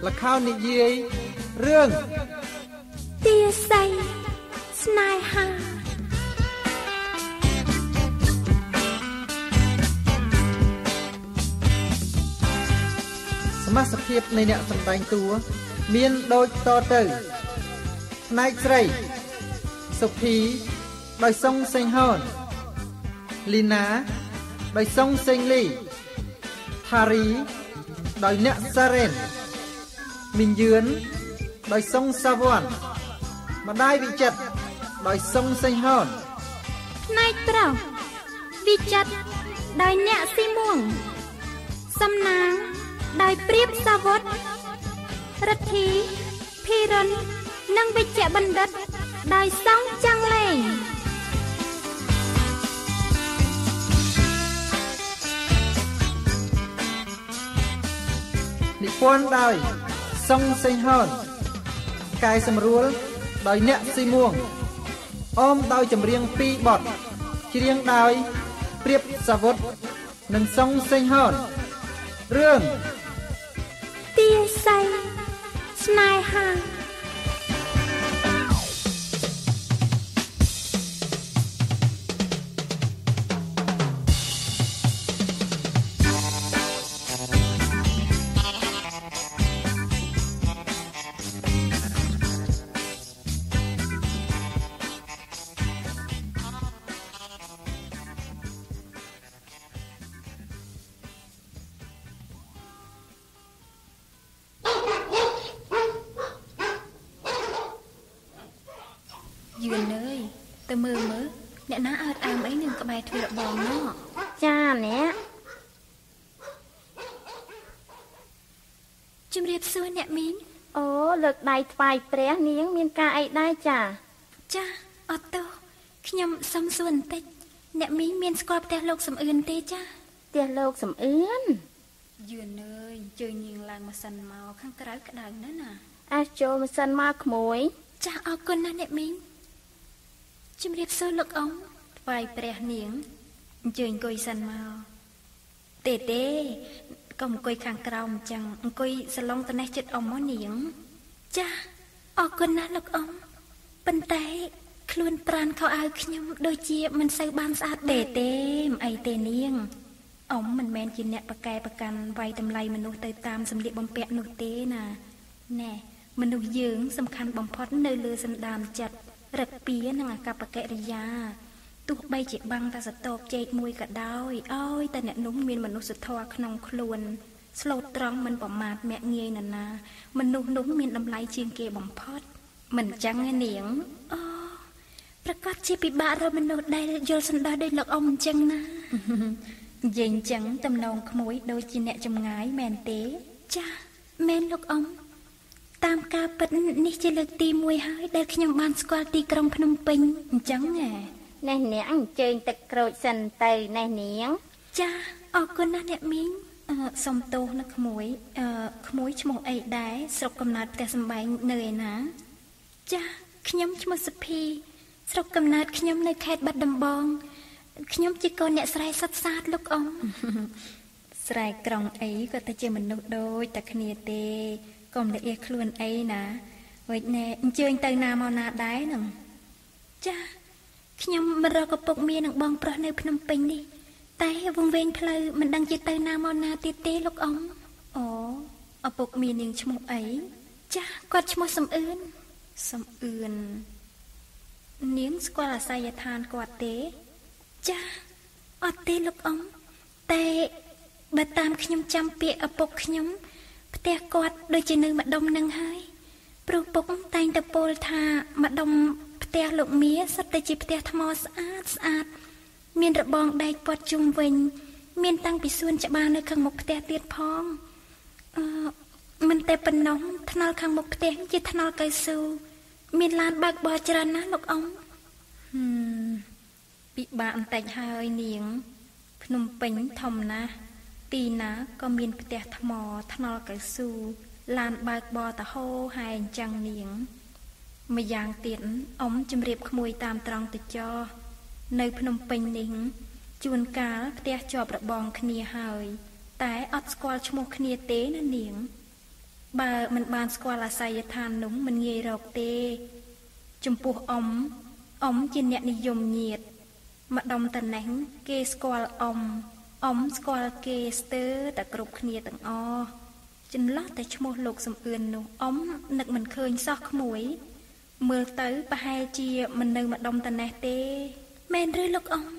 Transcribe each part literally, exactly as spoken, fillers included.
ละข้าวนิយាយเรื่องទាស័យស្នេហាសមាសភាពនៃអ្នកសម្ដែងតួមានដូចតទៅផ្នែកស្រីសុភីដោយសុងសេងហនលីណាដោយសុងសេងលីថារីដោយអ្នកសារ៉េនមីងយឿនដោយសុងសាវ័នម្ដាយវិចិត្រដោយសុងសេងហនផ្នែកប្រុសវិចិត្រដោយអ្នកស៊ីមួងសំណាងដោយព្រាបសាវុតរិទ្ធីភីរិននិងវិជ្ជបណ្ឌិតដោយសុងចាំងលេងនិពន្ធដោយសុងសេងហនកែសម្រួលដោយអ្នកស៊ីមួងអមដោយចម្រៀងពីរបទច្រៀងដោយព្រាបសាវុតនិងសុងសេងហនរឿងទាស័យស្នេហាយឿនអើយទៅមើលមើលអ្នកណាអើតអើមអីនឹងក្បែរទ្វារបងណោះចាអ្នកជំរាបសួរអ្នកមីងអូលើកដៃថ្វាយព្រះនាងមានការអីដែរចាចាអត់ទោសខ្ញុំសុំសួរបន្តិចអ្នកមីងមានស្គាល់ផ្ទះលោកសំអឿនទេចាផ្ទះលោកសំអឿនយឿនអើយជើញនាងឡើងមកសិនមកខាងក្រៅក្តៅណាស់ណាអះចូលមកសិនមកក្មួយចាអរគុណណាស់អ្នកមីងជំរាបសួរលោកអ៊ំថ្វាយព្រះនាងអញ្ជើញអង្គុយសិនមកទេទេកុំអង្គុយខាងក្រោមអញ្ចឹងអង្គុយសឡុងត្នេះចិត្តអ៊ំមកនាងចាអរគុណណាស់លោកអ៊ំប៉ុន្តែខ្លួនប្រានខោអាវខ្ញុំដូចជាមិនសូវបានស្អាតទេទេមិនអីទេនាងអ៊ំមិនមែនជាអ្នកប្រកែប្រកាន់វាយតម្លៃមនុស្សទៅតាមសម្លៀកបំពាក់នោះទេណាណែមនុស្សយើងសំខាន់បំផុតនៅលើសន្តានចិត្តរឹកពីនិងអាកប្បកិរិយាទោះបីជាបាំងតែសតោបជែកមួយក៏ដោយអើយតែអ្នកនោះមានមនុស្សធម៌ក្នុងខ្លួនស្លូតត្រង់មិនប្រមាថមាក់ងាយណាណាមនុស្សនោះមានតម្លៃជាងគេបំផុតមិនចឹងទេនាងអូប្រកាសជាពិបាករកមនុស្សដែលយល់សន្តាដូចលោកអ៊ំអញ្ចឹងណានិយាយអញ្ចឹងតំណងក្មួយដូចជាអ្នកចម្ងាយមែនទេចាមែនលោកអ៊ំតាមការពិតនេះជាលើកទីមួយហើយដែលខ្ញុំបានស្គាល់ទីក្រុងភ្នំពេញអញ្ចឹងណាណែនាងអញ្ជើញទឹកក្រូចសិនទៅណែនាងចាអរគុណណាស់អ្នកមីងអឺសុំទោសណាក្មួយអឺក្មួយឈ្មោះអីដែរស្រុកកំណើតផ្ទះសម្បែងនៅឯណាចាខ្ញុំឈ្មោះសុភីស្រុកកំណើតខ្ញុំនៅខេត្តបាត់ដំបងខ្ញុំជាកូនអ្នកស្រែសុទ្ធសាធលោកអ៊ំស្រែក្រុងអីក៏តែជាមនុស្សដូចតែគ្នាទេកុំលាអៀខ្លួនអីណាវិញណែអញ្ជើញទៅណាមកណាដែរនឹងចាខ្ញុំមករកឪពុកមានិងបងប្រុសនៅភ្នំពេញនេះតែវងវែងផ្លូវមិនដឹងជាទៅណាមកណាទៀតទេលោកអ៊ំអូឪពុកមានាងឈ្មោះអីចាគាត់ឈ្មោះសំអឿនសំអឿននាងស្គាល់អាសយដ្ឋានគាត់ទេចាអត់ទេលោកអ៊ំតែបើតាមខ្ញុំចាំពាក្យឪពុកខ្ញុំផ្ទះគាត់ដូចជានៅម្ដុំនឹងហើយព្រោះពុកតែងតែពោលថាម្ដុំផ្ទះលោកមាសុទ្ធតែជាផ្ទះថ្មស្អាតស្អាតមានរបងដែកព័ទ្ធជុំវិញមានតាំងពីសួនច្បារនៅខាងមុខផ្ទះទៀតផងអឺមិនតែប៉ុណ្ណោះថ្នល់ខាងមុខផ្ទះជាថ្នល់កៅស៊ូមានឡានបើកបរច្រើនណាស់លោកអ៊ំហឹមពិបាកបន្តិចហើយនាងភ្នំពេញធំណាស់ទីណាក៏មានផ្ទះថ្មថ្នល់កៅស៊ូឡានបើកបរតហោហែអញ្ចឹងនាងម្យ៉ាងទៀតអ៊ំជម្រាបក្មួយតាមត្រង់ទៅចោនៅភ្នំពេញនេះជួនកាលផ្ទះជាប់របងគ្នាហើយតែអត់ស្គាល់ឈ្មោះគ្នាទេណានាងបើមិនបានស្គាល់អាស័យដ្ឋាននោះមិនងាយរកទេចំពោះអ៊ំអ៊ំជាអ្នកនិយមញាតិម្ដុំតណេះគេស្គាល់អ៊ំអ៊ំស្គាល់គេស្ទើរតែគ្រប់គ្នាទាំងអស់ចន្លោះតែឈ្មោះលោកសំអឿននោះអ៊ំនឹកមិនឃើញសោះក្មួយមើលទៅប្រហែលជាមិននៅម្ដុំតណេះទេមែនឬលោកអ៊ំ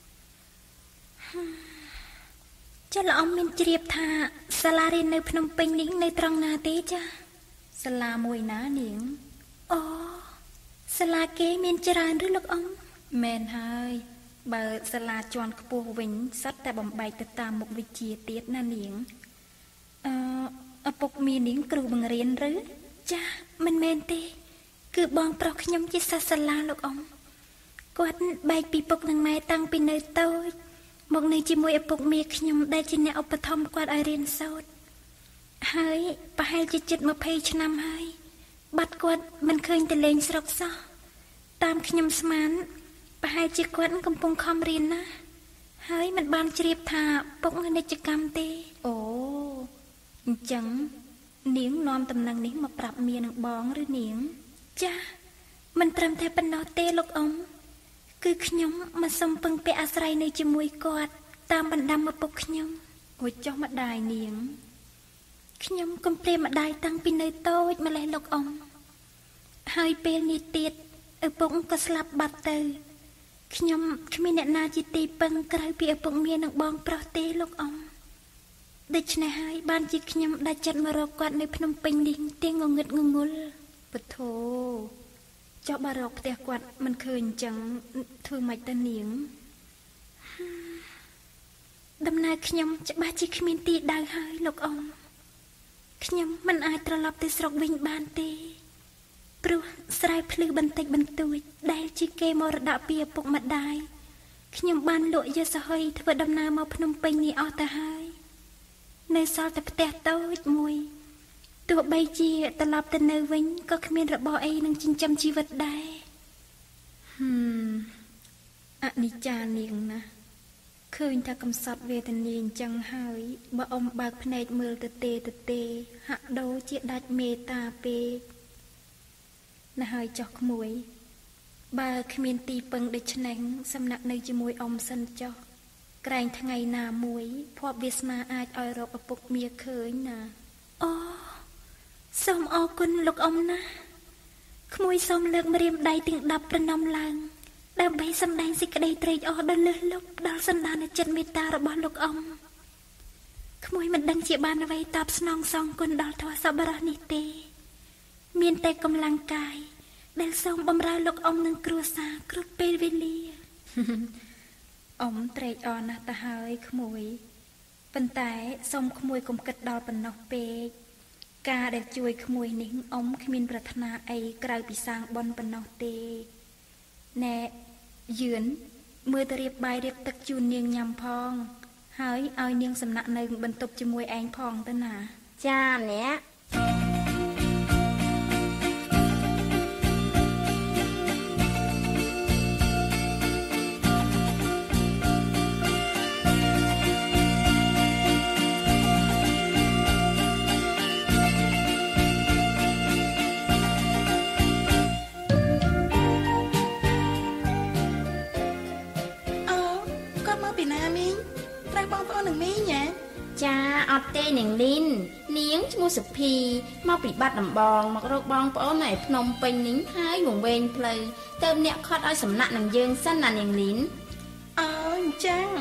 ចាលោកអ៊ំមានជ្រាបថាសាលារៀននៅភ្នំពេញនេះនៅត្រង់ណាទេចាសាលាមួយណានាងអូសាលាគេមានច្រើនឬលោកអ៊ំមែនហើយបើសាលាជាន់ខ្ពស់វិញសិតតែបំបែកទៅតាមមុខវិជ្ជាទៀតណានាងអឺឪពុកមាននាងគ្រូបង្រៀនឬចាមិនមែនទេគឺបងប្រុសខ្ញុំជាសិស្សសាលាលោកអ៊ំគាត់បែកពីពុកនិងម៉ែតាំងពីនៅតូចមកនៅជាមួយឪពុកមាខ្ញុំដែលជាអ្នកឧបត្ថម្ភគាត់ឲ្យរៀនសូត្រហើយប្រហែលជាជិតยี่สิบឆ្នាំហើយបាត់គាត់មិនឃើញទៅលេងស្រុកសោះតាមខ្ញុំស្មានប្រហែលជាគាត់កំពុងខំរៀនណាហើយមិនបានជ្រាបថាពុកនិច្ចកម្មទេអូអញ្ចឹងនាងនាំដំណឹងនេះមកប្រាប់មានិងបងឬនាងចាមិនត្រឹមតែប៉ុណ្ណោះទេលោកអ៊ំគឺខ្ញុំមកសុំពឹងពាក់អាស្រ័យនៅជាមួយគាត់តាមបណ្ដាំឪពុកខ្ញុំអូចុះម្ដាយនាងខ្ញុំកំព្រាម្ដាយតាំងពីនៅតូចម្លេះលោកអ៊ំហើយពេលនេះទៀតឪពុកក៏ស្លាប់បាត់ទៅខ្ញុំគ្មានអ្នកណាជាទីពឹងក្រៅពីឪពុកមានិងបងប្រុសទេលោកអ៊ំដូច្នេះហើយបានជាខ្ញុំដាច់ចិត្តមករកគាត់នៅភ្នំពេញនេះទាំងងងឹតងងុលពធោចុះបើរកផ្ទះគាត់មិនឃើញអញ្ចឹងធ្វើម៉េចទៅនាងដំណើរខ្ញុំច្បាស់ជាគ្មានទីដៅហើយលោកអ៊ំខ្ញុំមិនអាចត្រឡប់ទៅស្រុកវិញបានទេព្រោះស្រែភ្លឺបន្តិចបន្តួចដែលជាគេមរតកពីឪពុកម្ដាយខ្ញុំបានលក់យកសហយធ្វើដំណើរមកភ្នំពេញនេះអស់ទៅហើយនៅសល់តែផ្ទះតូចមួយទោះបីជាត្រឡប់ទៅនៅវិញក៏គ្មានរបស់អីនឹងចិញ្ចឹមជីវិតដែរហឹមអនិច្ចានាងណាឃើញថាកំសត់វេទនាអញ្ចឹងហើយបើអ៊ំបើកភ្នែកមើលទៅទេទៅទេហាក់ដូចជាដាច់មេត្តាពេកណាហើយចុះក្មួយបើគ្មានទីពឹងដូច្នេះសំណាក់នៅជាមួយអ៊ំសិនចុះក្រែងថ្ងៃណាមួយភ័ព្វវាសនាអាចឲ្យរកឪពុកមាឃើញណាអូសូមអរគុណលោកអ៊ំណាក្មួយសូមលើកម្រាមដៃទាំងដប់ប្រណម្យឡើងដើម្បីសម្ដែងសេចក្តីត្រេកអរដ៏លើសលប់ដល់សន្តានចិត្តមេត្តារបស់លោកអ៊ំក្មួយមិនដឹងជាបានអ្វីតបស្នងសងគុណដល់ធម៌សប្បុរសនេះទេមានតែកម្លាំងកាយដែលសូមបំរើលោកអ៊ំនិងគ្រួសារគ្រប់ពេលវេលាអ៊ំត្រេកអរណាស់ទៅហើយក្មួយប៉ុន្តែសូមក្មួយកុំគិតដល់ប៉ុណ្ណោះពេកការដែលជួយក្មួយនេះអ៊ំគ្មានប្រាថ្នាអីក្រៅពីសាងបុណ្យប៉ុណ្ណោះទេណែយឿនមើលទៅរៀបបាយរៀបទឹកជូននាងញ៉ាំផងហើយឲ្យនាងសំណាក់នៅបន្ទប់ជាមួយឯងផងទៅណាចាអ្នកចាអត់ទេនាងលីននាងឈ្មោះសុភីមកពីបាត់ដំបងមករកបងប្អូននៅភ្នំពេញនេះហើយវងវែងផ្លូវទៅអ្នកខត់ឲ្យសំណាក់នឹងយើងសិនណានាងលីនអើអញ្ចឹង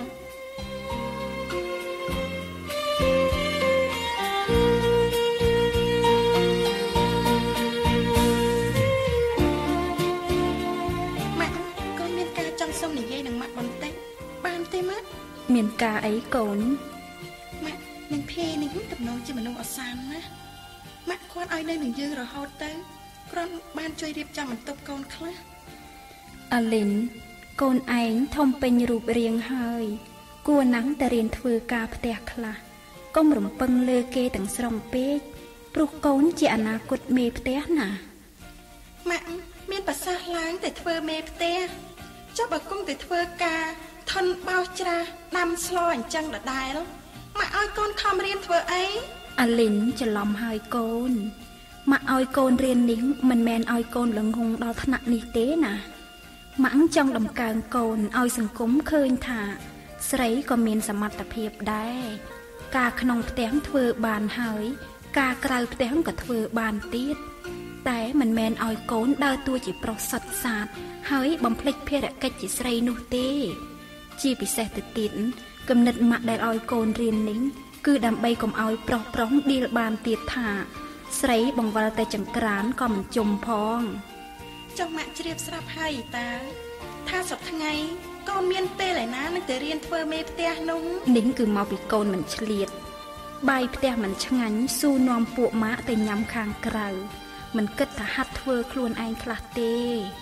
ម៉ាក់កូនមានការចង់សុំនិយាយនឹងម៉ាក់បន្តិចបានទេម៉ាក់មានការអីកូនម៉ាក់នឹងភេនេះទំនងជាមនុស្សអសានណាម៉ាក់គាត់ឲ្យនៅនឹងយើងរហូតទៅគ្រាន់បានជួយរៀបចំបន្ទប់កូនខ្លះអាលីនកូនឯងធំពេញរូបរាងហើយគួរណាស់តែរៀនធ្វើការផ្ទះខ្លះកុំរំពឹងលើគេទាំងស្រុងពេកព្រោះកូនជាអនាគតមេផ្ទះណាម៉ាក់មានប្រសាសន៍ឡើងតែធ្វើមេផ្ទះចុះបើគុំតែធ្វើការថនបោសច្រាដាំស្លអញ្ចឹងដដែលម៉ាក់ឲ្យកូនខំរៀនធ្វើអីអាលីនច្រឡំហើយកូនម៉ាក់ឲ្យកូនរៀននេះមិនមែនឲ្យកូនល្ងងដល់ថ្នាក់នេះទេណាម៉ាក់ចង់ដំកើងកូនឲ្យសង្គមឃើញថាស្រីក៏មានសមត្ថភាពដែរការក្នុងផ្ទះធ្វើបានហើយការក្រៅផ្ទះក៏ធ្វើបានទៀតតែមិនមែនឲ្យកូនដើរតួជាប្រុសសុទ្ធសាធហើយបំភ្លេចភារកិច្ចជាស្រីនោះទេជាពិសេសទៅទៀតគំនិតម៉ាក់ដែលឲ្យកូនរៀននេះគឺដើម្បីកុំឲ្យប្រុសប្រុងឌីលបានទៀតថាស្រីបង្វិលតែចង្ក្រានក៏មិនជុំផងចុះម៉ាក់ជ្រាបស្រាប់ហើយតាថាសប្តាហ៍ថ្ងៃកូនមានពេលឯណានឹងទៅរៀនធ្វើមេផ្ទះនោះនេះគឺមកពីកូនមិនឆ្លៀតបាយផ្ទះមិនឆ្ងាញ់ស៊ូនាំពួកម៉ាក់ទៅញ៉ាំខាងក្រៅមិនគិតថាហាត់ធ្វើខ្លួនឯងខ្លះទេ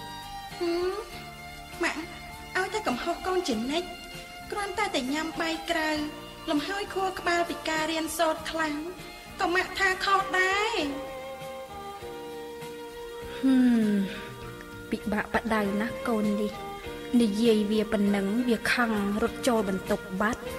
ម៉ាក់ឲ្យតែកំហុសកូនជានិច្ចគ្រាន់តែតែញ៉ាំបាយក្រៅលំហើយខួរក្បាលពីការរៀនសូត្រខ្លាំងក៏ម៉ាក់ថាខុសដែរហឹមពិបាកបដៅណាស់កូននេះនិយាយវាប៉ុណ្ណឹងវាខឹងរត់ចូលបន្ទប់បាត់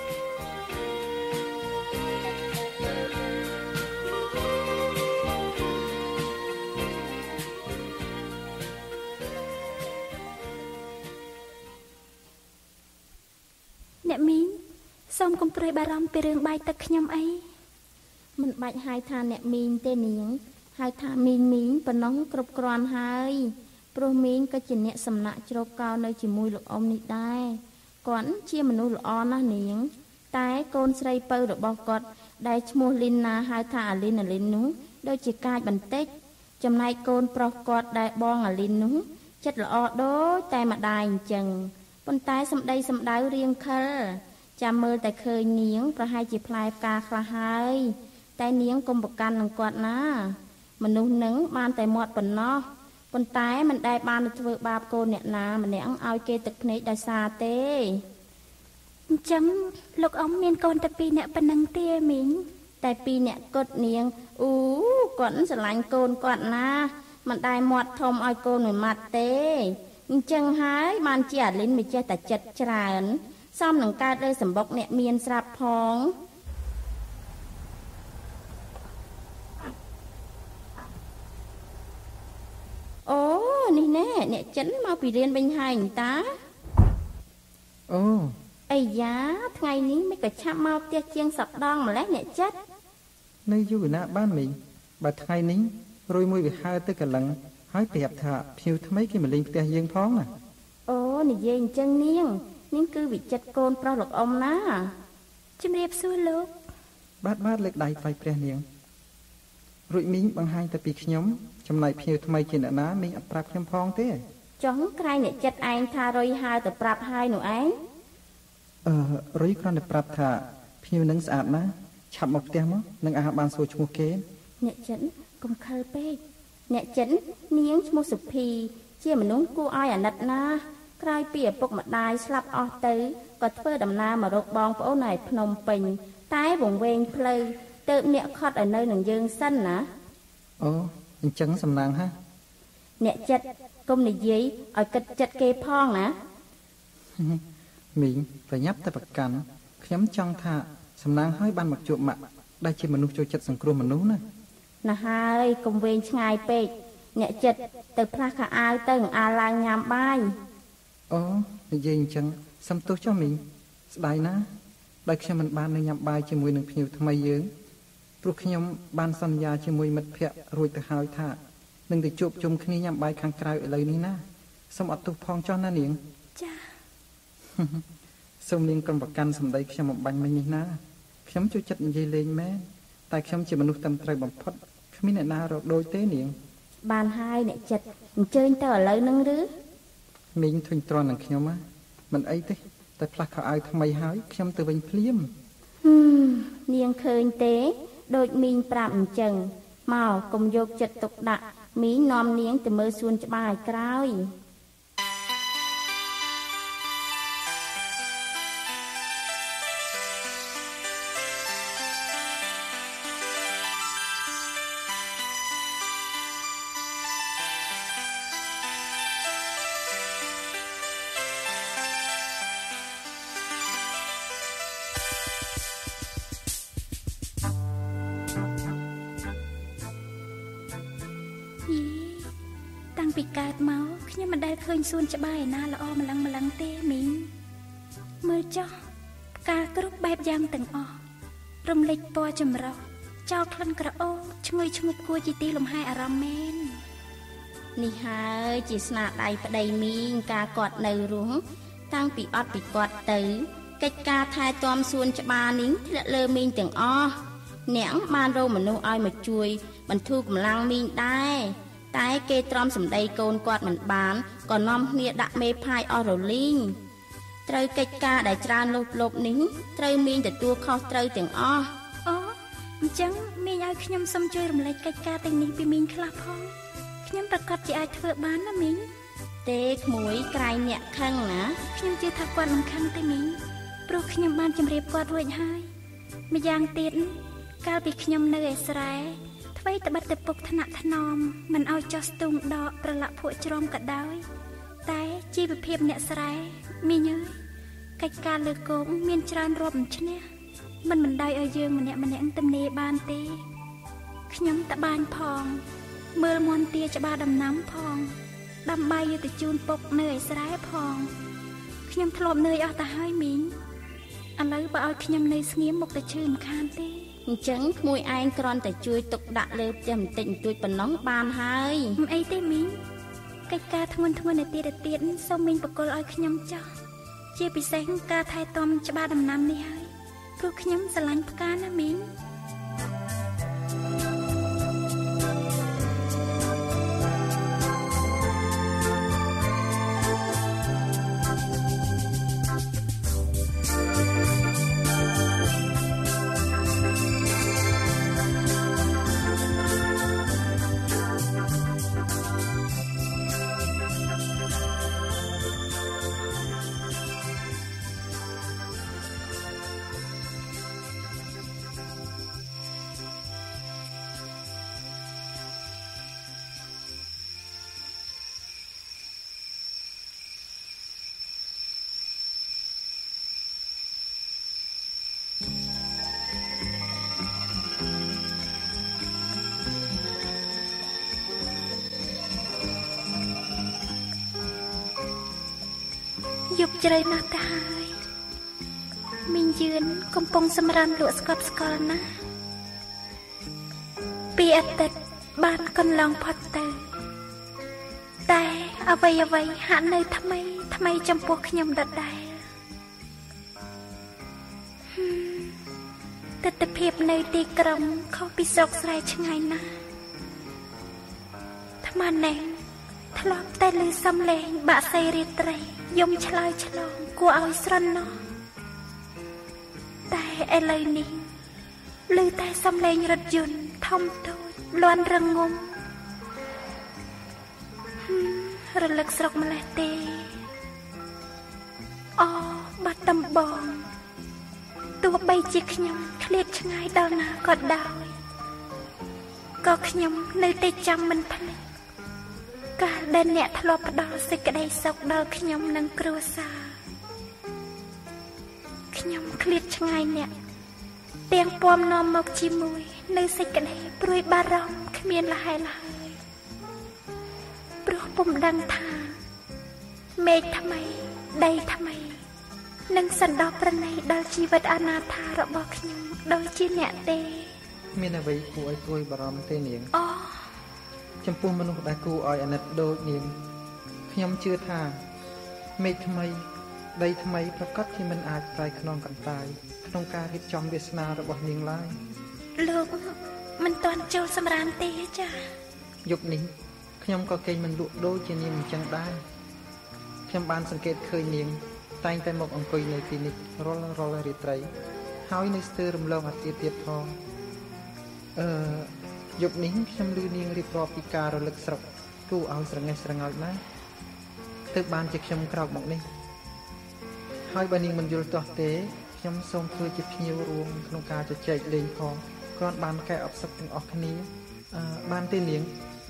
អ្នកមីងសូមកុំព្រួយបារម្ភពីរឿងបាយទឹកខ្ញុំអីមិនបាច់ហៅថាអ្នកមីងទេនាងហៅថាមីងមីងប៉ុណ្ណោះគ្រប់គ្រាន់ហើយព្រោះមីងក៏ជាអ្នកសំណាក់ជ្រកកោនៅជាមួយលោកអ៊ំនេះដែរគាត់ជាមនុស្សល្អណាស់នាងតែកូនស្រីពៅរបស់គាត់ដែលឈ្មោះលីនណាហៅថាអាលីនអាលីននោះដូចជាកាចបន្តិចចំណែកកូនប្រុសគាត់ដែលបងអាលីននោះចិត្តល្អដូចតែម្ដាយអញ្ចឹងប៉ុន្តែសម្ដីសម្ដៅរៀងខិលចាំមើលតែឃើញនាងប្រហែលជាផ្លែផ្កាខ្លះហើយតែនាងកុំប្រកាន់នឹងគាត់ណាមនុស្សនឹងបានតែមាត់ប៉ុណ្ណោះប៉ុន្តែមិនដែលបានទៅធ្វើបាបកូនអ្នកណាម្នាក់ឲ្យគេទឹកភ្នែកដោយសារទេអញ្ចឹងលោកអ៊ំមានកូនតែពីរនាក់ប៉ុណ្ណឹងទេមីងតែពីរនាក់គាត់នាងអ៊ូគាត់ស្រឡាញ់កូនគាត់ណាមិនដែលមាត់ធំឲ្យកូនមួយម៉ាត់ទេអញ្ចឹងហើយបានជាអាលីនមិនចេះតែចិត្តច្រើនសមនឹងកើតលើសម្បុកអ្នកមានស្រាប់ផងអូនេះណែអ្នកចិនមកពីរៀនវិញហើយតាអូអីយ៉ាថ្ងៃនេះមិនក៏ឆាប់មកផ្ទះជាងសប្ដងម្លេះអ្នកចិត្តនៅយូរណាស់បានមីងបើថ្ងៃនេះរួយមួយវាហើទៅកលឹងហើយប្រាប់ថាភ្ញៀវថ្មីគេមកលេងផ្ទះយើងផងណាអូនិយាយអញ្ចឹងនាងនាងគឺវិចិត្រកូនប្រុសលោកអ៊ំណាជំរាបសួរលោកបាទបាទលើកដៃថ្វាយព្រះនាងរួចមីងបង្ហាញតែពីខ្ញុំចំណែកភ្ញៀវថ្មីជាអ្នកណាមីងអត់ប្រាប់ខ្ញុំផងទេចង់ក្រែងអ្នកចិត្តឯងថារុយហើទៅប្រាប់ហើយនោះឯងអឺរុយគ្រាន់តែប្រាប់ថាភ្ញៀវនឹងស្អាតណាស់ឆាប់មកផ្ទះមកនឹងអាបានសួរឈ្មោះគេអ្នកចិត្តកុំខលពេកអ្នកចិននាងឈ្មោះសុភីជាមនុស្សគួរឲ្យអាណិតណាស់ក្រោយពីឪពុកម្ដាយស្លាប់អស់ទៅក៏ធ្វើដំណើរមករកបងប្អូននៅភ្នំពេញតែវង្វេងផ្លូវទៅអ្នកខត់ឲ្យនៅនឹងយើងសិនណាអូអញ្ចឹងសំណាងហ่ะអ្នកចិត្តកុំនិយាយឲ្យគិតចិត្តគេផងណាមីងប្រញាប់តែប្រកាន់ខ្ញុំចង់ថាសំណាងហើយបានមកជួបម៉ាក់ដែលជាមនុស្សចូលចិត្តសង្គ្រោះមនុស្សណាណាហើយកុំវែងឆ្ងាយពេកអ្នកចិត្តទៅផ្លាស់ខោអាវទៅអាឡើងញ៉ាំបាយអូនិយាយអញ្ចឹងសំទោសចុះមីងស្ដាយណាដែលខ្ញុំមិនបាននៅញ៉ាំបាយជាមួយនឹងភ្ញៀវថ្មីយើងព្រោះខ្ញុំបានសន្យាជាមួយមិត្តភ័ក្តិរួចទៅហើយថានឹងទៅជួបជុំគ្នាញ៉ាំបាយខាងក្រៅឥឡូវនេះណាសូមអត់ទោសផងចុះណានាងចាសូមនាងកុំប្រកាន់សម្ដីខ្ញុំបំបាញ់មិញនេះណាខ្ញុំចូលចិត្តនិយាយលេងមែនតែខ្ញុំជាមនុស្សត្រឹមត្រូវបំផុតគ្មានអ្នកណារកដូចទេនាងបានហើយអ្នកចិត្តអញ្ជើញទៅឥឡូវនឹងឬមីងធុញទ្រាន់នឹងខ្ញុំណាមិនអីទេតែផ្លាស់ខោអាវថ្មីហើយខ្ញុំទៅវិញភ្លាមហឹមនាងឃើញទេដូចមីងប្រាប់អញ្ចឹងមកកុំយកចិត្តទុកដាក់មីងនាំនាងទៅមើលសួនច្បារឲ្យក្រោយពីកើតមកខ្ញុំមិនដែលឃើញសួនច្បារឯណាល្អម្លឹងម្លឹងទេមីងមើលចុះផ្កាគ្រប់បែបយ៉ាងទាំងអស់រំលេចពណ៌ចម្រុះចោលក្លិនក្រអូបឈ្ងុយឈ្ងប់គួរជាទីលំហែអារម្មណ៍មែននេះហើយជាស្នាដៃប្តីមីងការគាត់នៅរស់តាំងពីអត់ពីគាត់ទៅកិច្ចការថែទាំសួនច្បារនេះធ្លាក់លើមីងទាំងអស់អ្នកបានរកមនុស្សឲ្យមកជួយបន្ធូរកម្លាំងមីងដែរតែគេទ្រាំសម្ដីកូនគាត់មិនបានក៏នាំគ្នាដាក់មេផាយអស់រលីងត្រូវកិច្ចការដែលច្រើនលុបលុបនេះត្រូវមីងទទួលខុសត្រូវទាំងអស់អូអញ្ចឹងមីងឲ្យខ្ញុំសុំជួយរំលែកកិច្ចការទាំងនេះពីមីងខ្លះផងខ្ញុំប្រកាសជាអាចធ្វើបានណាមីងទេក្មួយក្រែងអ្នកខឹងណាខ្ញុំជឿថាគាត់មិនខឹងទេមីងព្រោះខ្ញុំបានជម្រាបគាត់រួចហើយម្យ៉ាងទៀតកាលពីខ្ញុំនៅឯស្រែអ្វីត្បិតតែពុកថ្នាក់ថ្នមមិនឲ្យចោះស្ទូងដកប្រឡាក់ភក់ជ្រំក៏ដោយតែជីវភាពអ្នកស្រែមីងអើយកិច្ចការលើគោកមានច្រើនរាប់មិនឈ្នះមិនមិនដ ாய் ឲ្យយើងម្នាក់ម្នាក់ទំនេរបានទេខ្ញុំតបាញ់ផងមើលមន់ទាច្បារដំណាំផងដាំបាយយកទៅជូនពុកនៅឯស្រែផងខ្ញុំធ្លាប់នឿយអស់ទៅហើយមីងឥឡូវបើឲ្យខ្ញុំនៅស្ងៀមមុខតែឈឺមិនខានទេអញ្ចឹងក្មួយឯងគ្រាន់តែជួយទុកដាក់លើផ្ទះបន្តិចបន្តួចប៉ុណ្ណោះបានហើយមិនអីទេមីងកិច្ចការធ្ងន់ធ្ងរនៅទៀតទៀតសូមមីងបកលឲ្យខ្ញុំចោះជាពិសេសការថែទាំច្បារដំណាំនេះហើយព្រោះខ្ញុំស្រឡាញ់ផ្កាណាមីងយប់ជ្រៅណាស់ទៅហើយមីងយឿនកំពុងសម្រានលក់ស្កប់ស្កល់ណាស់ពីអាទិត្យបានកន្លងផុតទៅតែអ្វីអ្វីហាក់នៅថ្មីថ្មីចំពោះខ្ញុំដដែលទិដ្ឋភាពនៅទីក្រុងខុសពីស្រុកស្រែឆ្ងាយណាស់ថ្មណែធ្លាប់តែឮសំឡេងបាក់សីរាត្រីយំឆ្លើយឆ្លងគួរឲ្យស្រណោះតែឥឡូវនេះឮតែសំឡេងរថយន្តធំតូចលាន់រងំរលឹកស្រុកម្លេះទេអូបាត់ដំបងទោះបីជាខ្ញុំឃ្លាតឆ្ងាយដល់ណាក៏ដោយក៏ខ្ញុំនៅតែចាំមិនភ្លេចកាលដែលអ្នកធ្លាប់ផ្ដល់សេចក្តីសុខដល់ខ្ញុំនិងគ្រួសារខ្ញុំឃ្លាតឆ្ងាយអ្នកទាំងពំនាំមកជាមួយនៅសេចក្តីព្រួយបារម្ភគ្មានលហែលហើយព្រោះពុំដឹងថាមេឃថ្មីដីថ្មីនឹងសន្តោសប្រណីដល់ជីវិតអនាថារបស់ខ្ញុំដូចជាអ្នកទេមានអ្វីគួរឲ្យព្រួយបារម្ភទេនាងអូចំពោះមនុស្សដែលគួរឲ្យអាណិតដូចនាងខ្ញុំជឿថាមេឃថ្មីដីថ្មីប្រកាសជាមិនអាចប្រែខ្នងកន្តាយក្នុងការរៀបចំវាសនារបស់នាងឡើយលោកមិនទាន់ចូលសម្រានទេចាយប់នេះខ្ញុំក៏គេងមិនលក់ដូចជានាងអញ្ចឹងដែរខ្ញុំបានសង្កេតឃើញនាងតែងតែមកអង្គុយនៅទីនេះរាល់រាល់រាត្រីហើយនៅស្ទើររំលងអាទិត្យទៀតផងអឺយប់នេះខ្ញុំឮនាងរៀបរាប់ពីការរលឹកស្រុកគួរឲ្យស្រងេះស្រងោចណាស់ទើបបានជាខ្ញុំក្រោកមកនេះហើយបើនាងមិនយល់ទាស់ទេខ្ញុំសូមធ្វើជាភ្ញៀវរួមក្នុងការជជែកលេងផងគ្រាន់បានកែអបសុខទាំងអស់គ្នាអឺបានទេនាង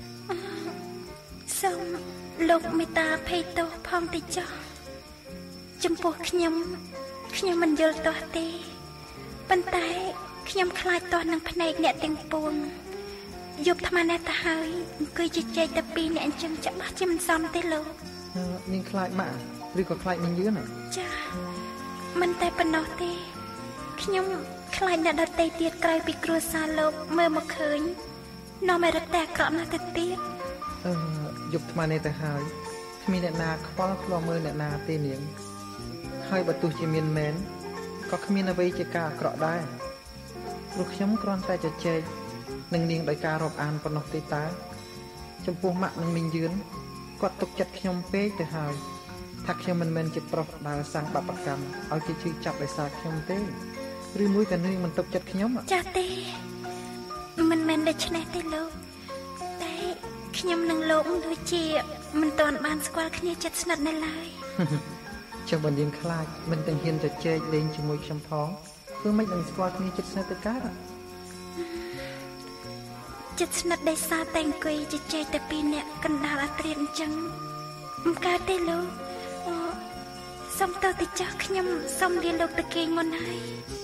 សូមលោកមេត្តាភ័យទោសផងតិចចុះចំពោះខ្ញុំខ្ញុំមិនយល់ទាស់ទេប៉ុន្តែខ្ញុំខ្លាចទាស់នឹងភ្នែកអ្នកទាំងពួងយប់ថ្មនេះទៅហើយអង្គុយជជែកតែពីរអ្នកអញ្ចឹងច្បាស់ជាមិនសមទេលោកនាងខ្លាចម៉ាក់ឬក៏ខ្លាចនាងយឿនចាមិនតែប៉ុណ្ណោះទេខ្ញុំខ្លាចអ្នកដទៃទៀតក្រៅពីគ្រួសារលោកមើលមកឃើញនាំឲ្យរត់តែអាក្រក់ណាស់ទៅទៀតអឺយប់ថ្មនេះទៅហើយគ្មានអ្នកណាខ្វល់ខ្លាមើលអ្នកណាទេនាងហើយបើទោះជាមានមែនក៏គ្មានអ្វីជាការអាក្រក់ដែរព្រោះខ្ញុំគ្រាន់តែជជែកនឹងនាងដោយការរាប់អានប៉ុណ្ណោះទេតើចំពោះម៉ាក់និងមីងយឿនគាត់ទុកចិត្តខ្ញុំពេកទៅហើយថាខ្ញុំមិនមែនជាប្រុសដែលសាងបាបកម្មឲ្យគេជឿចាប់ដោយសារខ្ញុំទេឬមួយក៏នាងមិនទុកចិត្តខ្ញុំចាស់ទេមិនមែនដូច្នេះទេលោកតែខ្ញុំនិងលោកដូចជាមិនទាន់បានស្គាល់គ្នាជិតស្និទ្ធនៅឡើយចុះបើនាងខ្លាចមិនទាំងហ៊ានជជែកលេងជាមួយខ្ញុំផងគឺមិននឹងស្គាល់គ្នាជិតស្និទ្ធទៅកើតជិតស្និទ្ធដោយសារតែអង្គុយជជែកតែពីរនាក់កណ្ដាលអាត្រៀតអញ្ចឹងមិនកើតទេលោកសុំទៅទៅចាស់ខ្ញុំសុំលាលោកទៅគេងមុនហើយ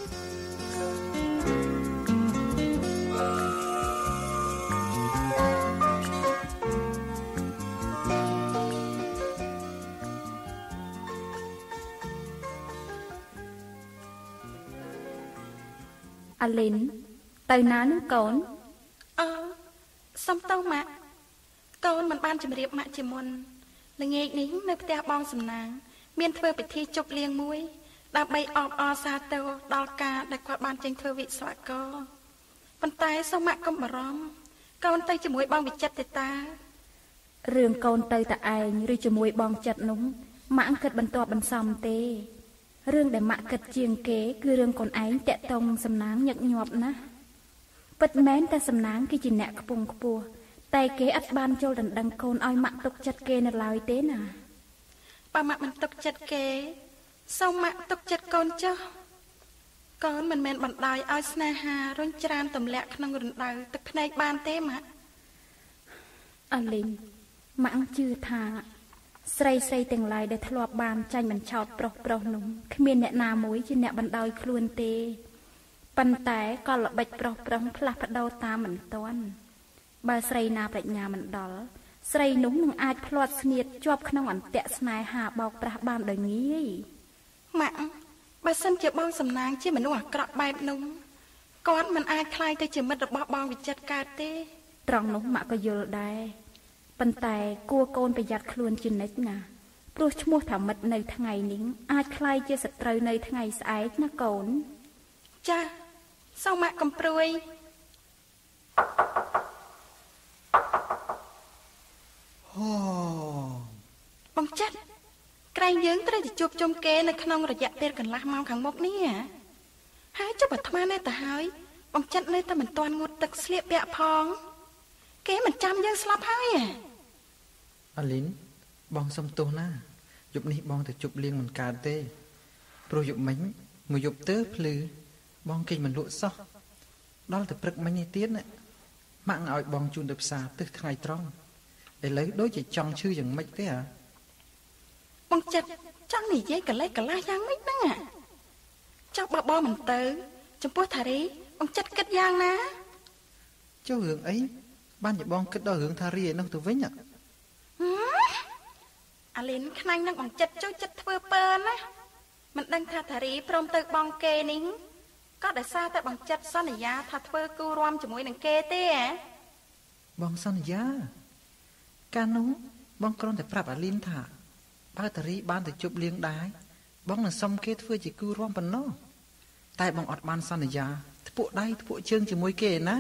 អាលីនទៅណានឹងកូនអឺសុំទៅម៉ាក់កូនមិនបានជម្រាបម៉ាក់ជាមុនល្ងាចនេះនៅផ្ទះបងសំណាងមានធ្វើពិធីជប់លៀងមួយដើម្បីអបអរសាទរដល់ការដែលគាត់បានចេញធ្វើវិស្វករប៉ុន្តែសូមម៉ាក់កុំបារម្ភកូនទៅជាមួយបងវិចិត្រទេតារឿងកូនទៅតែឯងឬជាមួយបងចិត្តនោះម៉ាក់គិតបន្ទាប់បន្សំទេរឿងដែលម៉ាក់គិតជាងគេគឺរឿងកូនឯងតាក់ទងសំណាងញឹកញាប់ណាស់ពិតមែនតែសំណាងគឺជាអ្នកខ្ពង់ខ្ពស់តែគេអត់បានចូលដណ្ដឹងកូនឲ្យម៉ាក់ទុកចិត្តគេនៅឡើយទេណាបើម៉ាក់មិនទុកចិត្តគេសូមម៉ាក់ទុកចិត្តកូនចុះកូនមិនមែនបណ្ដោយឲ្យស្នេហារុញច្រានទម្លាក់ក្នុងរណ្ដៅទឹកភ្នែកបានទេម៉ាក់អាលីនម៉ាក់ជឿថាស្រីស្រីទាំងឡាយដែលធ្លាប់បានចាញ់បញ្ឆោតប្រុសប្រុសនោះគ្មានអ្នកណាមួយជាអ្នកបណ្ដោយខ្លួនទេប៉ុន្តែក៏ល្បិចប្រុសប្រុសផ្លាស់ប្ដូរតាមមិនទាន់បើស្រីណាប្រាជ្ញាមិនដល់ស្រីនោះនឹងអាចផ្លាត់ស្នៀតជាប់ក្នុងអន្ទាក់ស្នេហាបោកប្រាស់បានដោយងាយម៉ាក់បើសិនជាបងសំណាងជាមនុស្សអាក្រក់បែបនោះគាត់មិនអាចក្លាយទៅជាមិត្តរបស់បងវិចិត្រកើតទេត្រង់នោះម៉ាក់ក៏យល់ដែរប៉ុន្តែគួរកូនប្រយ័ត្នខ្លួនជានិច្ចណាព្រោះឈ្មោះថាមិត្តនៅថ្ងៃនេះអាចក្លាយជាសត្រូវនៅថ្ងៃស្អែកណាកូនចាសូមម៉ាក់កំព្រួយអូបងចិត្តក្រែងយើងត្រូវទៅជួបជុំគេនៅក្នុងរយៈពេលកន្លះម៉ោងខាងមុខនេះហើយចុះអាត្មានៅទៅហើយបងចិត្តនៅតែមិនទាន់ងូតទឹកស្លៀកពាក់ផងគេមិនចាំយើងស្លាប់ហើយអាលីនបងសុំទោសណាយប់នេះបងទៅជប់លៀងមិនកើតទេព្រោះយប់មិញមួយយប់ទៅភ្លឺបងគេមិនលក់សោះដល់ទៅព្រឹកមិញនេះទៀតម៉ាក់ឲ្យបងជូនទៅផ្សារទិសថ្ងៃត្រង់ឥឡូវដូចជាចង់ឈឺយ៉ាងម៉េចទេហ៎បងចិត្តចង់និយាយកលេសកលាស់យ៉ាងម៉េចហ្នឹងចង់បើបងមិនទៅចំពោះថារីបងចិត្តគិតយ៉ាងណាចុះរឿងអីបានជាបងគិតដល់រឿងថារីឯនោះទៅវិញអាលីនខ្នាញ់នឹងបងចិត្តចូលចិត្តធ្វើពើណាមិនដឹងថាថារីព្រមទៅបងគេនេះក៏ដោយសារតែបងចិត្តសន្យាថាធ្វើគូរួមជាមួយនឹងគេទេហ៎បងសន្យាកាលនោះបងគ្រាន់តែប្រាប់អាលីនថាបើតារីបានទៅជប់លៀងដែរបងនឹងសុំគេធ្វើជាគូរួមប៉ុណ្ណោះតែបងអត់បានសន្យាធ្ពក់ដៃធ្ពក់ជើងជាមួយគេណា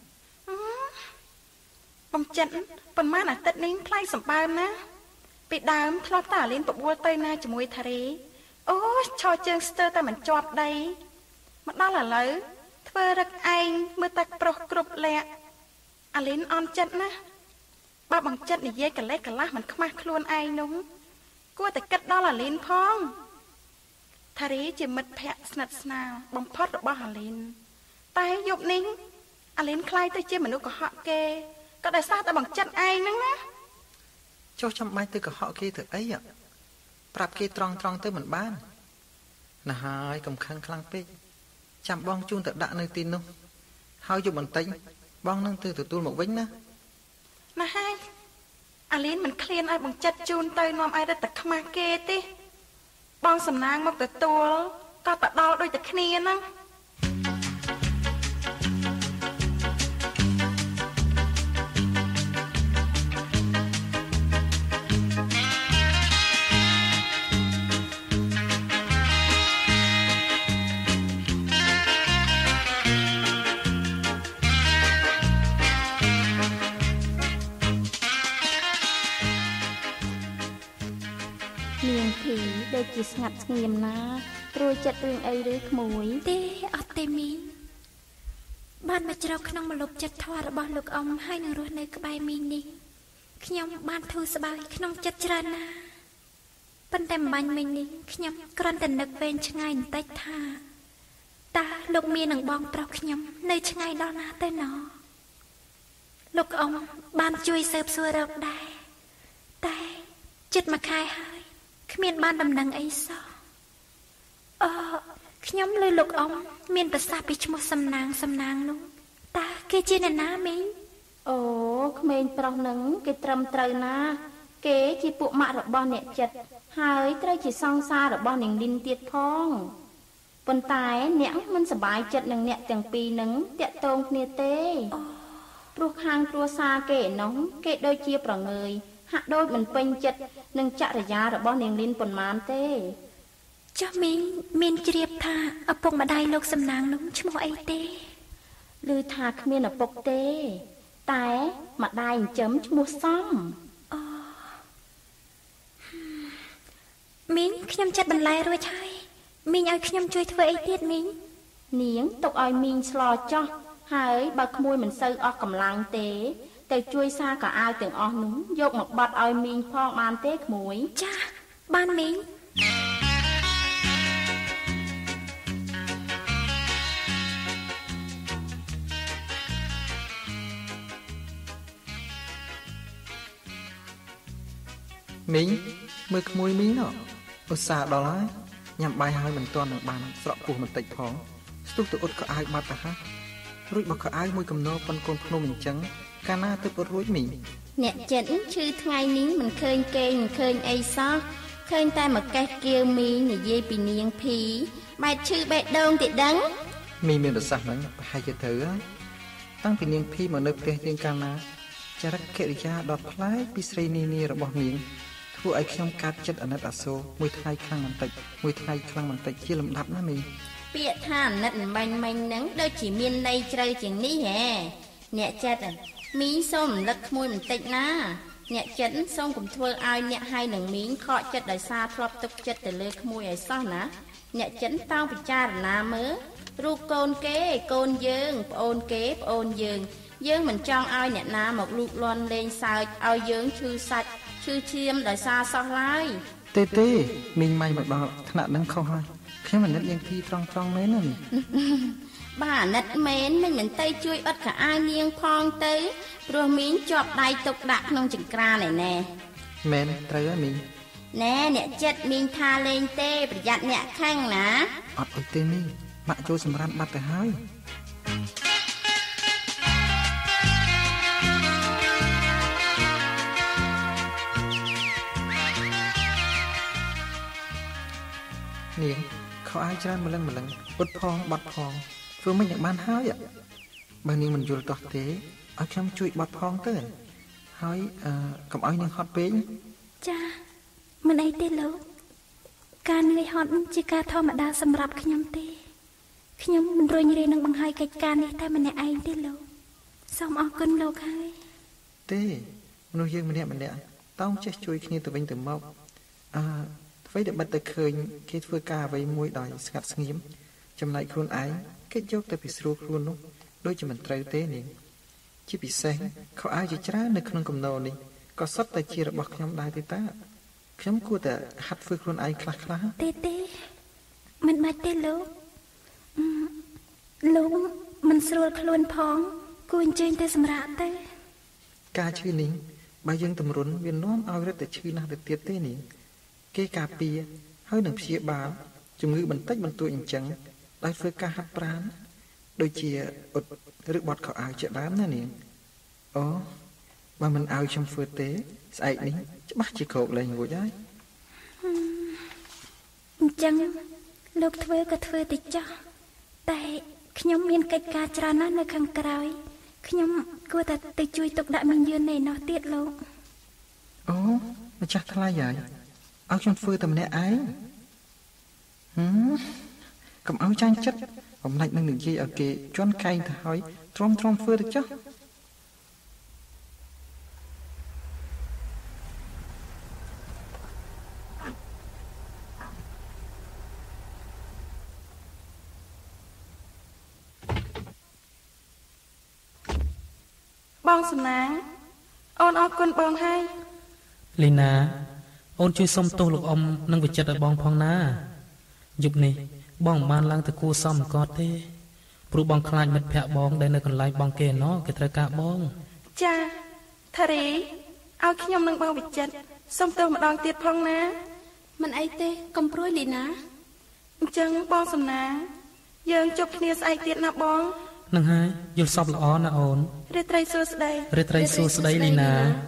បងចិត្តប៉ុន្មានអាទិត្យនេះថ្លៃសម្បើមណាពីដើមធ្លាប់តែអាលីនបបួលទៅណាជាមួយថារីអូឈរជើងស្ទើរតែមិនជាប់ដីមកដល់ឥឡូវធ្វើរឹកឯងមើលតែប្រុសគ្រប់លក្ខអាលីនអន់ចិត្តណាបើបងចិត្តនិយាយកលេសកលាស់មិនខ្មាស់ខ្លួនឯងនោះគួរតែគិតដល់អាលីនផងថារីជាមិត្តភក្តិស្និទ្ធស្នាលបំផុតរបស់អាលីនតែយប់នេះអាលីនខ្លាយទៅជាមនុស្សកុហកគេក៏ដោយសារតែបងចិត្តឯងហ្នឹងណាចុះចាំបាច់ទៅកុហកគេធ្វើអីប្រាប់គេត្រង់ត្រង់ទៅមិនបានណាហើយកុំខឹងខ្លាំងពេកចាំបងជូនទៅដាក់នៅទីនោះហើយយប់បន្តិចបងនឹងទៅទទួលមកវិញណាណាហើយអាលីនមិនឃ្លានឲ្យបង្ចិត្តជូនទៅនាំឲ្យរត់តែខ្មាស់គេទេបងសំណាងមកទទួលក៏ទៅដល់ដូចតែគ្នាហ្នឹងដូចជាស្ងាត់ស្ងៀមណាព្រួយចិត្តរឿងអីឬក្មួយទេអត់ទេមីងបានមកជ្រៅក្នុងមលប់ចិត្តធម៌របស់លោកអ៊ំហើយនឹងរស់នៅក្បែរមីងនេះខ្ញុំបានធូរស្បើយក្នុងចិត្តច្រើនណាស់ប៉ុន្តែមិនបាញ់មីងនេះខ្ញុំគ្រាន់តែនឹកវែងឆ្ងាយបន្តិចថាតើលោកមីនឹងបងប្រុសខ្ញុំនៅឆ្ងាយដល់ណាទៅណោះលោកអ៊ំបានជួយស៊ើបសួររកដែរតែជិតមួយខែហើយគ្មានបានដំណឹងអីសោះអឺខ្ញុំលើលោកអ៊ំមានប្រសាសន៍ពីឈ្មោះសំណាងសំណាងនោះតើគេជាអ្នកណាមីងអូក្មេងប្រុសនឹងគេត្រឹមត្រូវណាគេជាពួកម៉ាក់របស់អ្នកចិត្តហើយត្រូវជាសង្សាររបស់នាងលីនទៀតផងប៉ុន្តែអ្នកមិនសប្បាយចិត្តនឹងអ្នកទាំងពីរនឹងតាក់ទងគ្នាទេព្រោះខាងគ្រួសារគេនោះគេដូចជាប្រងើយហាក់ដូចមិនពេញចិត្តនឹងចរិយារបស់នាងលីនប៉ុន្មានទេចុះមីងមានជ្រាបថាឪពុកម្ដាយលោកសំណាងនោះឈ្មោះអីទេឮថាគ្មានឪពុកទេតែម្ដាយចិញ្ចឹមឈ្មោះសំអូមីងខ្ញុំចាត់បន្លែរួចហើយមីងឲ្យខ្ញុំជួយធ្វើអីទៀតមីងនាងទុកឲ្យមីងស្លចោះហើយបើក្មួយមិនសូវអស់កម្លាំងទេទៅជួយសារកៅអៅទាំងអស់នោះយកមកបាត់ឲ្យមីងផងបានទេក្មួយចាបានមីងមីងមើលក្មួយមីងណោះឧស្សាហ៍ដល់ហើយញ៉ាំបាយហើយមិនទាន់នឹងបានស្រក់ពោះបន្តិចផងស្ទុះទៅអ៊ុតកៅអៅបាត់ទៅហើយរួចបោះកៅអៅមួយកំណោប៉ុនកូនភ្នំអញ្ចឹងកាលណាទៅរួចមីងអ្នកចិត្តឈឺថ្ងៃនេះមិនឃើញគេមិនឃើញអីសោះឃើញតែមកកេះគៀវមីងនិយាយពីនាងភីបែបឈឺបេះដូងទេដឹងមីងមានប្រសាសន៍ហ្នឹងប្រហែលជាត្រូវហើយតាំងពីនាងភីមកនៅផ្ទះយើងកាលណាចរិតកិរិយាដ៏ប្លែកពីស្រីនានារបស់នាងធ្វើឲ្យខ្ញុំកាត់ចិត្តអាណិតអាសូរមួយថ្ងៃខ្លាំងបន្តិចមួយថ្ងៃខ្លាំងបន្តិចជាលំដាប់ណាមីងពាក្យថាអាណិតមិនបាញ់មិញហ្នឹងដូចជាមានន័យជ្រៅជាងនេះហ៎អ្នកចិត្តមីងសូមរំលឹកក្មួយបន្តិចណាអ្នកចិត្តសូមកុំធ្វើឲ្យអ្នកហើយនឹងមីងខកចិត្តដោយសារធ្លាប់ទុកចិត្តទៅលើក្មួយឲ្យសោះណាអ្នកចិត្តតោងពិចារណាមើលរូបកូនគេកូនយើងប្អូនគេប្អូនយើងយើងមិនចង់ឲ្យអ្នកណាមកលូកលាន់លេងសើចឲ្យយើងឈឺសាច់ឈឺឈាមដោយសារសោះឡើយទេទេមីងម៉ៃមកដល់ថ្នាក់នឹងខុសហើយខ្ញុំអាណិតនាងភីត្រង់ត្រង់មែនណាបាទអាណិតមែនមិនមិនទៅជួយអត់កៅអៅនាងផងទៅព្រោះមីងជាប់ដៃទុកដាក់ក្នុងចង្ក្រានឯណែមែនត្រូវហើយមីងណែអ្នកចិត្តមីងថាលេងទេប្រយ័ត្នអ្នកខឹងណាអត់អីទេមីងបាក់ចូលសម្រាប់បាត់ទៅហើយនាងខោអាវច្រើនម្លឹងម្លឹងអ៊ុតផងបាត់ផងធ្វើមិនយ៉ាងបានហើយបើនាងមិនយល់តោះទេឲ្យខ្ញុំជួយបាត់ផងទៅហើយអឺកុំឲ្យនាងហត់ពេកចាមិនអីទេលោកការនឿយហត់ជាការធម្មតាសម្រាប់ខ្ញុំទេខ្ញុំមិនរួញរាយនឹងបង្ហាយកិច្ចការនេះតែម្នាក់ឯងទេលោកសូមអរគុណលោកហើយទេមនុស្សយើងម្នាក់ម្នាក់តោងចេះជួយគ្នាទៅវិញទៅមកអឺអ្វីដែលបាត់តែឃើញគេធ្វើការអ្វីមួយដោយស្ងាត់ស្ងៀមចំណែកខ្លួនឯងគេយកទៅពិស្រួលខ្លួននោះដូចជាមិនត្រូវទេនាងជាពិសេសខោអាវជាច្រើននៅក្នុងគំនរនេះក៏សុទ្ធតែជារបស់ខ្ញុំដែរទេតាខ្ញុំគួរតែហាត់ធ្វើខ្លួនឯងខ្លះខ្លះទេទេមិនបាច់ទេលោកលោកមិនស្រួលខ្លួនផងគួរអញ្ជើញទៅសម្រាប់ទៅការឈឺនេះបើយើងតម្រុនវានាំឲ្យរឹតតែឈឺណាស់ទៅទៀតទេនាងគេការពារហើយនឹងព្យាបាលជំងឺបន្តិចបន្តួចអញ្ចឹងដោយធ្វើការហាត់ប្រាណដូចជាអ៊ុតឬបត់ខោអាវជាដើមណានាងអូបើមិនឲ្យខ្ញុំធ្វើទេស្អែកនេះច្បាស់ជាក្រោកលែងរួចហើយអញ្ចឹងលោកធ្វើក៏ធ្វើទៅចុះតែខ្ញុំមានកិច្ចការច្រើនណាស់នៅខាងក្រោយខ្ញុំគួរតែទៅជួយទុកដាក់មីងយឿននៅនោះទៀតលោកអូម្ចាស់ថ្លៃហើយឲ្យខ្ញុំធ្វើតែម្នាក់ឯងហឹមកុំឲ្យចាញ់ចិត្តបំណាច់នឹងនិយាយឲ្យគេជន់កែងទៅហើយទ្រាំទ្រាំធ្វើទៅចុះបងសំណាងអូនអរគុណបងហើយលីណាអូនជួយសុំទោសលោកអ៊ំនិងវិចិត្រឲ្យបងផងណាយប់នេះបងមិនបានឡើងទៅគួសមកតទេព្រោះបងខ្លាចមិត្តភ័ក្តិបងដែលនៅកន្លែងបងគេណោះគេត្រូវការបងចាថារីឲ្យខ្ញុំនឹងបងវិចិត្រសុំទោសម្ដងទៀតផងណាមិនអីទេកុំព្រួយលីណាអញ្ចឹងបងសំណាងយើងជួបគ្នាស្អែកទៀតណាបងនឹងហើយយល់សពល្អណាអូនរាត្រីសួស្ដីរាត្រីសួស្ដីលីណា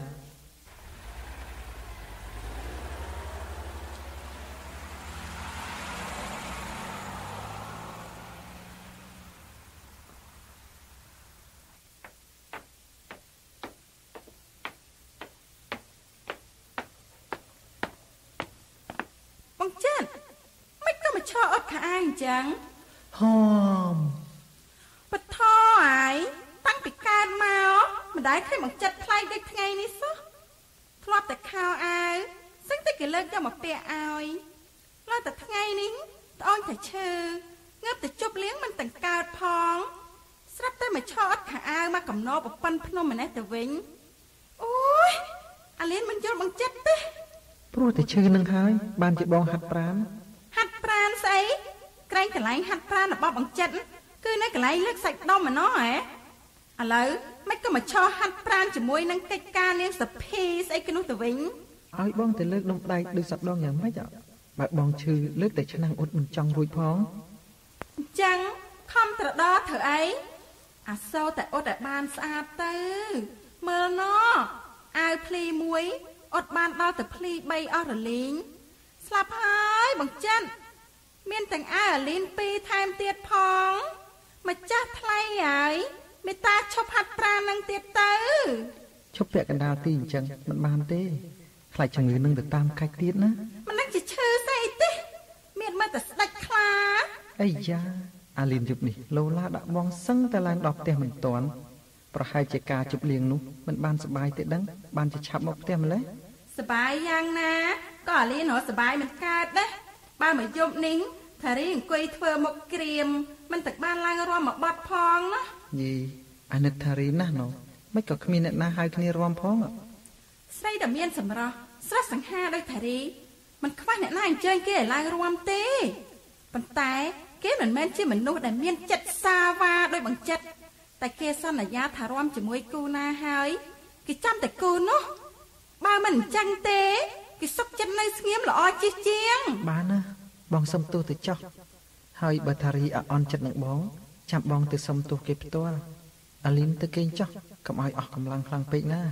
បងចិនមិនក៏មកឈរអត់ខោអាវអញ្ចឹងហមបថោអាយតាំងពីកើតមកម្ដាយឃើញបងចិត្តថ្លៃដូចថ្ងៃនេះសោះធ្លាប់តែខោអាវសឹងតែគេលើកយកមកពាក់ឲ្យឡើយតែថ្ងៃនេះត្អូនតែឈើងើបតែជប់លៀងមិនទាំងកើតផងស្រាប់តែមកឈរអត់ខោអាវមកកំណោប្រប៉ិនភ្នំម្នេះទៅវិញអូយអាលៀនមិនយល់បងចិត្តទេព្រោះតែឈើនឹងហើយបានជាបងហាត់ប្រាណហាត់ប្រាណស្អីក្រែងកន្លែងហាត់ប្រាណរបស់បងចិត្តគឺនៅកន្លែងលើកសាច់ដុំម្នោះហ៎ឥឡូវមិនក៏មកឈរហាត់ប្រាណជាមួយនឹងកិច្ចការនាងសុភីស្អីគេនោះទៅវិញឲ្យបងទៅលើកដុំដែកដូចសាប់ដងយ៉ាងម៉េចបើបងឈឺលើកតែឆ្នាំងអ៊ុតមិនចង់រួចផងអញ្ចឹងខំត្រដោធ្វើអីអាសូរតែអ៊ុតឲ្យបានស្អាតទៅមើលណអាវភ្លីមួយអ៊ុតបានដល់តែភ្លីបីអស់រលីងស្លាប់ហើយបងចិនមានទាំងអាវអាលីនពីរថែមទៀតផងម្ចាស់ថ្លៃហើយមេតាឈប់ហាត់ប្រាណនឹងទៀតទៅឈប់ពាក់កណ្ដាលទីអញ្ចឹងមិនបានទេខ្លាចជំងឺនឹងទៅតាមកាច់ទៀតណាមិននឹងជាឈឺស្អីទេមានមកតែស្ដាច់ខ្លាអីយ៉ាអាលីនយប់នេះឡូឡាដាក់បងសឹងតែឡើងដល់ផ្ទះមិនទាន់ប្រហែលជាការជប់លៀងនោះមិនបានសុបាយទេដឹងបានជាឆាប់មកផ្ទះម្លេះសុបាយយ៉ាងណាក៏អាលីនរត់សុបាយមិនកើតដែរបើមកយប់នេះថារីអង្គុយធ្វើមុខក្រៀមមិនទឹកបានឡើងរាំមកបាត់ផងណាយីអានិតថារីណាស់ណូមិនក៏គ្មានអ្នកណាហៅគ្នារាំផងស្រីដែលមានសម្រស់ស្រស់សង្ហាដោយថារីមិនខ្វះអ្នកណាអញ្ជើញគេឲ្យឡើងរាំទេប៉ុន្តែគេមិនមែនជាមនុស្សដែលមានចិត្តសាវ៉ាដោយបង្ចិត្តតែគេសន្យាថារាំជាមួយគូណាហើយគេចាំតែគូនោះបើមិនអញ្ចឹងទេគេសុខចិត្តនៅស្ងៀមល្អជាជាងបានណាបងសុំទោសទៅចោះហើយបើថារីអអន់ចិត្តនឹងបងចាំបងទៅសុំទោសគេផ្ទាល់អាលីនទៅគេងចោះកុំឲ្យអស់កម្លាំងខ្លាំងពេកណា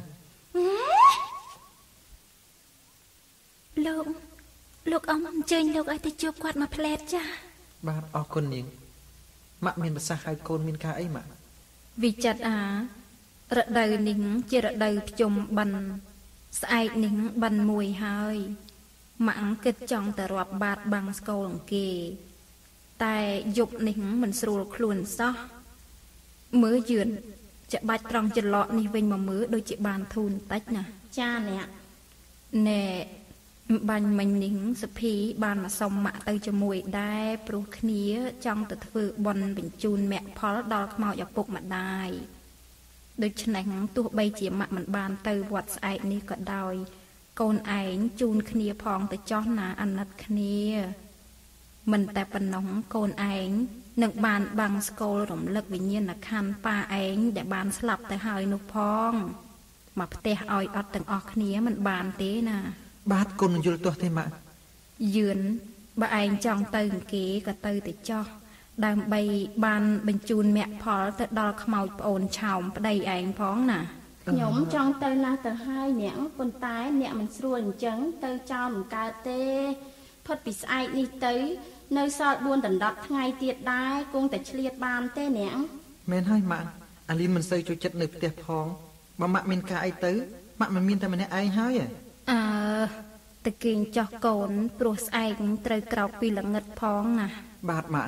លោកលោកអ៊ំអញ្ជើញលោកឲ្យទៅជួបគាត់មកផ្លែតចាបាទអរគុណនាងម៉ាក់មានប្រសាសន៍ហៅកូនមានការអីម៉ាក់វិចិត្រអារដូវនេះជារដូវភ្ជុំបិណ្ឌស្អែកនេះបិណ្ឌមួយហើយម៉ាក់គិតចង់ទៅរាប់បាតបាំងស្គលអង្គេតែយប់នេះមិនស្រួលខ្លួនសោះមើលយឿនច្បាច់ត្រង់ចន្លោះនេះវិញមកមើលដូចជាបានធូនតិចណាចាអ្នកណែបាញ់មិញនេះសុភីបានមកសុំម៉ាក់ទៅជាមួយដែរព្រោះគ្នាចង់ទៅធ្វើបុណ្យបញ្ជូនមគ្គផលដល់ខ្មោចឪពុកម្ដាយដូច្នេះទោះបីជាម៉ាក់មិនបានទៅវត្តស្អែកនេះក៏ដោយកូនឯងជូនគ្នាផងទៅចោះណាអាណិតគ្នាមិនតែប៉ុណ្ណោះកូនឯងនឹងបានបាំងស្គលរំលឹកវិញ្ញាណក្ខន្ធប៉ាឯងដែលបានស្លាប់ទៅហើយនោះផងមកផ្ទះឲ្យអត់ទាំងអស់គ្នាមិនបានទេណាបាទគុណយល់ទោះទេម៉ាក់យឿនបើឯងចង់ទៅគេក៏ទៅទៅចោះដើម្បីបានបញ្ជូនមគ្គផលទៅដល់ខ្មោចប្អូនឆោមប្តីឯងផងណាខ្ញុំចង់ទៅណាស់ទៅហើយអ្នកប៉ុន្តែអ្នកមិនស្រួលអញ្ចឹងទៅចោលមិនកើតទេផុតពីស្អែកនេះទៅនៅសល់បួនដណ្ដប់ថ្ងៃទៀតដែរគង់តែឆ្លៀតបានទេអ្នកមែនហើយម៉ាក់អាលីនមិនសូវចូលចិត្តនៅផ្ទះផងបើម៉ាក់មានការអីទៅម៉ាក់មិនមានតែម្នាក់ឯងហើយអឺតើគេងចោះកូនព្រោះស្អែកត្រូវក្រោកពីល្ងិតផងណាបាទម៉ាក់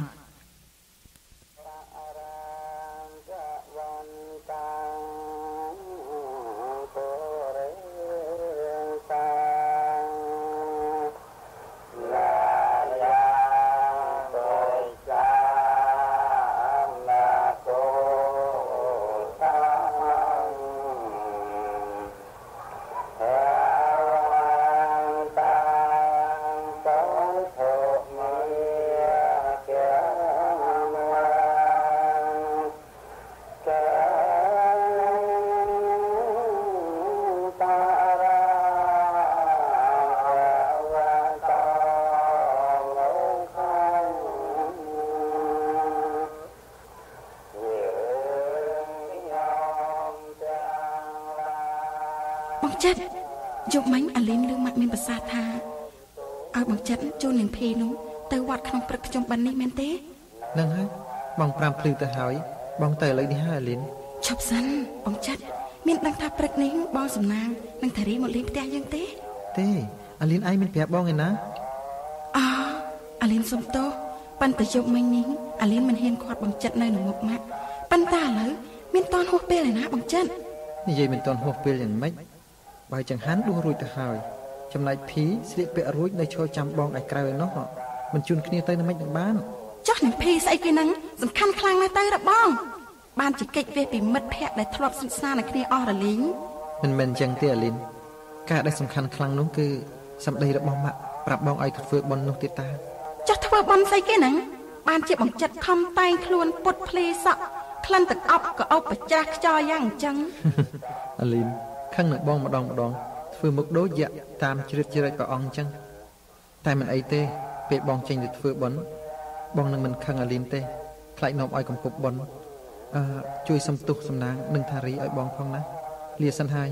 ចិត្តយប់មិញអាលីនលឺម៉ាក់មានប្រសាសន៍ថាឲ្យបងចិត្តចូលនាងភីនោះទៅវត្តក្នុងព្រឹកខ្ញុំបាននេះមែនទេនឹងហើយបងប្រាំភ្លឺទៅហើយបងទៅឥឡូវនេះហើយអាលីនឈប់សិនបងចិត្តមានដឹងថាព្រឹកនេះបងសំណាងនឹងធារីមកលេងផ្ទះយើងទេទេអាលីនឯងមានប្រាប់បងឯណាអើអាលីនសុំទោសប៉ុន្តែយប់មិញនេះអាលីនមិនហ៊ានខាត់បងចិត្តនៅនឹងមុខម៉ាក់ប៉ុន្តែឥឡូវមានតន់ហួសពេលឯណាបងចិត្តនិយាយមិនតន់ហួសពេលយ៉ាងម៉េចបើចង្ហាន់ដួសរួចទៅហើយចំណែកភីស្លៀកពាក់រួចនៅឈរចាំបងឯក្រៅឯនោះមិនជូនគ្នាទៅនឹងមិននឹងបានចុះនឹងភីស្អីគេហ្នឹងសំខាន់ខ្លាំងណាស់ទៅរបងបានជាកិច្ចវេះពីមិត្តភ័ក្តិដែលធ្លាប់សិក្សានឹងគ្នាអស់រលីងមិនមែនចឹងទេអាលីនការដែលសំខាន់ខ្លាំងនោះគឺសម្ដីរបស់ម៉ាក់ប្រាប់បងឲ្យធ្វើបុណ្យនោះទៀតតាចុះធ្វើបុណ្យស្អីគេហ្នឹងបានជាបងចិត្តខំតែងខ្លួនពុតភ្លីសក់ក្លិនទឹកអប់ក៏អប់ប្រចាស់ខ្ចរយ៉ាងអញ្ចឹងអាលីនខឹងនឹងបងម្ដងម្ដងធ្វើមុខដូចយៈតាមជ្រៀតជ្រែកព្រះអង្គអញ្ចឹងតែមិនអីទេពេលបងចេញទៅធ្វើបុណ្យបងនឹងមិនខឹងអាលីនទេខ្លាចនាំឲ្យកំពប់បុណ្យអឺជួយសំទុះសំណាងនឹងធារីឲ្យបងផងណាលាសិនហើយ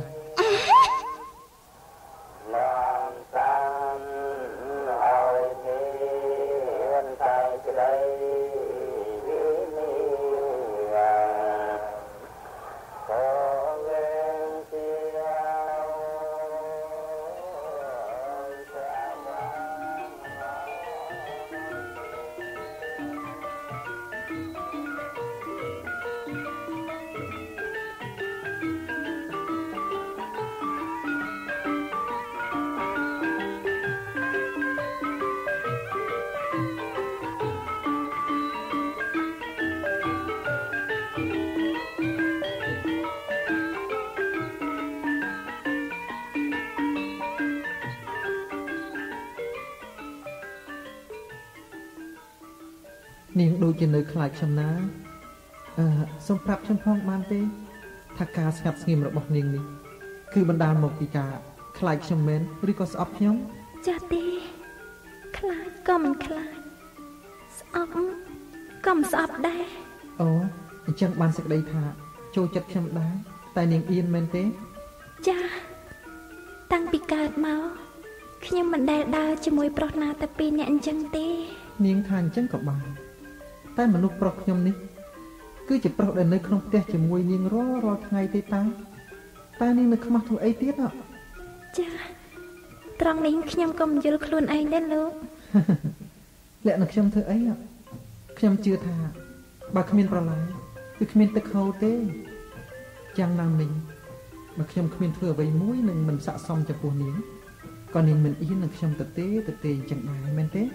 នាងដូចជានៅខ្លាចខ្ញុំណាអឺសូមប្រាប់ខ្ញុំផងបានទេថាការស្ងាត់ស្ងៀមរបស់នាងនេះគឺបណ្ដាលមកពីការខ្លាចខ្ញុំមែនឬក៏ស្អប់ខ្ញុំចាទេខ្លាចក៏មិនខ្លាចស្អប់ក៏មិនស្អប់ដែរអូអញ្ចឹងបានសេចក្តីថាចូលចិត្តខ្ញុំដែរតែនាងអៀនមែនទេចាតាំងពីកើតមកខ្ញុំមិនដែលដើរជាមួយប្រុសណាតែពីរនាក់អញ្ចឹងទេនាងថាអញ្ចឹងក៏បានតែមនុស្សប្រុសខ្ញុំនេះគឺជាប្រុសដែលនៅក្នុងផ្ទះជាមួយនាងរាល់រាល់ថ្ងៃទេតាតែនាងនៅខ្មាស់ធ្វើអីទៀតហ៎ចាត្រង់នេះខ្ញុំក៏មិនយល់ខ្លួនឯងដែរលោកលាក់នឹងខ្ញុំធ្វើអីខ្ញុំជឿថាបើគ្មានប្រឡាយគឺគ្មានទឹកហូរទេយ៉ាងណាមិញបើខ្ញុំគ្មានធ្វើអ្វីមួយនឹងមិនស័ក្តិសមចំពោះនាងក៏នាងមិនអៀននឹងខ្ញុំទៅទេទៅទេអញ្ចឹងដែរមែនទេ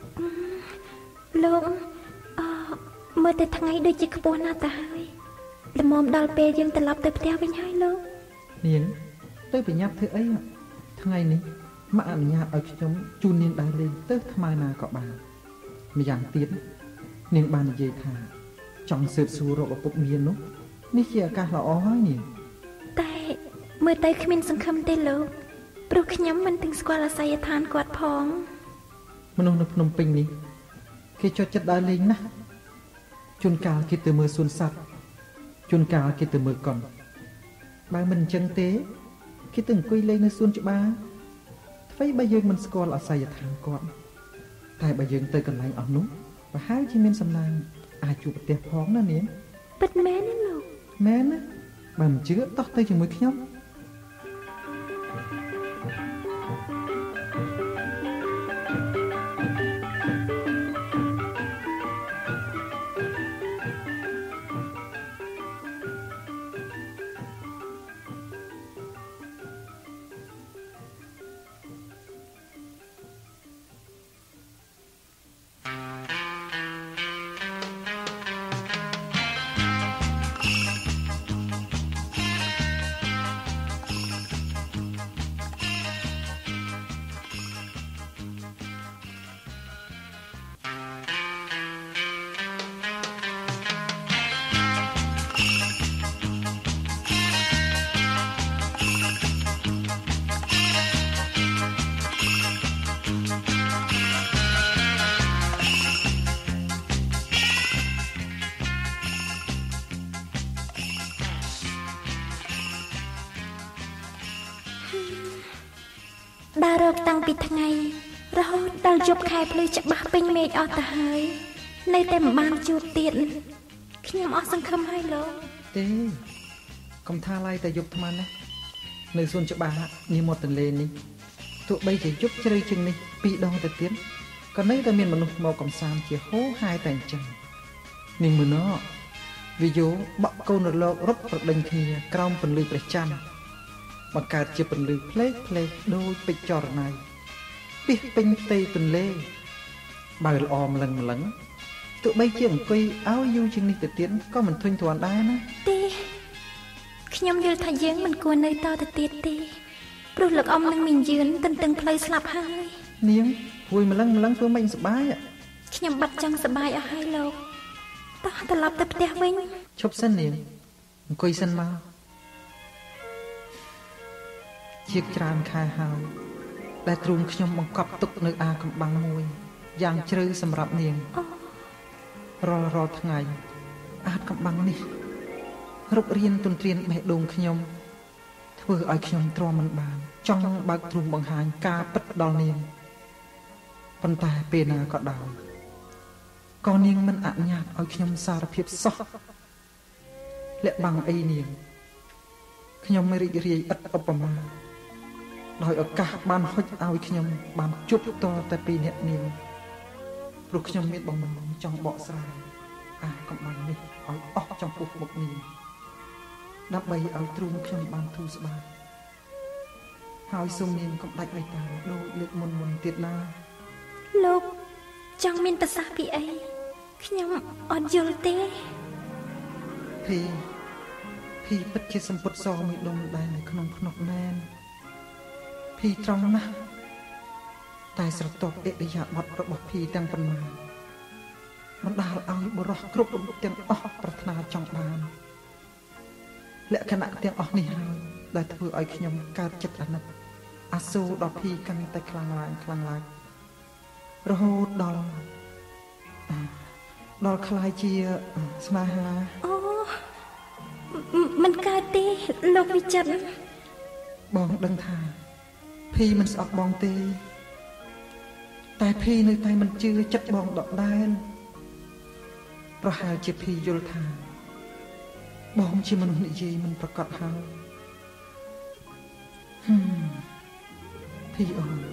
លោកអឺមើលតែថ្ងៃដូចជាខ្ពស់ណាស់ទៅហើយល្មមដល់ពេលយើងត្រឡប់ទៅផ្ទះវិញហើយលោកនាងទៅប្រញាប់ធ្វើអីថ្ងៃនេះម៉ាក់អនុញ្ញាតឲ្យខ្ញុំជូននាងដើរលេងទៅថ្មើរណាក៏បានម្យ៉ាងទៀតនាងបាននិយាយថាចង់ស៊ើបសួររកឪពុកមាននោះនេះជាឱកាសល្អហើយនាងតែមើលទៅគ្មានសង្ឃឹមទេលោកព្រោះខ្ញុំមិនទាំងស្គាល់អាសយដ្ឋានគាត់ផងមនុស្សនៅភ្នំពេញនេះគេចូលចិត្តដើរលេងណាស់ជួនកាលគេទៅមើលសួនសត្វជួនកាលគេទៅមើលកុនបើមិនអញ្ចឹងទេគេទៅអង្គុយលេងនៅសួនច្បារអ្វីបើយើងមិនស្គាល់អាស័យដ្ឋានគាត់តែបើយើងទៅកន្លែងអស់នោះប្រហែលជាមានសំណាងអាចជួបប្រទះផងណានាងពិតមែនទេលោកមែនណាបើមិនជឿតោះទៅជាមួយខ្ញុំដើររកតាំងពីថ្ងៃរហូតដល់យប់ខែភ្លឺច្បាស់ពេញមេឃអស់ទៅហើយនៅតែមិនបានជួបទៀតខ្ញុំអស់សង្ឃឹមហើយលោកទេកុំថាឡាយតែយប់ថ្មណានៅសួនច្បារនាមាត់ទន្លេនេះទោះបីជាយប់ជ្រៅជាងនេះពីរដងទៅទៀតក៏នៅតែមានមនុស្សមកកំសាន្តជាហូរហាយតែអញ្ចឹងនាងមើលណោវីយ៉ូបក់កូនរលករត់ប្រដេញគ្នាក្រោមពន្លឺព្រះច័ន្ទបង្កើតជាពន្លឺផ្លេកផ្លេកដូចពេជ្រចរណៃពីសពេញផ្ទៃទន្លេបើល្អម្លឹងម្លឹងទោះបីជាអង្គុយឲ្យយូរជាងនេះទៅទៀតក៏មិនធុញទ្រាន់ដែរណាទេខ្ញុំយល់ថាយើងមិនគួរនៅតទៅទៀតទេព្រោះលោកអ៊ំនឹងមានយឿនទន្ទឹងផ្លូវស្លាប់ហើយនាងព្រួយម្លឹងម្លឹងធ្វើមិនសប្បាយខ្ញុំបាត់ចង់សប្បាយអស់ហើយលោកតោះត្រឡប់ទៅផ្ទះវិញឈប់សិននាងអង្គុយសិនមកជាច្រើនខែហើយដែលទ្រូងខ្ញុំបង្កប់ទុកនៅអាកំបាំងមួយយ៉ាងជ្រៅសម្រាប់នាងរាល់រាល់ថ្ងៃអាកំបាំងនេះរុករៀនទន្ទ្រានបេះដូងខ្ញុំធ្វើឲ្យខ្ញុំទ្រាំមិនបានចង់បើកទ្រូងបង្ហាញការពិតដល់នាងប៉ុន្តែពេលណាក៏ដោយក៏នាងមិនអនុញ្ញាតឲ្យខ្ញុំសារភាពសោះលាក់បាំងអីនាងខ្ញុំរីករាយឥតឧបមាដោយឱកាសបានហុចឲ្យខ្ញុំបានជួបតតែពីអ្នកនាងព្រោះខ្ញុំមានបំណងចង់បកស្រាយអាកំបាំងនេះឲ្យអស់ចំពោះមុខនាងដើម្បីឲ្យទ្រូងខ្ញុំបានធូរស្បើយហើយសូមនាងកុំដាច់មេត្តាដូចលើកមុនមុនទៀតណាលោកចង់មានប្រសាសន៍ពីអីខ្ញុំអត់យល់ទេភីភីពិតជាសម្ពុតសមួយដុំដែរនៅក្នុងភ្នក់ណែនភីត្រង់ណាស់តែស្រទាប់អិរិយាបថរបស់ភីទាំងប៉ុន្មានបណ្ដាលឲ្យបុរសគ្រប់រូបទាំងអស់ប្រាថ្នាចង់បានលក្ខណៈទាំងអស់នេះហើយដែលធ្វើឲ្យខ្ញុំកើតចិត្តអាណិតអាសូរដល់ភីកាន់តែខ្លាំងឡើងខ្លាំងឡើងរហូតដល់ដល់คล้ายជាស្នេហាអូមិនកើតទេលោកវិចិត្របងដឹងថាភីមិនស្អប់បងទេតែភីនៅតែមិនជឿចិត្តបងដដែលប្រហែលជាភីយល់ថាបងជាមនុស្សនិយាយមិនប្រកបហើយហឹមភីអូន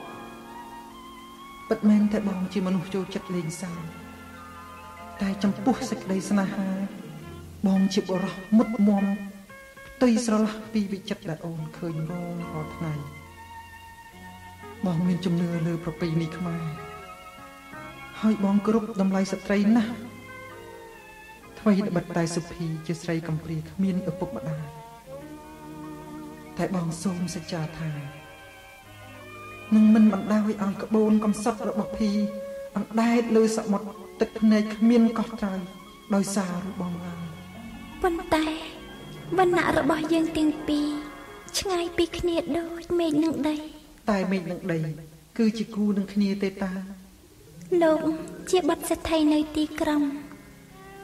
ពិតមែនតែបងជាមនុស្សចូលចិត្តលេងសើចតែចំពោះសេចក្តីស្នេហាបងជាបុរសមុតមមផ្ទៃស្រឡះពីវិចិត្រដែលអូនឃើញរាល់រាល់ថ្ងៃបងមានជំនឿលើប្រពៃណីខ្មែរហើយបងគោរពតម្លៃស្ត្រីណាស់ថ្មីត្បិតតែសុភីជាស្រីកំព្រាគ្មានឪពុកម្ដាយតែបងសូមសច្ចាថានឹងមិនបណ្ដោយឲ្យក្បូនកំសត់របស់ភីអណ្ដែតលើសមុទ្រទឹកភ្នែកគ្មានកោះត្រៃដោយសាររូបបងឡើយប៉ុន្តែវណ្ណៈរបស់យើងទាំងពីរឆ្ងាយពីគ្នាដូចមេឃនិងដីតែមេឃនិងដីគឺជាគូនឹងគ្នាទេតាលោកជាបុត្រសេដ្ឋីនៅទីក្រុង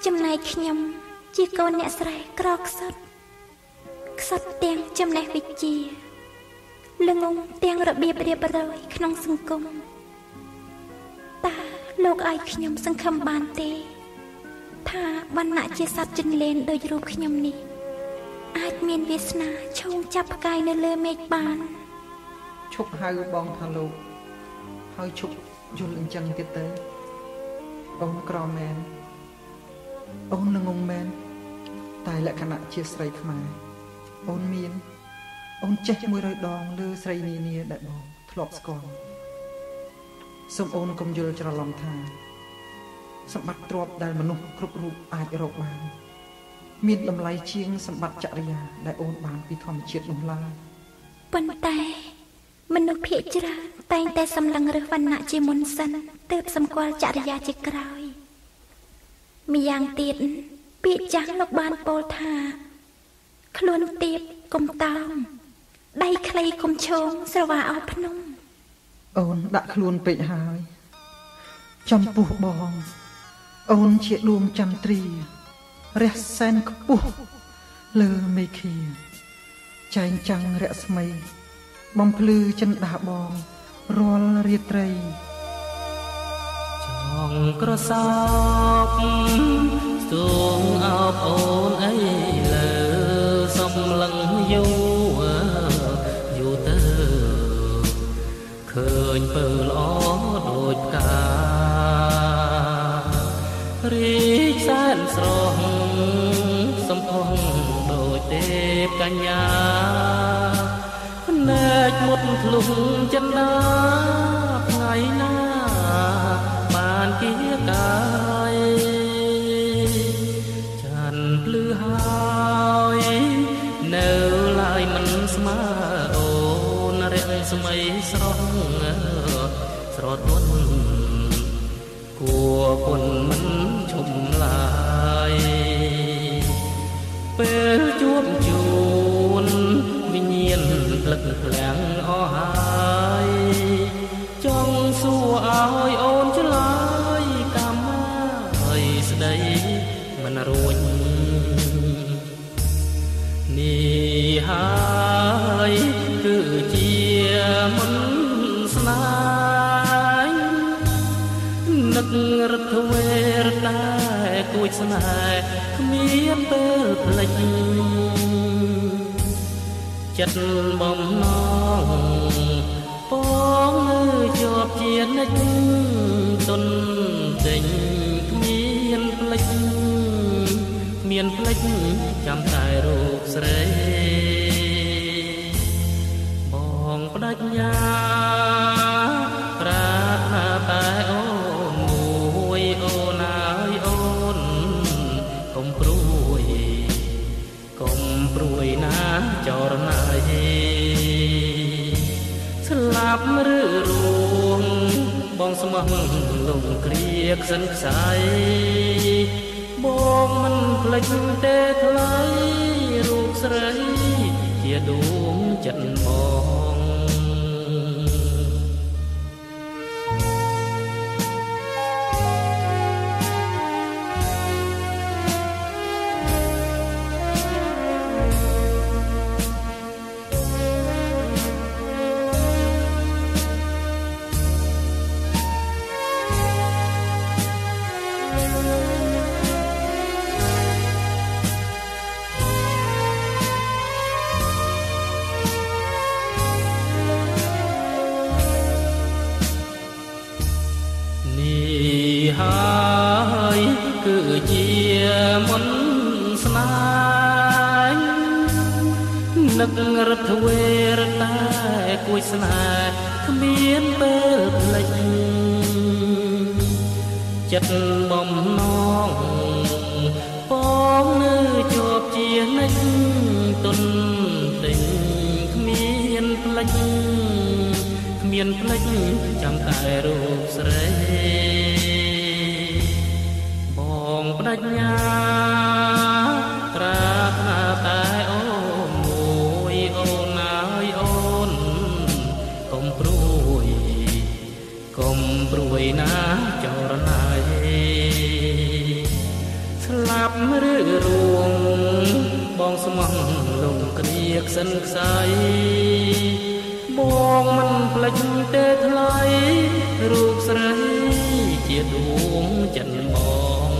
ចំណែកខ្ញុំជាកូនអ្នកស្រីក្រខ្សត់ខ្សត់ទាំងចំណេះវិជ្ជាល្ងងទាំងរបៀបរៀបរយក្នុងសង្គមតើលោកឲ្យខ្ញុំសង្ឃឹមបានទេថាវណ្ណៈជាសត្វចិនលែនដូចរូបខ្ញុំនេះអាចមានវាសនាឈោងចាប់ផ្កាយនៅលើមេឃបានឈប់ហៅបងថាលោកហើយឈប់យល់អញ្ចឹងទៀតទៅអូនក្រមែនអូននឹងងមែនតែលក្ខណៈជាស្រីខ្មែរអូនមានអូនចេះមួយរយដងលើស្រីនានាដែលបងធ្លាប់ស្គាល់សូមអូនកុំយល់ច្រឡំថាសម្បត្តិទ្រព្យដែលមនុស្សគ្រប់រូបអាចរកបានមានតម្លៃជាងសម្បត្តិចរិយាដែលអូនបានពីធម្មជាតិនោះឡើយប៉ុន្តែមនុស្សភាគច្រើនតែងតែសម្លឹងរើសវណ្ណៈជាមុនសិនទើបសម្គាល់ចរិយាជាក្រោយម្យ៉ាងទៀតពាក្យចាស់លោកបានពោលថាខ្លួនទៀបកុំតោងដៃខ្លីកុំឈោងស្រវាអោភ្នំអូនដាក់ខ្លួនពេកហើយចំពោះបងអូនជាដួងចន្ទ្រារះសែនខ្ពស់លើមេឃាចែងចាំងរស្មីបំភ្លឺចិនដាបងរាល់រាត្រីចង់ក្រសោបស្ទងអោបអូនអីលើសំឡឹងយូយូទៅឃើញពើល្អដូចផ្ការីកសែនស្រស់សំផស្សដូចទេពកញ្ញាភ្នែកមុតធ្លុះចិនដាថ្ងៃណាបានគៀកាយច័ន្ទភ្លឺហើយនៅឡើយមិនស្មើអូនរះស្មីស្រស់ស្រទន់គួរគុណមិនឈប់ឡើយពេលជួបជួនវិញ្ញាណផ្លឹកផ្លាំងអស់ហើយចង់សួរឲ្យអូនឆ្លើយកម្មហើយស្ដីមិនរួចនេះហើយគឺជាមុនស្នេហ៍នឹករត់វេរតែគួចស្នេហ៍គ្មានពេលភ្លេចចិត្តបំណងបងនៅជាប់ជានិច្ចទុនចេញគ្មានភ្លេចគ្មានភ្លេចចាំតែរូបស្រីបងបដិញ្ញាប្រាថ្នាតែអូនមួយអូនហើយអូនកុំព្រួយកុំព្រួយណាចរណៃស្លាប់ឬរួងបងស្មោះលំគ្រាក្សិនខ្សែបងមិនភ្លេចទេថ្លៃរូបស្រីជាដួងចិត្តបងហើយគឺជាមុនស្នេហ៍នឹករត់វេរតែគួចស្នេហ៍គ្មានពេលភ្លេចចិត្តបំណងបងនៅជាប់ជានិច្ចទុនដេញគ្មានភ្លេចគ្មានភ្លេចចាំតែរូបស្រីបដិញ្ញាប្រាថ្នាតែអូនមួយអូនហើយអូនកុំព្រួយកុំព្រួយណាចរណៃស្បងស្មោះលងគ្រាក្សិនខ្សែបងមិនភ្លេចទេថ្លៃរូបស្រីជាដួងចិត្តបង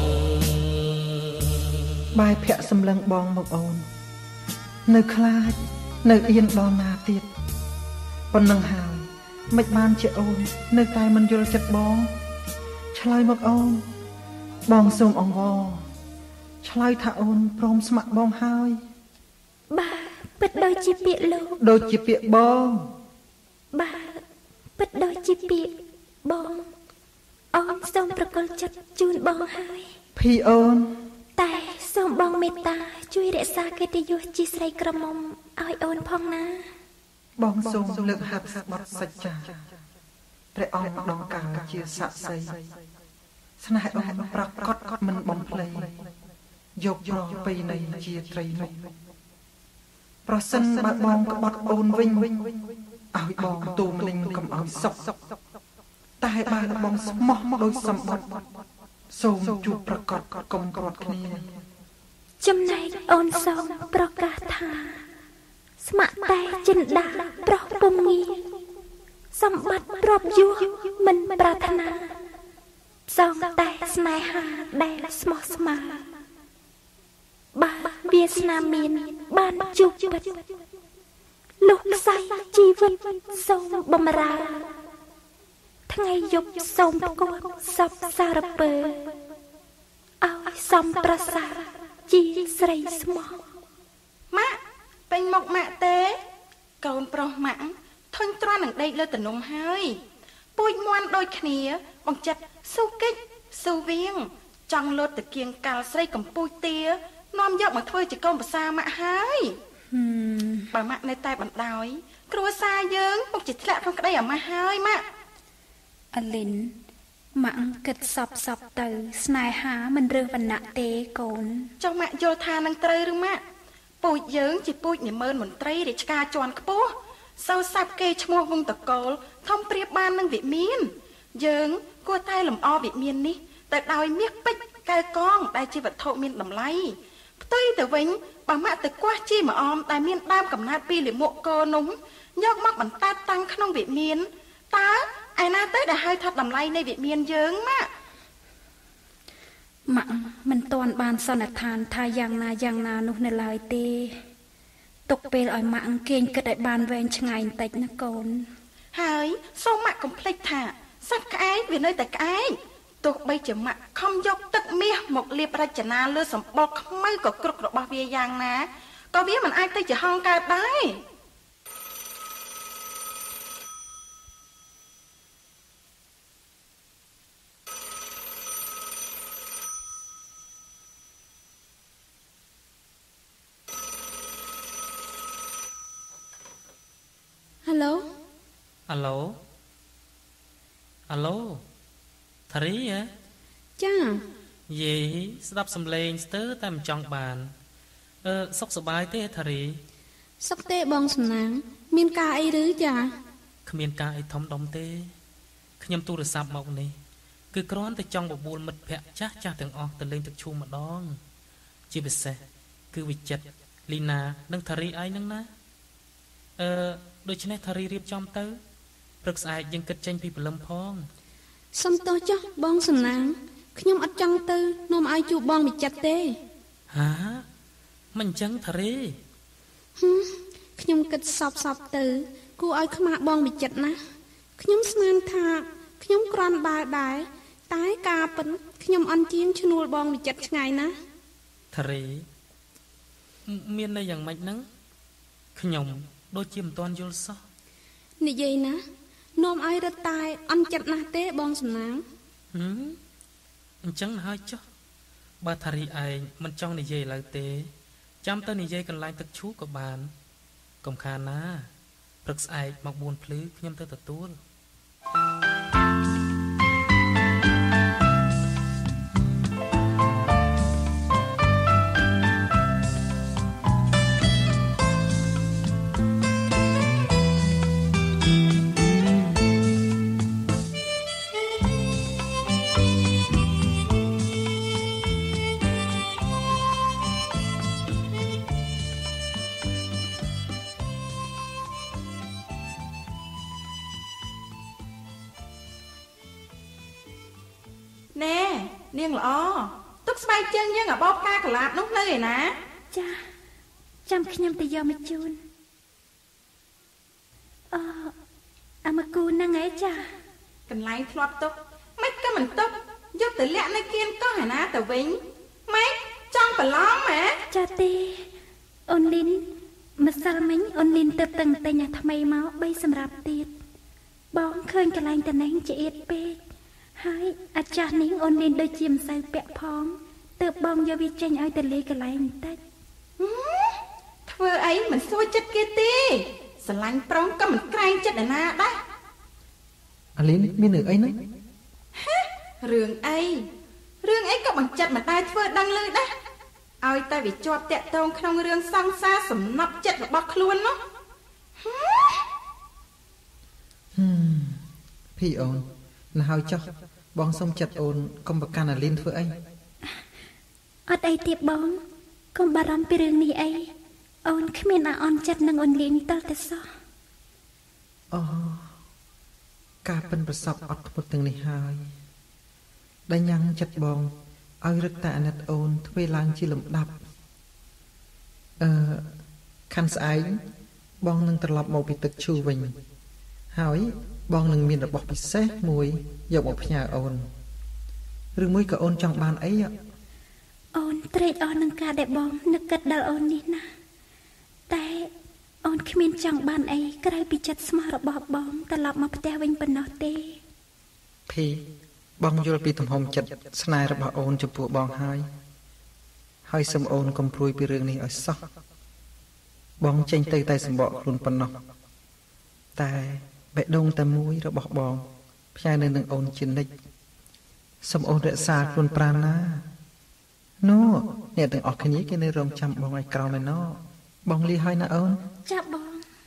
បាយភ័ក្រសម្លឹងបងមកអូននៅខ្លាចនៅអៀនដល់ណាទៀតប៉ុណ្ណឹងហើយមិនបានជាអូននៅតែមិនយល់ចិត្តបងឆ្លើយមកអូនបងសូមអង្វរឆ្លើយថាអូនព្រមស្ម័គ្របងហើយបាទពិតដូចជាពាក្យលោកដូចជាពាក្យបងបាទពិតដូចជាពាក្យបងអូនសូមប្រគល់ចិត្តជូនបងហើយភីអូនតែសូមបងមេត្តាជួយរក្សាកិត្តិយសជាស្រីក្រមុំឲ្យអូនផងណាបងសូមលើកហាត់បទសច្ចាព្រះអង្គដងកាជាស័ក្តិសិទ្ធិស្នេហ៍អូនប្រកបមិនបំភ្លៃយកប្របីនៃជាត្រីនោះប្រសិនបើបងក្បត់អូនវិញឲ្យបងទូមលិញកុំឲ្យសុខតែបើបងស្មោះដោយសម្បត្តិសូមជួបប្រកបកុំក្បត់គ្នាចំណែកអូនសូមប្រកាសថាស្ម័គ្រតែចិន្តាប្រុសពុំងាសម្បត្តិប្របយោមិនប្រាថ្នាសងតែស្នេហាដែលស្មោះស្ម័គ្របើវាសនាមានបានជួបពិតលុះខ្សែជីវិតសូមបំរើថ្ងៃយប់សូមផ្គាប់សពសារពើឲ្យសំប្រសើរជាស្រីស្មោះម៉ាក់ពេញមកម៉ាក់ទេកូនប្រុសម៉ាក់ធុញទ្រាន់នឹងដេកលើទំនំហើយពូជមន់ដូចគ្នាបង្ចិត្តស៊ូកិច្ចស៊ូវៀងចង់លោតតគៀងកាល់ស្រីកំពូចទានាំយកមកធ្វើជាកូនប្រសាម៉ាក់ហើយបើម៉ាក់នៅតែបណ្ដោយគ្រួសារយើងមុខជាធ្លាក់ក្នុងក្តីអាម៉ាស់ហើយម៉ាក់អលីនម៉ាក់គិតសពសពទៅស្នេហាមិនរើសវណ្ណៈទេកូនចុះម៉ាក់យល់ថានឹងត្រូវឬម៉ាក់ពូជយើងជាពូជនិមឺនមន្ត្រីរាជការជាន់ខ្ពស់សូវសាប់គេឈ្មោះវងតកូលធំប្រៀបបាននឹងវិមានយើងគួរតែលំអវិមាននេះទៅដោយមាសពេជ្រកែវកងដែលជាវត្ថុមានតម្លៃផ្ទុយទៅវិញបើម៉ាក់ទៅគោះជាម្អមដែលមានដើមកំណើតពីលាមកកនោះយកមកបន្តែបតាំងក្នុងវិមានតើឯណាទៅដែលហៅថាតម្លៃនៃវិមានយើងម៉ាក់ម៉ាក់មិនទាន់បានសន្និដ្ឋានថាយ៉ាងណាយ៉ាងណានោះនៅឡើយទេទុកពេលឲ្យម៉ាក់អង្គេងគិតឲ្យបានវែងឆ្ងាយបន្តិចណាកូនហើយសូមម៉ាក់កុំភ្លេចថាសត្វក្អែកវានៅតែក្អែកទោះបីជាម៉ាក់ខំយកទឹកមាសមកលាបរចនាលើសម្បុរខ្មៅក៏គ្រប់របស់វាយ៉ាងណាក៏វាមិនអាចទៅជាហង្សកើតដែរហឡូហឡូហឡូធារីហ៎ចាយេស្ដាប់សំឡេងស្ទើរតែមិនចង់បានអឺសុខសប្បាយទេធារីសុខទេបងសំណាងមានការអីឬចាគ្មានការអីធំដុំទេខ្ញុំទូរស័ព្ទមកនេះគឺគ្រាន់តែចង់បបួលមិត្តភ័ក្ដិចាស់ចាស់ទាំងអស់ទៅលេងទឹកឈូម្ដងជាពិសេសគឺវិចិត្រលីណានិងធារីឯងហ្នឹងណាអឺដូច្នេះធារីរៀបចំទៅព្រឹកស្អែកយើងគិតចេញពីព្រលឹមផងសុំទោសចុះបងសំណាងខ្ញុំអត់ចង់ទៅនាំឲ្យជួបបងវិចិត្រទេហាមិនអញ្ចឹងធារីហឹមខ្ញុំគិតសពសពទៅគួរឲ្យខ្មាស់បងវិចិត្រណាខ្ញុំស្មានថាខ្ញុំគ្រាន់បើដែរតែការពិនខ្ញុំអន់ជាងឈ្នួលបងវិចិត្រឆ្ងាយណាធារីមានន័យយ៉ាងម៉េចហ្នឹងខ្ញុំដូចជាមិនទាន់យល់សោះនិយាយណានាំឲ្យរត់តែអន់ចិត្តណាស់ទេបងសំណាងហឹមអញ្ចឹងហើយចុះបើធារីឯងមិនចង់និយាយឡើយទេចាំទៅនិយាយកន្លែងទឹកឈូក៏បានកុំខានណាព្រឹកស្អែកមកបួនភ្លឺខ្ញុំទៅទទួលនាងល្អទុកស្បែកជើងយើងឲ្យបបផ្កាកលាបនោះនៅឯណាចាចាំខ្ញុំទៅយកមកជូនអឺអាមកូនហ្នឹងឯងចាកន្លែងធ្លាប់ទុកមិនក៏មិនទុកយកទៅលាក់នៅគៀនកោះឯណាទៅវិញម៉េចចង់ប្រឡំហ៎ចាទេអូនលីនម្សិលមិញអូនលីនទៅតឹងតែញអាថ្មីមកបីសម្រាប់ទៀតបងឃើញកន្លែងតណេងជាអៀតពេកហើយអាចារ្យនាងអូនលីនដូចជាមិនសូវពាក់ផងទើបបងយកវាចេញឲ្យទៅលេកន្លែងបន្តិចធ្វើអីមិនសួរចិត្តគេទេស្រឡាញ់ប្រុងក៏មិនក្រែងចិត្តឯណាដែរអាលីនមានរឿងអីហ្នឹងរឿងអីរឿងអីក៏បញ្ចិតមិនដែរធ្វើដឹងលឺដែរឲ្យតែវាជាប់តាក់ទងក្នុងរឿងសង្សារសំណប់ចិត្តរបស់ខ្លួននោះហឹមភីអូនណ៎ហើយចុះបងសុំចិត្តអូនកុំប្រកាន់អាលីនធ្វើអីអត់អីទៀតបងកុំបារម្ភពីរឿងនេះអីអូនគ្មានអាអន់ចិត្តនឹងអូនលីនតតែសោះអូការប៉ិនប្រសពអត់ធ្មត់ទាំងនេះហើយដែលញ៉ាំងចិត្តបងឲ្យរឹតតែអាណិតអូនធ្វើឡើងជាលំដាប់អឺខាន់ស្អែកបងនឹងត្រឡប់មកពីទឹកឈូវិញហើយបងនឹងមានរបស់ពិសេសមួយយកមកផ្ញើអូនឬមួយក៏អូនចង់បានអីអូនត្រេកអរនឹងការដែលបងនឹកគិតដល់អូននេះណាតែអូនគ្មានចង់បានអីក្រៅពីចិត្តស្មោះរបស់បងត្រឡប់មកផ្ទះវិញប៉ុណ្ណោះទេភីបងយល់ពីទំហំចិត្តស្នេហ៍របស់អូនចំពោះបងហើយហើយសូមអូនកុំព្រួយពីរឿងនេះឲ្យសោះបងចេញទៅតែសម្បកខ្លួនប៉ុណ្ណោះតែបេះដូងតែមួយរបស់បងផ្ញើនៅនឹងអូនជានិច្ចសូមអូនរក្សាខ្លួនប្រាណណានោះអ្នកទាំងអស់គ្នាគេនៅរងចាំបងឲ្យក្រោមឯណោបងលីហើយណាអូនចាបង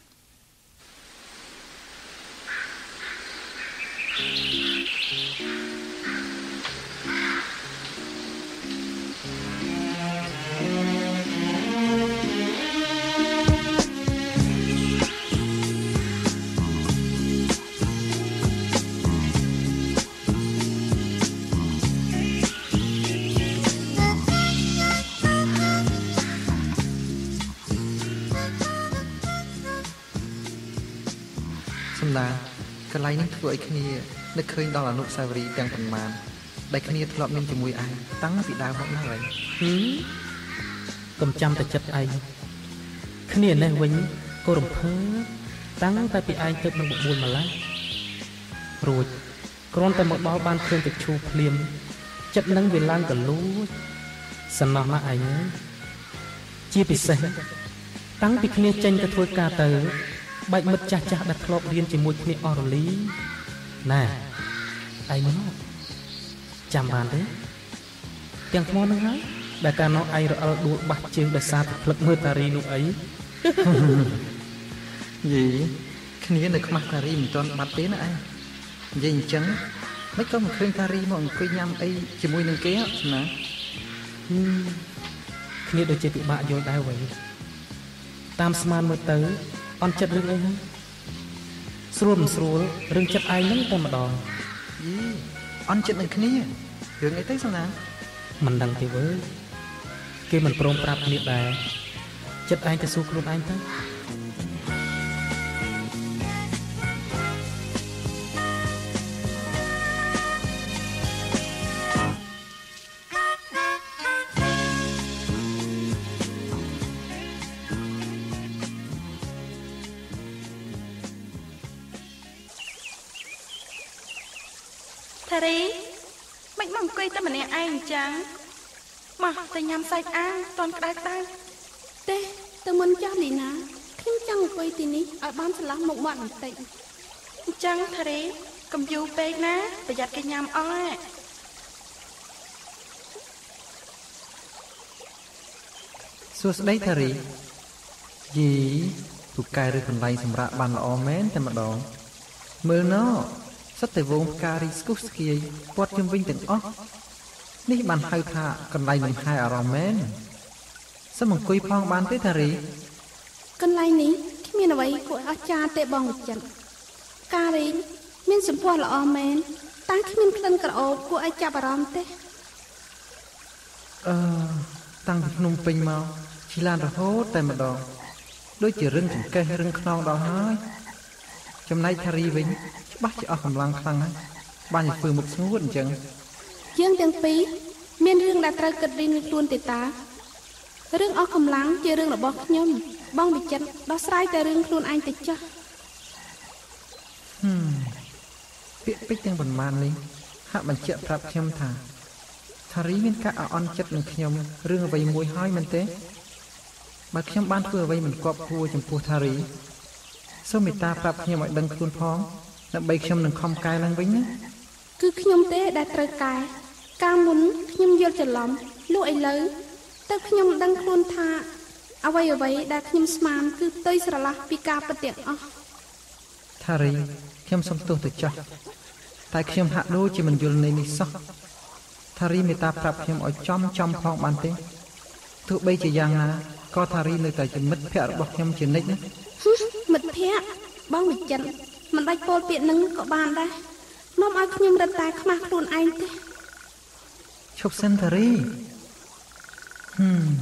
កន្លែងនេះធ្វើឲ្យគ្នានឹកឃើញដល់អនុស្សាវរីយ៍ទាំងប៉ុន្មានដែលគ្នាធ្លាប់មានជាមួយឯងតាំងពីដើមមកណាស់ហើយហឹមកុំចាំតែចិត្តឯងគ្នានេះវិញក៏រំភើបតាំងតែពីឯងទៅនឹងបបួលម្ល៉េះរួចគ្រាន់តែមកដល់បានឃើញទឹកឈូភ្លាមចិត្តនឹងវាឡើងកលួចសំណោះណាស់ឯងជាពិសេសតាំងពីគ្នាចេញទៅធ្វើការទៅបែកមិត្តចាស់ចាស់ដែលធ្លាប់រៀនជាមួយគ្នាអស់រលីណែឯងមកចាំបានទេទាំងថ្មនឹងហើយដែលកាលនោះឯងរអិលដួលបាស់ជើងដោយសារតែផ្លឹកមើលតារីនោះអីយីគ្នានៅខ្មាស់តារីមិនទាន់បាត់ទេណាឯងនិយាយអញ្ចឹងមិនក៏មិនឃើញតារីមកអង្គុយញ៉ាំអីជាមួយនឹងគេណាគ្នាដូចជាពិបាកយល់ដែរវិញតាមស្មានមើលទៅអន់ចិត្តរឿងអីហ្នឹងស្រួលមិនស្រួលរឿងចិត្តឯងហ្នឹងតែម្ដងយីអន់ចិត្តនឹងគ្នារឿងអីទៅសំណាងមិនដឹងទេវើគេមិនព្រមប្រាប់គ្នាដែរចិត្តឯងទៅសួរខ្លួនឯងទៅតារីមិនមកអង្គុយតែម្នាក់ឯងអញ្ចឹងមកទៅញ៉ាំសាច់អាំងតន់ក្តៅក្តៅទេទៅមុនចាស់លីណាខ្ញុំចង់អង្គុយទីនេះឲ្យបានឆ្លាស់មុខមាត់បន្តិចអញ្ចឹងតារីកុំយូរពេកណាប្រយ័ត្នគេញ៉ាំអស់ហ៎សួស្ដីតារីយីទូកែឬកន្លែងសម្រាប់បានល្អមែនតែម្ដងមើលណោសិតតែវងផ្ការីស្គុះស្គៀយព័ទ្ធជុំវិញទាំងអស់នេះបានហៅថាកន្លែងលំហែអារម្មណ៍មែនសូមអង្គុយផងបានទេតារីកន្លែងនេះគ្មានអ្វីគួរអស្ចារ្យទេបងវិចិត្រការរីងមានសម្ផស្សល្អមែនតែគ្មានក្លិនក្រអូបគួរឲ្យចាប់អារម្មណ៍ទេអឺតាំងពីភ្នំពេញមកឈីឡានរហូតតែម្ដងដូចជារឹងចង្កេះរឹងខ្នងដល់ហើយចំណែកថារីវិញច្បាស់ជាអស់កម្លាំងខ្លាំងហើយបានធ្វើមុខស្ងួតអញ្ចឹងយើងទាំងពីរមានរឿងដែលត្រូវគិតរៀងខ្លួនទេតារឿងអស់កម្លាំងជារឿងរបស់ខ្ញុំបងវិចិត្រដោះស្រាយតែរឿងខ្លួនឯងទៅចុះហឹមពាក្យពេចន៍ទាំងប៉ុន្មាននេះហាក់បញ្ជាក់ប្រាប់ខ្ញុំថាថារីមានការអន់ចិត្តនឹងខ្ញុំរឿងអ្វីមួយហើយមែនទេបើខ្ញុំបានធ្វើអ្វីមិនគប់គួរចំពោះថារីសូមមេត្តាប្រាប់ខ្ញុំឲ្យដឹងខ្លួនផងដើម្បីខ្ញុំនឹងខំកែឡើងវិញណាគឺខ្ញុំទេដែលត្រូវកែកាលមុនខ្ញុំយល់ច្រឡំលុះឥឡូវទៅខ្ញុំដឹងខ្លួនថាអ្វីអ្វីដែលខ្ញុំស្មានគឺផ្ទុយស្រឡះពីការពិតទាំងអស់ថារីខ្ញុំសុំទោសទៅចោះតែខ្ញុំហាក់ដូចជាមិនយល់នៃនេះសោះថារីមេត្តាប្រាប់ខ្ញុំឲ្យចំចំផងបានទេទោះបីជាយ៉ាងណាក៏ថារីនៅតែជាមិត្តភក្តិរបស់ខ្ញុំជានិច្ចណាមិត្តភក្តិបងវិចិត្រមិនដាច់ពោលពាក្យនឹងក៏បានដែរនាំឲ្យខ្ញុំរត់តែខ្មាស់ខ្លួនឯងទេឈប់សិនថារីហឹម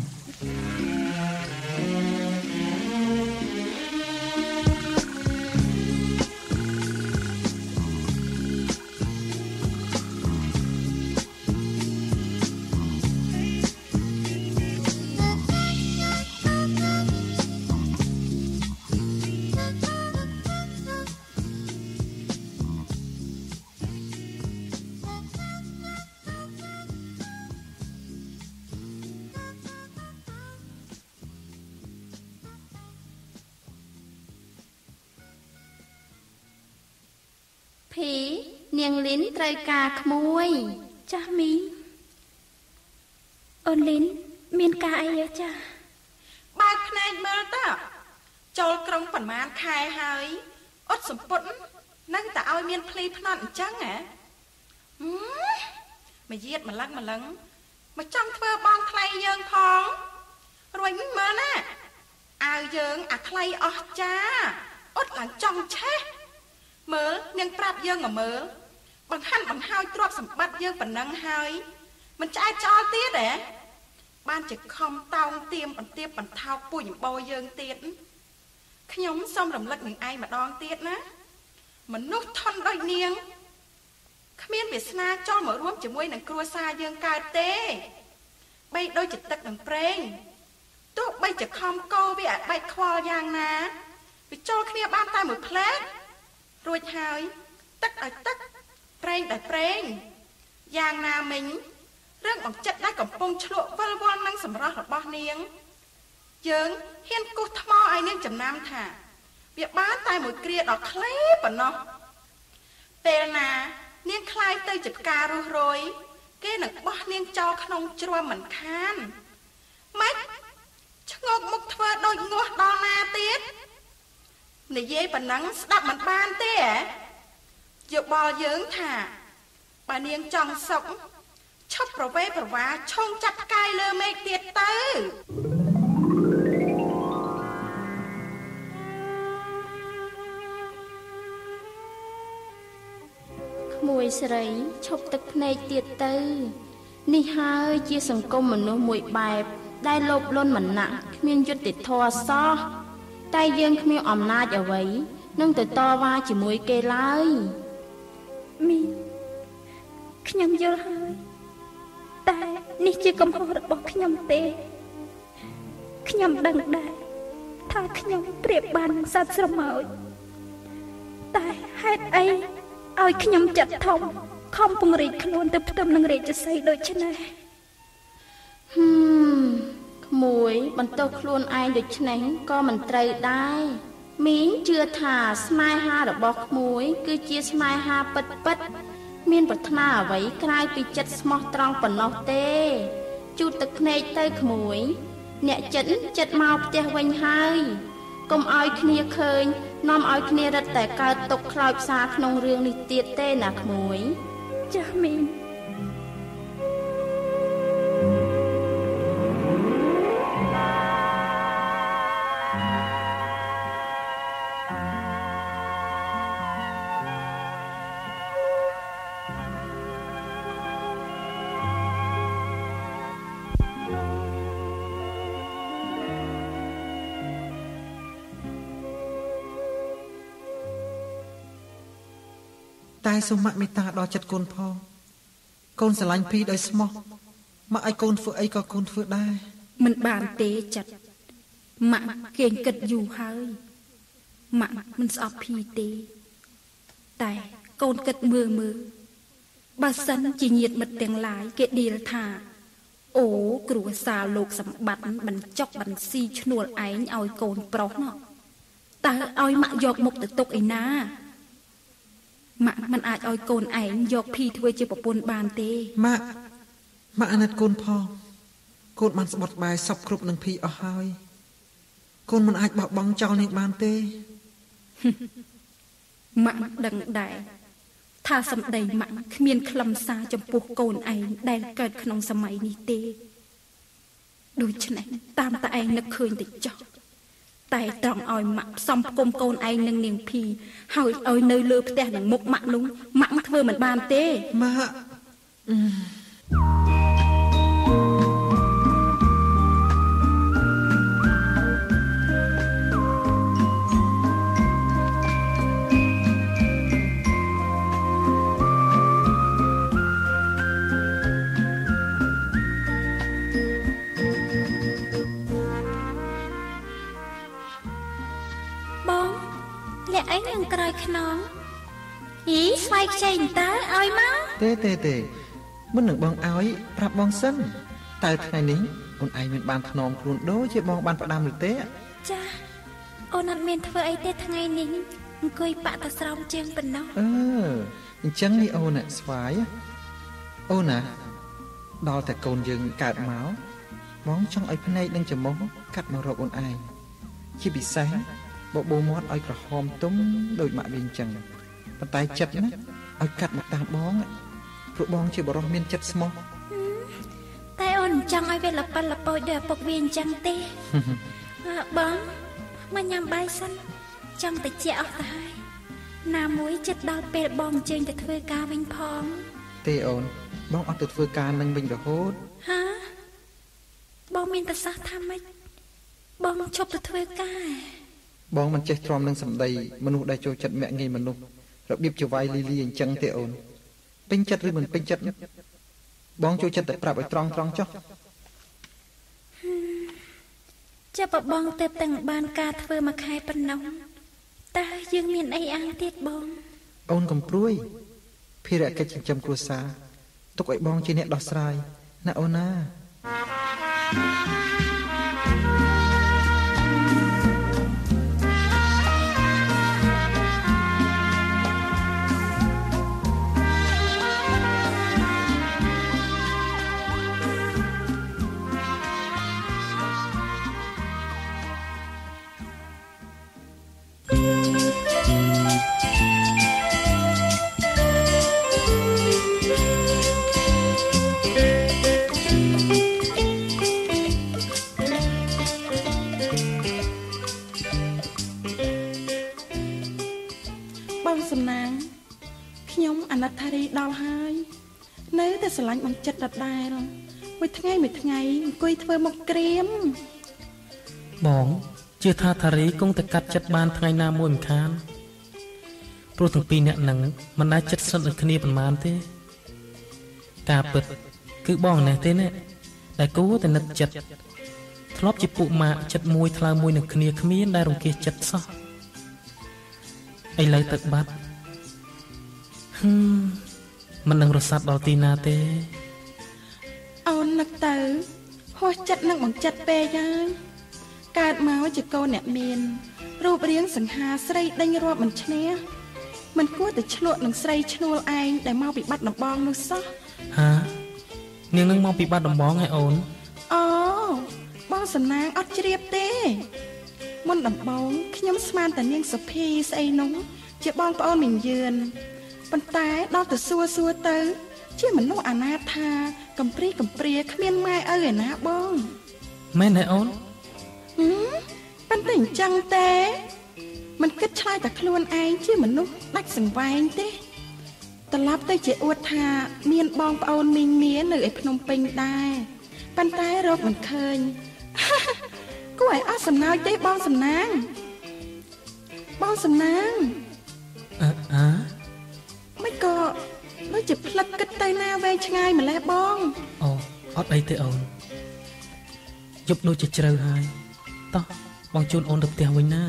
ភីនាងលីនត្រូវការក្មួយចាស់មីអូនលីនមានការអីទេចាស់បើកភ្នែកមើលតើចូលក្រុងប្រមាណខែហើយអត់សម្ពុតនឹងតែឲ្យមានភ្លីភ្នត់អញ្ចឹងហ៎មកយាតម្លឹងម្លឹងមកចង់ធ្វើបងថ្លៃយើងផងរួយមើលណាអាវយើងអាថ្លៃអស់ចាអត់ឡើងចង់ឆេះមើលនាងប្រាប់យើងមកមើលបង្ហាន់បង្ហើយទ្រព្យសម្បត្តិយើងប៉ុណ្ណឹងហើយមិនឆ្អែតឆ្អល់ទៀតហ៎បានជាខំតោងទៀមបន្ទាបបន្ថោកពូជអំបោយើងទៀតខ្ញុំសូមរំលឹកនឹងឯងម្ដងទៀតណាមនុស្សធន់ដូចនាងគ្មានវាសនាចូលមករួមជាមួយនឹងគ្រួសារយើងកើតទេបីដូចជាទឹកនឹងប្រេងទោះបីជាខំកោវាអាចបែកខ្វល់យ៉ាងណាវាចូលគ្នាបានតែមួយផ្លែតរួចហើយទឹកឲ្យទឹកប្រេងឲ្យប្រេងយ៉ាងណាមិញរឿងបង្ចិត្តដែលកំពុងឆ្លក់វិលវល់នឹងសម្រស់របស់នាងយើងហ៊ានគូសថ្មឲ្យនាងចំណាំថាវាបានតែមួយគ្រាដល់ខ្លីប៉ុណ្ណោះពេលណានាងคล้ายទៅជាផ្ការរុះរយគេនឹងបោះនាងចោលក្នុងជ្រំមិនខានម៉េចឆ្ងល់មុខធ្វើដូចងាស់ដល់ណាទៀតនិយាយប៉ុណ្ណឹងស្ដាប់មិនបានទេហ៎យោបល់យើងថាបើនាងចង់សុខឈប់ប្រវេប្រវាឆុងចាប់ផ្កាយលើមេឃទៀតទៅក្មួយស្រីឈប់ទឹកភ្នែកទៀតទៅនេះហើយជាសង្គមមនុស្សមួយបែបដែលលោភលន់មិនណាក់គ្មានយុត្តិធម៌សោះតែយើងគ្មានអំណាចអ្វីនឹងទៅតវ៉ាជាមួយគេឡើយមីខ្ញុំយល់ហើយតែនេះជាកំហុសរបស់ខ្ញុំទេខ្ញុំដឹងដែរថាខ្ញុំប្រៀបបាននឹងសត្វស្រមោចតែហេតុអីឲ្យខ្ញុំចិត្តធំខំពង្រីកខ្លួនទៅផ្ទឹមនឹងរាជសីដូចនេះហឹមក្មួយបន្ទោសខ្លួនឯងដូចនេះក៏មិនត្រូវដែរមីងជឿថាស្នេហារបស់ក្មួយគឺជាស្នេហាពិតពិតមានប្រាថ្នាអ្វីក្រៅពីចិត្តស្មោះត្រង់ប៉ុណ្ណោះទេជូតទឹកភ្នែកទៅក្មួយអ្នកចិត្តចិត្តមកផ្ទះវិញហើយកុំឲ្យគ្នាឃើញនាំឲ្យគ្នារត់តែកើតទុកខ្លោចផ្សាក្នុងរឿងនេះទៀតទេណាក្មួយចាស់មីងតែសូមម៉ាក់មេត្តាដល់ចិត្តកូនផងកូនស្រឡាញ់ភីដោយស្មោះម៉ាក់ឲ្យកូនធ្វើអីក៏កូនធ្វើដែរមិនបានទេចិត្តម៉ាក់គេងគិតយូរហើយម៉ាក់មិនស្អប់ភីទេតែកូនគិតមើលមើលបើសិនជាញាតិមិត្តទាំងឡាយគេឌីលថាអូគ្រួសារលោកសម្បត្តិបញ្ចុកបញ្ស៊ីឈ្នួលឯងឲ្យកូនប្រុសនោះតើឲ្យម៉ាក់យកមុខទៅទុកឯណាម៉ាក់មិនអាចឲ្យកូនឯងយកភីធ្វើជាប្រពន្ធបានទេម៉ាក់ម៉ាក់អាណិតកូនផងកូនបានស្បត់បែរសពគ្រប់នឹងភីអស់ហើយកូនមិនអាចបោះបង់ចោលនាងបានទេម៉ាក់ដឹងដែរថាសម្ដីម៉ាក់គ្មានខ្លឹមសារចំពោះកូនឯងដែលកើតក្នុងសម័យនេះទេដូច្នេះតាមតែឯងនឹកឃើញទៅចោះតែត្រង់ឲ្យម៉ាក់ផ្សំផ្គុំកូនឯងនឹងនាងភីហើយឲ្យនៅលើផ្ទះនឹងមុខម៉ាក់នោះម៉ាក់ធ្វើមិនបានទេម៉ាក់អីនឹងក្រោយខ្នងយីស្វ័យខ្ចីតើឲ្យមកទេទេទេមិននឹងបងឲ្យប្រាប់បងសិនតើថ្ងៃនេះអូនឯងមានបានថ្នមខ្លួនដូចជាបងបានផ្ដាំឬទេចាអូនអត់មានធ្វើអីទេថ្ងៃនេះអង្គុយបាក់តែស្រោមជើងប៉ុណ្ណោះអឺអញ្ចឹងនេះអូនស្វាយអូនណាដល់តែកូនយើងកើតមកបងចង់ឲ្យភ្នែកនិងច្រមុះកាត់មករកអូនឯងជាពិសេសបបោមាត់ឲ្យក្រហមទុំដូចម៉ាក់វិញចឹងប៉ុន្តែចិត្តណាឲ្យកាត់មកតាមបងព្រោះបងជាបរិសុទ្ធមានចិត្តស្មោះតែអូនចង់ឲ្យវាលប៉ិនលប៉ោចដូចឪពុកវាអញ្ចឹងទេបងមកញ៉ាំបាយសិនចង់តិចអស់ទៅហើយណាមួយចិត្តដល់ពេលបងអញ្ជើញទៅធ្វើការវិញផងទេអូនបងអត់ទៅធ្វើការនឹងវិញរហូតហាបងមានប្រសាសន៍ថាម៉េចបងឈប់ទៅធ្វើការបងមិនចេះទ្រាំនឹងសម្ដីមនុស្សដែលចូលចិត្តមាក់ងាយមនុស្សរបៀបជាវាយលីលីអញ្ចឹងទេអូនពេញចិត្តឬមិនពេញចិត្តបងចូលចិត្តតែប្រាប់ឲ្យត្រង់ត្រង់ចុះចាប់បងទៅទាំងបានការធ្វើមួយខែប៉ុណ្ណោះតើយើងមានអីអាងទៀតបងអូនកំព្រួយភារកិច្ចចិញ្ចឹមគ្រួសារទុកឲ្យបងជាអ្នកដោះស្រាយណាអូនណាដល់ហើយនៅតែស្រឡាញ់បងចិត្តដដែលមួយថ្ងៃមួយថ្ងៃអង្គុយធ្វើមុខក្រៀមបងជឿថាថារីគង់តែកាត់ចិត្តបានថ្ងៃណាមួយមិនខានព្រោះទាំងពីរអ្នកនឹងមិនអាចចិត្តស្និទ្ធនឹងគ្នាប៉ុន្មានទេការពិតគឺបងនេះទេណាដែលគូតែនឹកចិត្តធ្លាប់ជាពួកម៉ាក់ចិត្តមួយថ្លើមមួយនឹងគ្នាគ្មានដែលរង្គៀសចិត្តសោះឥឡូវទឹកបាត់ហឹមមិននឹងរសាត់ដល់ទីណាទេអូននឹកទៅហួសចិត្តនឹងបង្ចិត្តពេកហើយកើតមកជាកូនអ្នកមានរូបរាងសង្ហាស្រីដេញរាប់មិនឈ្នះមិនគួរតែឆ្លក់នឹងស្រីឈ្នួលឯងដែលមកពីបាត់ដំបងនោះសោះហានាងនឹងមកពីបាត់ដំបងឯអូនអូបងសំណាងអត់ជ្រាបទេមុនដំបងខ្ញុំស្មានតែនាងសុភីស្អីនោះជាបងប្អូនមីងយឿនប៉ុន្តែដល់ទៅសួរសួរទៅជាមនុស្សអនាថាកំព្រីកំព្រាគ្មានម៉ែឪឯណាបងមែនទេអូនហឹមប៉ុន្តែអញ្ចឹងទេមិនគិតឆ្លើយតែខ្លួនឯងជាមនុស្សដាច់សង្វែងទេត្រឡប់ទៅជាអួតថាមានបងប្អូនមីងមានៅឯភ្នំពេញដែរប៉ុន្តែរកមិនឃើញគួរឲ្យអស់សំណើចទេបងសំណាងបងសំណាងអឺអើមិនជាផ្លឹកគិតទៅណាវែងឆ្ងាយម្លេះបងអូអត់អីទេអូនយប់ដូចជាជ្រៅហើយតោះបងជូនអូនទៅផ្ទះវិញណា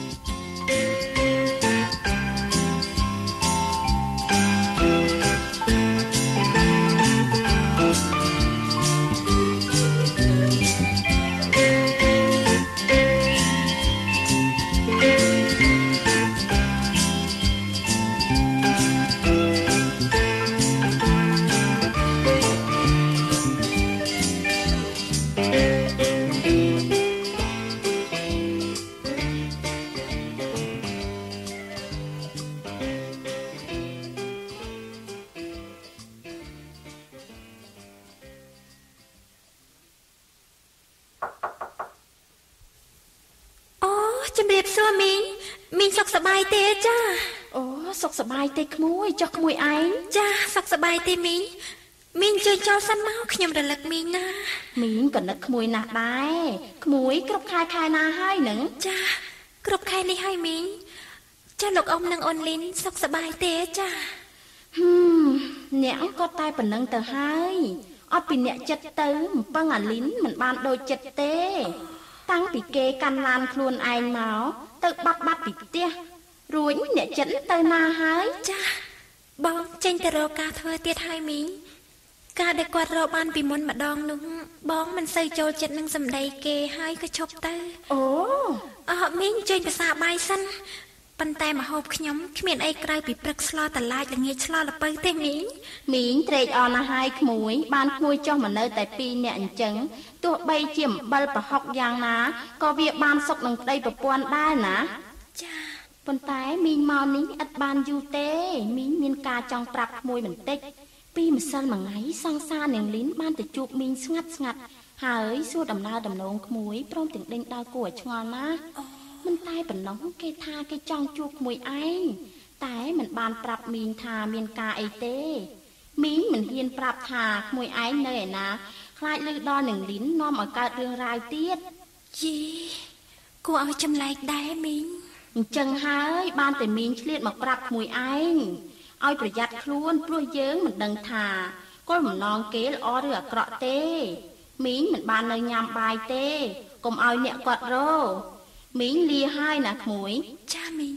សុខសប្បាយទេក្មួយចុះក្មួយឯងចាសុខសប្បាយទេមីងមីងជួយចូលសិនមកខ្ញុំរលឹកមីងណាមីងក៏នឹកក្មួយណាស់ដែរក្មួយគ្រប់ខែខែណាហើយនឹងចាគ្រប់ខែនេះហើយមីងចាលោកអ៊ំនិងអូនលីនសុខសប្បាយទេចាហឹមអ្នកក៏តែប៉ុណ្្នឹងទៅហើយអត់ពីអ្នកចិត្តទៅមិនពឹងអាលីនមិនបានដូចចិត្តទេតាំងពីគេកាន់ឡានខ្លួនឯងមកទៅបាត់បាត់ពីផ្ទះរួចអ្នកចិត្តទៅណាហើយចាបងចេញទៅរកការធ្វើទៀតហើយមីងការដែលគាត់រកបានពីមុនម្ដងនោះបងមិនសូវចូលចិត្តនឹងសម្ដីគេហើយក៏ឈប់ទៅអូអើមីងចេញភាសាបាយសិនប៉ុន្តែមហូបខ្ញុំគ្មានអីក្រៅពីព្រឹកស្លតឡាចល្ងាចឆ្លល្ពៅទេមីងមីងត្រេកអរណាស់ហើយក្មួយបានក្មួយចុះមកនៅតែពីរនាក់អញ្ចឹងទោះបីជាអំបិលប្រហុកយ៉ាងណាក៏វាបានសុខនឹងប្តីប្រពន្ធដែរណាចាប៉ុន្តែមីងមកនេះឥតបានយូរទេមីងមានការចង់ប្រាប់ក្មួយបន្តិចពីម្សិលមួយថ្ងៃសង្សារនាងលីនបានទៅជួបមីងស្ងាត់ស្ងាត់ហើយសួរដំណើរដំណងក្មួយព្រមទាំងដេញដល់គួរឲ្យឆ្ងល់ណាស់មិនតែប៉ុណ្ណោះគេថាគេចង់ជួបក្មួយឯងតែមិនបានប្រាប់មីងថាមានការអីទេមីងមិនហ៊ានប្រាប់ថាក្មួយឯងនៅឯណាខ្លាចឮដល់នាងលីននាំឲ្យកើតរឿងរ៉ាវទៀតយីគួរឲ្យចម្លែកដែរមីងអញ្ចឹងហើយបានតែមីងឆ្លៀតមកប្រាប់ក្មួយឯងឲ្យប្រយ័ត្នខ្លួនព្រោះយើងមិនដឹងថាគោលបំណងគេល្អឬអាក្រក់ទេមីងមិនបាននៅញ៉ាំបាយទេកុំឲ្យអ្នកគាត់រកមីងលាហើយណាក្មួយចាមីង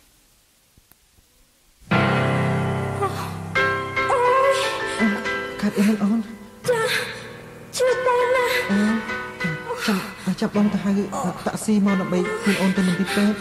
អូយកាត់អីអូនចាជួយតែណាចាំចាប់បងទៅហៅតាក់ស៊ីមកដើម្បីខ្លួនអូនទៅមន្ទីរពេទ្យ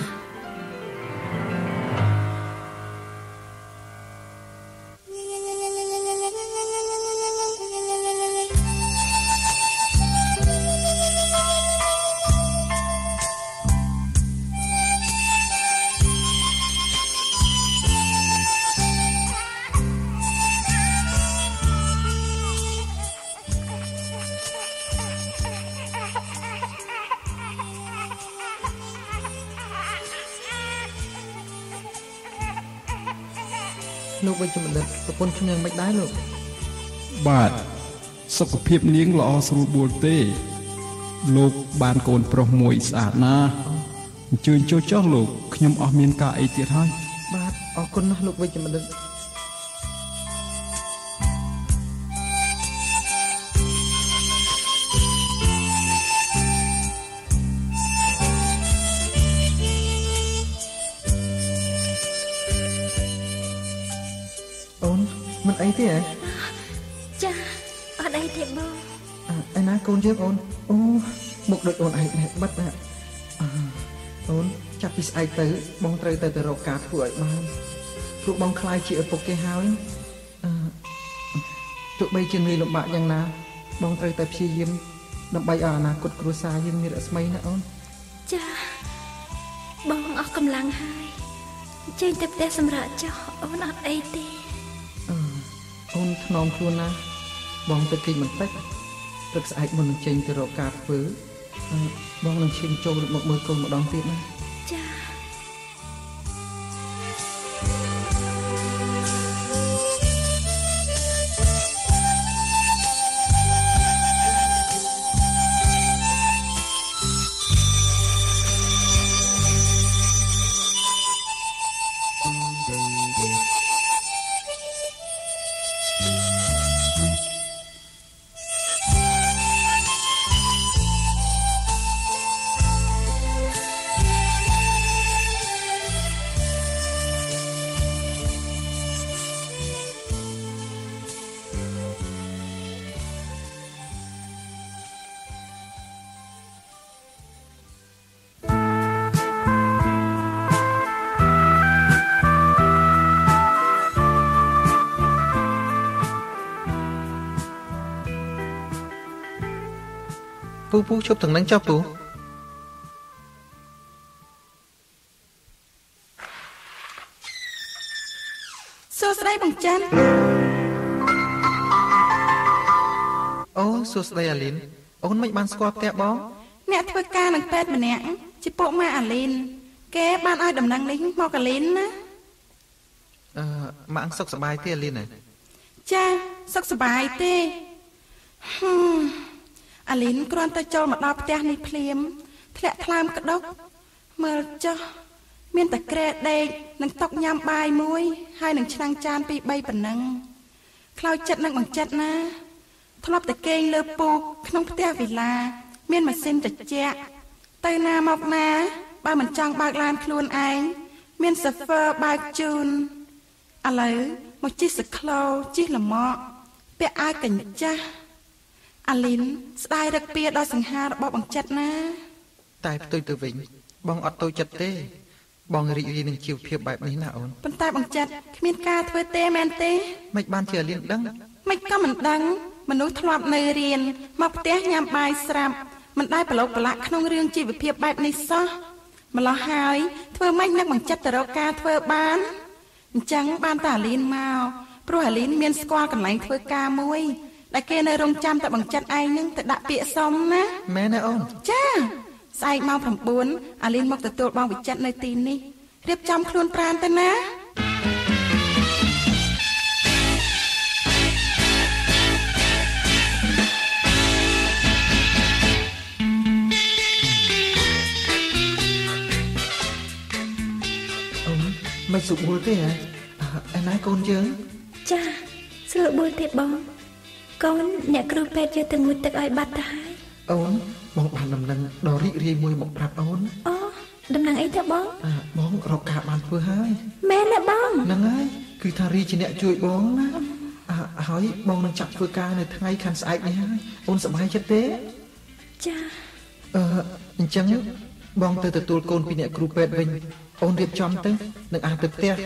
លោកវិជ្ជបណ្ឌិតប្រពន្ធខ្ញុំមិនដែរលោកបាទសុខភាពនាងល្អស្រួលបួលទេលោកបានកូនប្រុសមួយស្អាតណាស់អញ្ជើញចូលចុះលោកខ្ញុំអស់មានការអីទៀតហើយបាទអរគុណណាស់លោកវិជ្ជបណ្ឌិតមិនអីទេហ៎ចាអត់អីទេបងអើណាកូនយើងអូនអូមុខដូចអូនឯងនេះបិទណាអូនចាប់ពីស្អែកទៅបងត្រូវទៅទៅរកការធ្វើឲ្យបានព្រោះបងខ្លាចជាឪពុកគេហើយអឺទោះបីជាងាយលំបាកយ៉ាងណាបងត្រូវតែព្យាយាមដើម្បីឲ្យអនាគតគ្រួសារយើងមានរស្មីណាអូនចាបងអស់កម្លាំងហើយចេញទៅផ្ទះសម្រាប់ចុះអូនអត់អីទេអូនថ្នមខ្លួនណាបងទៅគេបន្តិចព្រឹកស្អែកមុននឹងចេញទៅរកការធ្វើបងនឹងឈានចូលមកមើលកូនម្ដងទៀតណាចាពូពូឈប់ទាំងនឹងចុះពូសួស្តីបងច័ន្ទអូសួស្តីអាលីនអូនមិនបានស្គាល់ផ្ទះបងអ្នកធ្វើការនឹងពេទ្យម្នាក់ជាពួកម៉ាអាលីនគេបានឲ្យដំណឹងនេះមកអាលីនណាអឺម៉ាក់សុខសប្បាយទេអាលីនណាចាសុខសប្បាយទេហឹមអាលីនគ្រាន់តែចូលមកដល់ផ្ទះនេះភ្លាមធ្លាក់ថ្លើមក្តុកមើលចុះមានតែក្រែដេកនិងតុកញ៉ាំបាយមួយហើយនឹងឆ្នាំងចានពីរបីប៉ុណ្ណឹងខ្លោចចិត្តនឹងបង្ចិត្តណាធ្លាប់តែគេងលើពូកក្នុងផ្ទះវិឡាមានម៉ាស៊ីនត្រជាក់ទៅណាមកណាបើមិនចង់បើកឡានខ្លួនឯងមានសាហ្វឺបើកជូនឥឡូវមកជិះសក្លូជិះលម៉កពាក់អាវកញ្ចាស់អាលីនស្ដាយរឹកពីដល់សង្ហារបស់បង្ចិត្តណាតែផ្ទុយទៅវិញបងអត់តូចចិត្តទេបងរីករាយនឹងជីវភាពបែបនេះណាអូនប៉ុន្តែបង្ចិត្តគ្មានការធ្វើទេមែនទេមិនបានជាអាលីនដឹងមិនក៏មិនដឹងមនុស្សធ្លាប់នៅរៀនមកផ្ទះញ៉ាំបាយស្រាប់មិនដែលប្រឡូកប្រឡាក់ក្នុងរឿងជីវភាពបែបនេះសោះម្ល៉េះហើយធ្វើម៉េចនឹងបង្ចិត្តទៅរកការធ្វើបានអញ្ចឹងបានតែអាលីនមកព្រោះអាលីនមានស្គាល់កន្លែងធ្វើការមួយដែលគេនៅរងចាំតែបង្ចិត្តឯងនឹងទៅដាក់ពាក្យសុំណាមែនទេអូនចាស្អែកម៉ោងប្រាំបួនអាលីនមកទទួលបងវិចិត្រនៅទីនេះរៀបចំខ្លួនប្រាណទៅណាអូនមិនសុបួលទេហ៎អណាកូនយើងចាស្រួលបួលទេបងកូនអ្នកគ្រូពេទ្យយកទៅងូតទឹកឲ្យបាត់ទៅហើយអូនបងបានដំណឹងដ៏រីករាយមួយមកប្រាប់អូនអូដំណឹងអីទៅបងអើបងរកការបានធ្វើហើយមែនទេបងហ្នឹងហើយគឺថារីជាអ្នកជួយបងណាអើហើយបងនឹងចាប់ធ្វើការនៅថ្ងៃខាងស្អែកនេះហើយអូនសប្បាយចិត្តទេចាអឺអញ្ចឹងបងទៅទទួលកូនពីអ្នកគ្រូពេទ្យវិញអូនរៀបចំទៅនឹងអានទៅផ្ទះ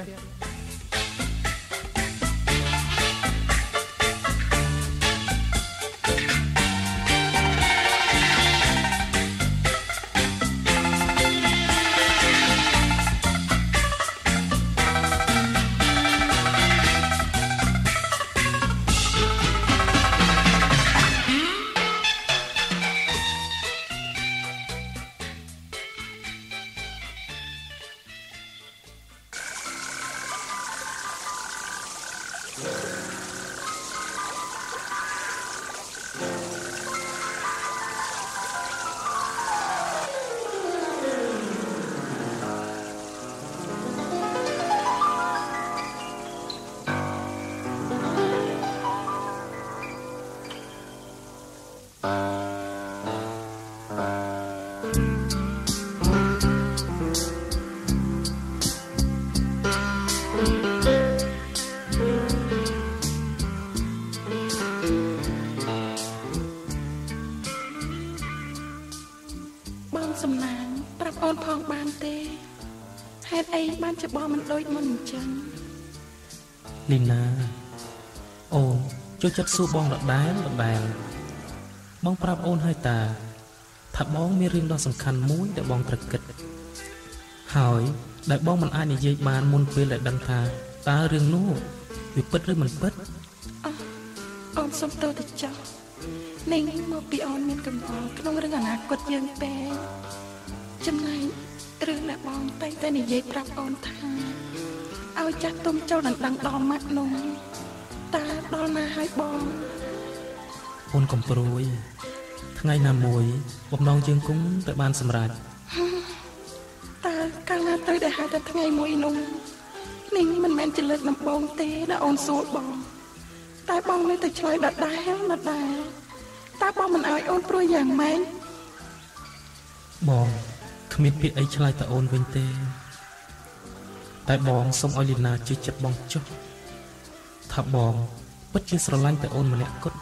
សំណាងប្រាប់អូនផងបានទេហេតុអីបានច្បងមិនដូចមុនអញ្ចឹងលីណាអូនចូលចិត្តសួរបងដដែលដដែលបងប្រាប់អូនហើយតាថាបងមានរឿងដ៏សំខាន់មួយដែលបងត្រូវគិតហើយដែលបងមិនអាចនិយាយបានមុនពេលដែលដឹងថាតើរឿងនោះវាពិតឬមិនពិតអូនសុំទោសទៅចោះនេះមកពីអូនមានកង្វល់ក្នុងរឿងអនាគតយើងពេកចំណែករឿងដែលបងតែងតែនិយាយប្រាប់អូនថាឲ្យចាស់ទុំចូលដណ្ដឹងដល់ម៉ាក់នោះតើដល់ណាហើយបងអូនកំព្រួយថ្ងៃណាមួយបំណងជើងគង់តែបានសម្រេចតើកាលណាទៅដែលហៅតែថ្ងៃមួយនោះនេះមិនមែនជាលើកដំបូងទេដែលអូនសួរបងតែបងនៅតែឆ្លើយដដែលដដែលតើបងមិនឲ្យអូនព្រួយយ៉ាងម៉េចបងគ្មានពាក្យអីឆ្លើយទៅអូនវិញទេតែបងសូមឲ្យលីណាជឿចិត្តបងចុះថាបងពិតជាស្រឡាញ់តែអូនម្នាក់គត់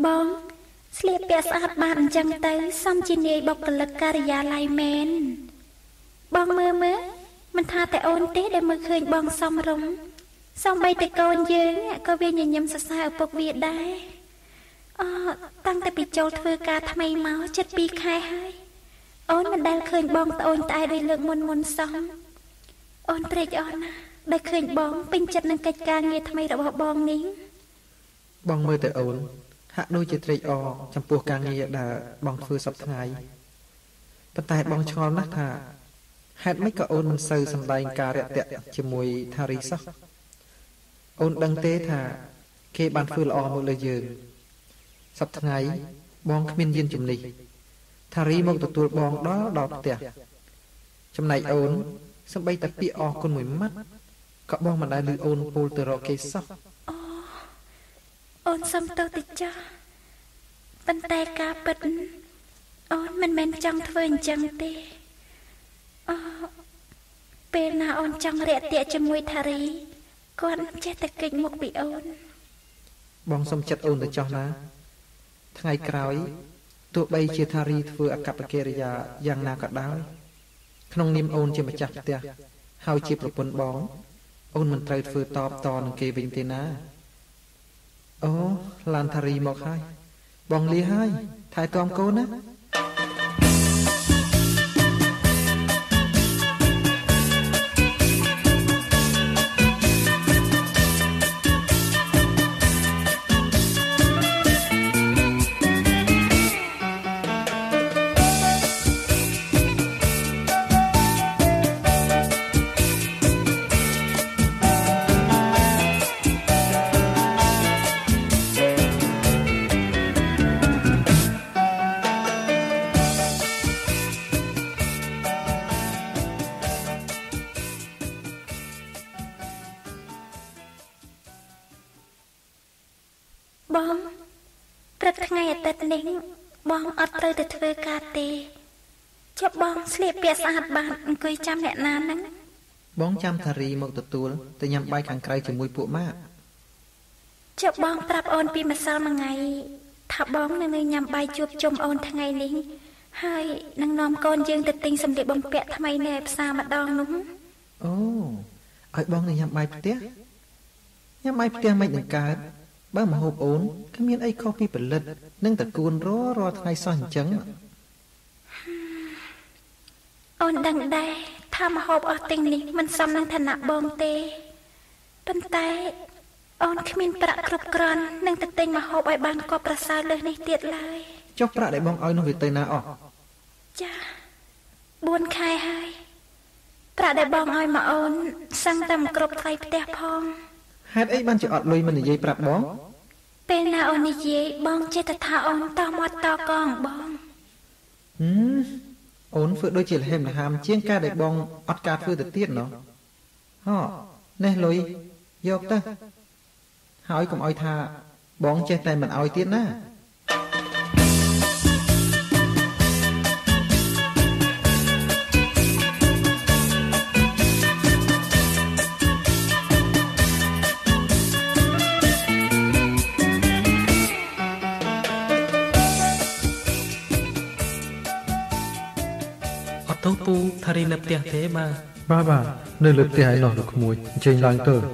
បងស្លៀកពាក់ស្អាតបានអញ្ចឹងទៅសំជានាយបុគ្គលិកការិយាល័យមែនបងមើលមើលមិនថាតែអូនទេដែលមើលឃើញបងសំរុំសំបីតែកូនយើងក៏វាញញឹមសរសើរឪពុកវាដែរអតាំងតែពីចូលធ្វើការថ្មីមកជិតពីរខែហើយអូនមិនដែលឃើញបងត្អូញត្អែដោយលើកមុនមុនសោះអូនត្រេកអរណាស់ដែលឃើញបងពេញចិត្តនឹងកិច្ចការងារថ្មីរបស់បងនេះបងមើលទៅអូនហាក់ដូចជាត្រេកអរចំពោះការងារដែលបងធ្វើសប្តាហ៍ថ្ងៃប៉ុន្តែបងឆ្ងល់ណាស់ថាហេតុម៉េចក៏អូនមិនសូវសម្ដែងការរាក់ទាក់ជាមួយថារីសោះអូនដឹងទេថាគេបានធ្វើល្អមកលើយើងសប្តាហ៍ថ្ងៃបងគ្មានយានជំនិះថារីមកទទួលបងដល់ដល់ផ្ទះចំណែកអូនសម្បីតែពាក្យអរគុណមួយម៉ាត់ក៏បងមិនដែលឮអូនពោលទៅរកគេសោះអូអូនសំទោសតិចចាស់ប៉ុន្តែការពិតអូនមិនមែនចង់ធ្វើអញ្ចឹងទេអូពេលណាអូនចង់រាក់ទាក់ជាមួយថារីគាត់ចេះតែគេចមុខពីអូនបងសុំចិត្តអូនទៅចោះណាថ្ងៃក្រោយទោះបីជាថារីធ្វើអកប្បកិរិយាយ៉ាងណាក៏ដោយក្នុងនាមអូនជាម្ចាស់ផ្ទះហើយជាប្រពន្ធបងអូនមិនត្រូវធ្វើតបតនឹងគេវិញទេណាអូឡានថារីមកហើយបងលាហើយថែទាំកូនណាបងព្រឹកថ្ងៃអាទិត្យនេះបងអត់ត្រូវទៅធ្វើការទេចាប់បងស្លៀកពាក់ស្អាតបានអង្គុយចាំអ្នកណាហ្នឹងបងចាំថារីមកទទួលទៅញ៉ាំបាយខាងក្រៅជាមួយពួកម៉ាក់ចាប់បងប្រាប់អូនពីម្សិលមួយថ្ងៃថាបងនៅនៅញ៉ាំបាយជួបជុំអូនថ្ងៃនេះហើយនឹងនាំកូនយើងទៅទិញសម្លៀកបំពាក់ថ្មីនៅផ្សារម្ដងនោះអូឲ្យបងនៅញ៉ាំបាយផ្ទះញ៉ាំបាយផ្ទះមិននឹងកើតបើមហូបអូនគ្មានអីខុសពីផលិតនឹងតកូនររាល់ថ្ងៃសោះអញ្ចឹងអូនដឹងដែរថាមហូបអស់ទាំងនេះមិនសមនឹងឋានៈបងទេប៉ុន្តែអូនគ្មានប្រាក់គ្រប់គ្រាន់នឹងទៅទិញមហូបឲ្យបានគប់ប្រសើរលើសនេះទៀតឡើយចុះប្រាក់ដែលបងឲ្យនោះវាទៅណាអស់ចាបួនខែហើយប្រាក់ដែលបងឲ្យមកអូនសឹងតែមិនគ្រប់ថ្លៃផ្ទះផងហេតុអីបានជាអត់លុយមិននិយាយប្រាប់បងពេលណាអូននិយាយបងចេះតែថាអូនតមាត់តកងបងហឹមអូនធ្វើដូចជាលហេមលហាមជាងការដែលបងអត់ការធ្វើទៅទៀតណោះហ៎នេះលុយយកទៅហើយកុំអោយថាបងចេះតែមិនអោយទៀតណាទៅពូថារីនៅផ្ទះទេបាទបាទបាទនៅលើផ្ទះឯណោះលោកក្មួយអញ្ជើញឡើងទៅ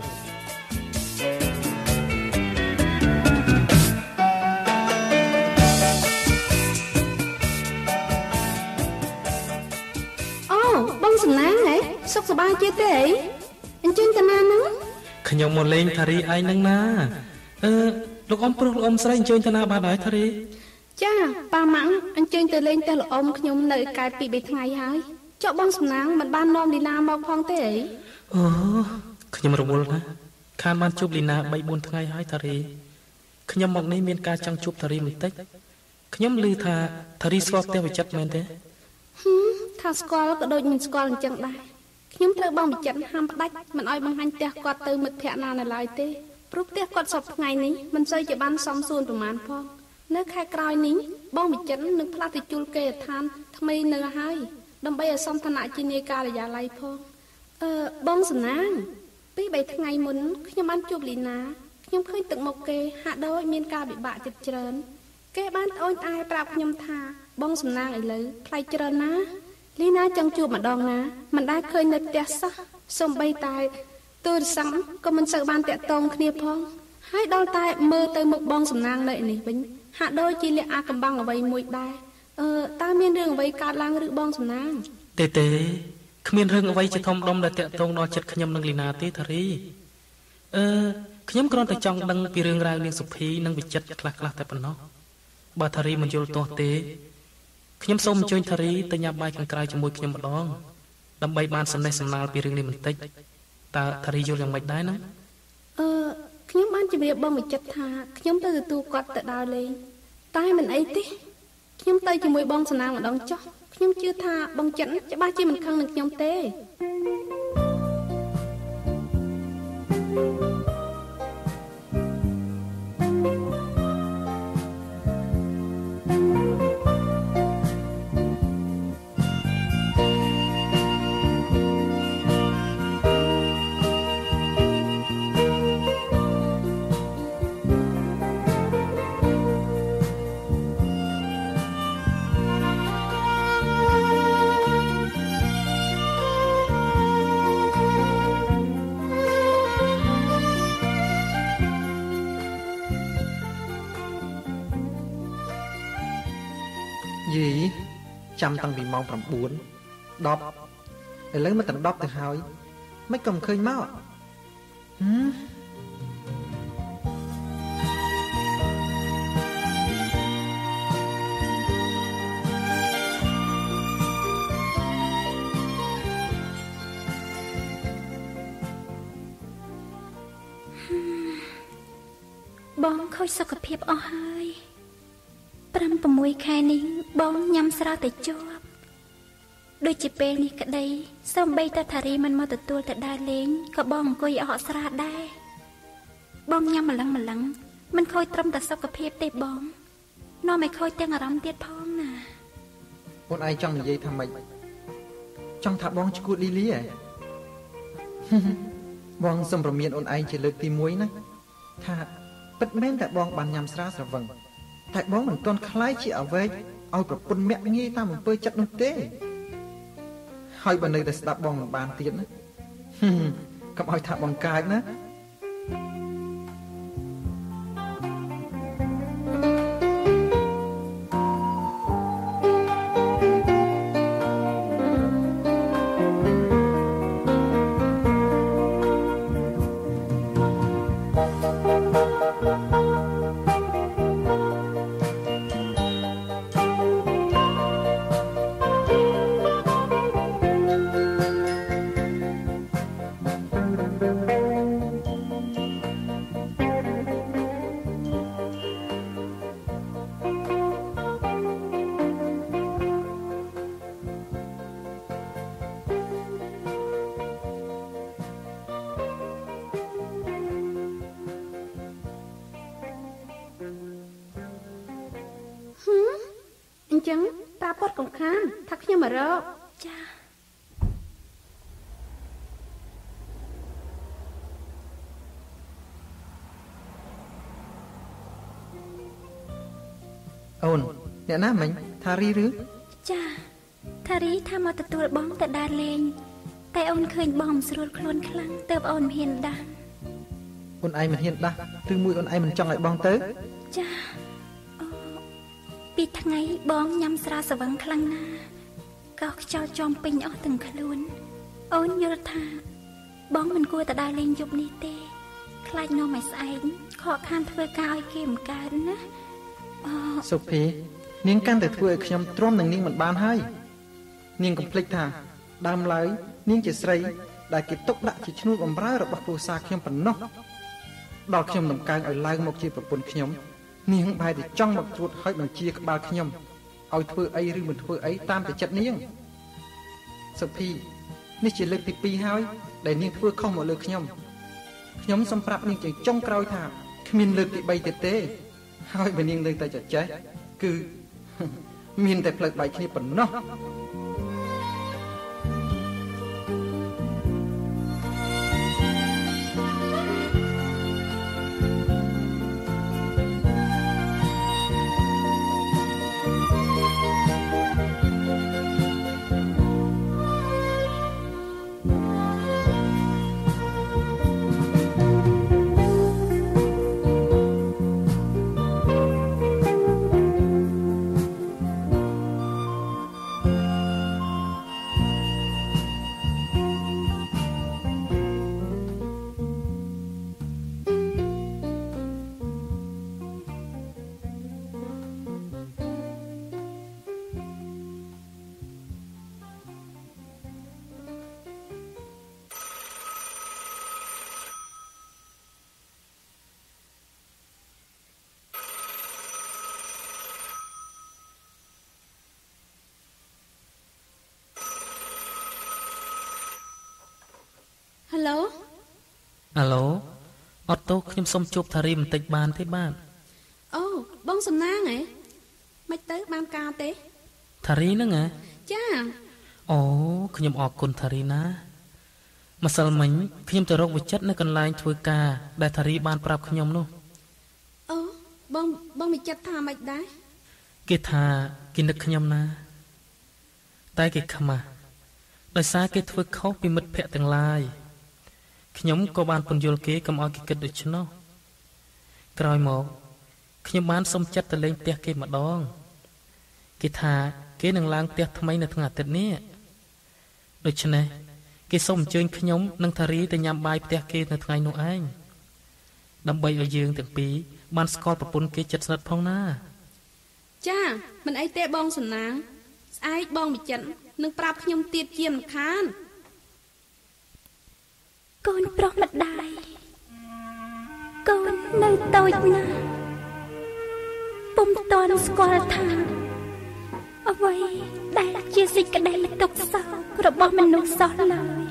អូបងសំណាងហ៎សុខសប្បាយជាទេអញ្ជើញតាណាហ្នឹងខ្ញុំមកលេងថារីឯងហ្នឹងណាអឺលោកអ៊ំប្រុសលោកអ៊ំស្រីអញ្ជើញតាណាបាទហើយថារីចាប៉ាម៉ាំងអញ្ជើញទៅលេងផ្ទះលោកអ៊ំខ្ញុំនៅកែពីរបីថ្ងៃហើយចុះបងសំណាងមិនបាននាំលីណាមកផងទេអីអូខ្ញុំរវល់ណាខានបានជួបលីណាបីបួនថ្ងៃហើយតារីខ្ញុំមកនេះមានការចង់ជួបតារីបន្តិចខ្ញុំឮថាតារីស្គាល់ផ្ទះវិចិត្រមែនទេហឹមថាស្គាល់ក៏ដូចមិនស្គាល់អញ្ចឹងដែរខ្ញុំត្រូវបងវិចិត្រហាមផ្ដាច់មិនឲ្យបង្ហាញផ្ទះគាត់ទៅមិត្តភ័ក្ដិណានៅឡើយទេព្រោះផ្ទះគាត់សពថ្ងៃនេះមិនសូវជាបានសមសួនប្រមាណផងនៅខែក្រោយនេះបងវិចិត្រនឹងផ្លាស់ទៅជួលគេឋានថ្មីនៅហើយដើម្បីឲ្យសមឋានៈជានាយការិយាល័យផងអឺបងសំណាងពីរបីថ្ងៃមុនខ្ញុំបានជួបលីណាខ្ញុំឃើញទឹកមុខគេហាក់ដូចមានការពិបាកចិត្តច្រើនគេបានត្អូញត្អែប្រាប់ខ្ញុំថាបងសំណាងឥឡូវថ្លៃច្រើនណាស់លីណាចង់ជួបម្ដងណាមិនដែលឃើញនៅផ្ទះសោះសូម្បីតែទូរស័ព្ទក៏មិនសូវបានតាក់ទងគ្នាផងហើយដល់តែមើលទៅមុខបងសំណាងនៅនេះវិញហាក់ដូចជាលះអាកំបាំងអ្វីមួយដែរអឺតើមានរឿងអ្វីកើតឡើងឬបងសំណាងទេទេគ្មានរឿងអ្វីជាធំដុំដែលតាក់ទងដល់ចិត្តខ្ញុំនិងលីណាទេធារីអឺខ្ញុំគ្រាន់តែចង់ដឹងពីរឿងរ៉ាវនាងសុភីនិងវិចិត្រខ្លះៗតែប៉ុណ្ណោះបើធារីមិនយល់ទាស់ទេខ្ញុំសូមអញ្ជើញធារីទៅញ៉ាំបាយខាងក្រៅជាមួយខ្ញុំម្ដងដើម្បីបានសំណេះសំណាលពីរឿងនេះបន្តិចតើធារីយល់យ៉ាងម៉េចដែរណាអឺខ្ញុំបានជម្រាបបងវិចិត្រថាខ្ញុំទៅទទួលគាត់ទៅដើរលេងតែមិនអីទេខ្ញុំទៅជាមួយបងសំណាងម្ដងចុះខ្ញុំជឿថាបងចិនច្បាស់ជាមិនខឹងនឹងខ្ញុំទេចាំតាំងពីម៉ោងប្រាំបួន ដប់ឥឡូវមកដល់ដប់ទៅហើយមិនក៏មិនឃើញមកហឹមបងខូចសុខភាពអស់ហើយប្រាំប្រាំមួយខែនេះបងញ៉ាំស្រាតែជាប់ដូចជាពេលនេះក្តីសូម្បីតែធារីមិនមកទទួលទៅដើរលេងក៏បងអង្គុយអកស្រាដែរបងញ៉ាំម្លឹងម្លឹងមិនខូចត្រឹមតែសុខភាពទេបងនាំឲ្យខូចទាំងអារម្មណ៍ទៀតផងណាអូនឯងចង់និយាយថាម៉េចចង់ថាបងឈួតលីលីហ៎បងសូមរមៀនអូនឯងជាលើកទីមួយណាថាពិតមែនតែបងបានញ៉ាំស្រាស្រវឹងតែបងមិនទាន់ខ្លាយជាអវែកឲ្យប្រពន្ធមាក់ងាយតាមអំពើចិត្តនោះទេហើយបើនៅតែស្ដាប់បងមិនបានទៀតណាកុំឲ្យថាបងកើតណាអញ្ចឹងតាពតកំខានថាខ្ញុំមករកចាអូនអ្នកណាមិញថារីឬចាថារីថាមកទទួលបងទៅដើរលេងតែអូនឃើញបងមិនស្រួលខ្លួនខ្លាំងទើបអូនមិនហ៊ានដាស់អូនឯងមិនហ៊ានដាស់ឬមួយអូនឯងមិនចង់ឲ្យបងទៅចាពីថ្ងៃបងញ៉ាំស្រាស្វឹងខ្លាំងណាស់ក៏ខ្យល់ចំពេញអស់ទាំងខ្លួនអូនយល់ថាបងមិនគួរទៅដើរលេងយប់នេះទេខ្លាចនាំឲ្យស្អែកខកខានធ្វើការឲ្យគេមិនកើតណាអូសុភីនាងកាន់តែធ្វើឲ្យខ្ញុំទ្រាំនឹងនាងមិនបានហើយនាងកុំភ្លេចថាដើមឡើយនាងជាស្រីដែលគេទុកដាក់ជាឈ្នួលបម្រើរបស់គ្រួសារខ្ញុំប៉ុណ្ណោះដល់ខ្ញុំដំកើងឲ្យឡើងមកជាប្រពន្ធខ្ញុំនាងបែរតែចង់មកត្រួតហើយបញ្ជាក្បាលខ្ញុំឲ្យធ្វើអីឬមិនធ្វើអីតាមតែចិត្តនាងសុភីនេះជាលើកទីពីរហើយដែលនាងធ្វើខុសមកលើខ្ញុំខ្ញុំសូមប្រាប់នាងជាចុងក្រោយថាគ្មានលើកទីបីទៀតទេហើយបើនាងនៅតែចេះចេះគឺមានតែផ្លូវបែកគ្នាប៉ុណ្ណោះឡូអាឡូអត់ទោសខ្ញុំសុំជួបថារីបន្តិចបានទេបាទអូបងសំណាងហ៎មិនទៅបានការទេថារីហ្នឹងហ៎ចាអូខ្ញុំអរគុណថារីណាម្សិលមិញខ្ញុំទៅរកវិចិត្រនៅកន្លែងធ្វើការដែលថារីបានប្រាប់ខ្ញុំនោះអូបងបងវិចិត្រថាម៉េចដែរគេថាគេនឹកខ្ញុំណាតែគេខ្មាស់ដោយសារគេធ្វើខុសពីមិត្តភ័ក្តិទាំងឡាយខ្ញុំក៏បានពន្យល់គេកុំឲ្យគេគិតដូច្នោះក្រោយមកខ្ញុំបានសុំចិត្តទៅលេងផ្ទះគេម្ដងគេថាគេនឹងឡើងផ្ទះថ្មីនៅថ្ងៃអាទិត្យនេះដូច្នេះគេសូមអញ្ជើញខ្ញុំនិងថារីទៅញ៉ាំបាយផ្ទះគេនៅថ្ងៃនោះឯងដើម្បីឲ្យយើងទាំងពីរបានស្គាល់ប្រពន្ធគេជិតស្និទ្ធផងណាចាមិនអីទេបងសំណាងស្អែកបងវិចិត្រនឹងប្រាប់ខ្ញុំទៀតជាមិនខានកូនប្រុសម្ដាយកូននៅតូចណាស់ពុំទាន់ស្គាល់ថាអ្វីដែលជាសេចក្តីទុក្ខសោករបស់មនុស្សសោះឡើយ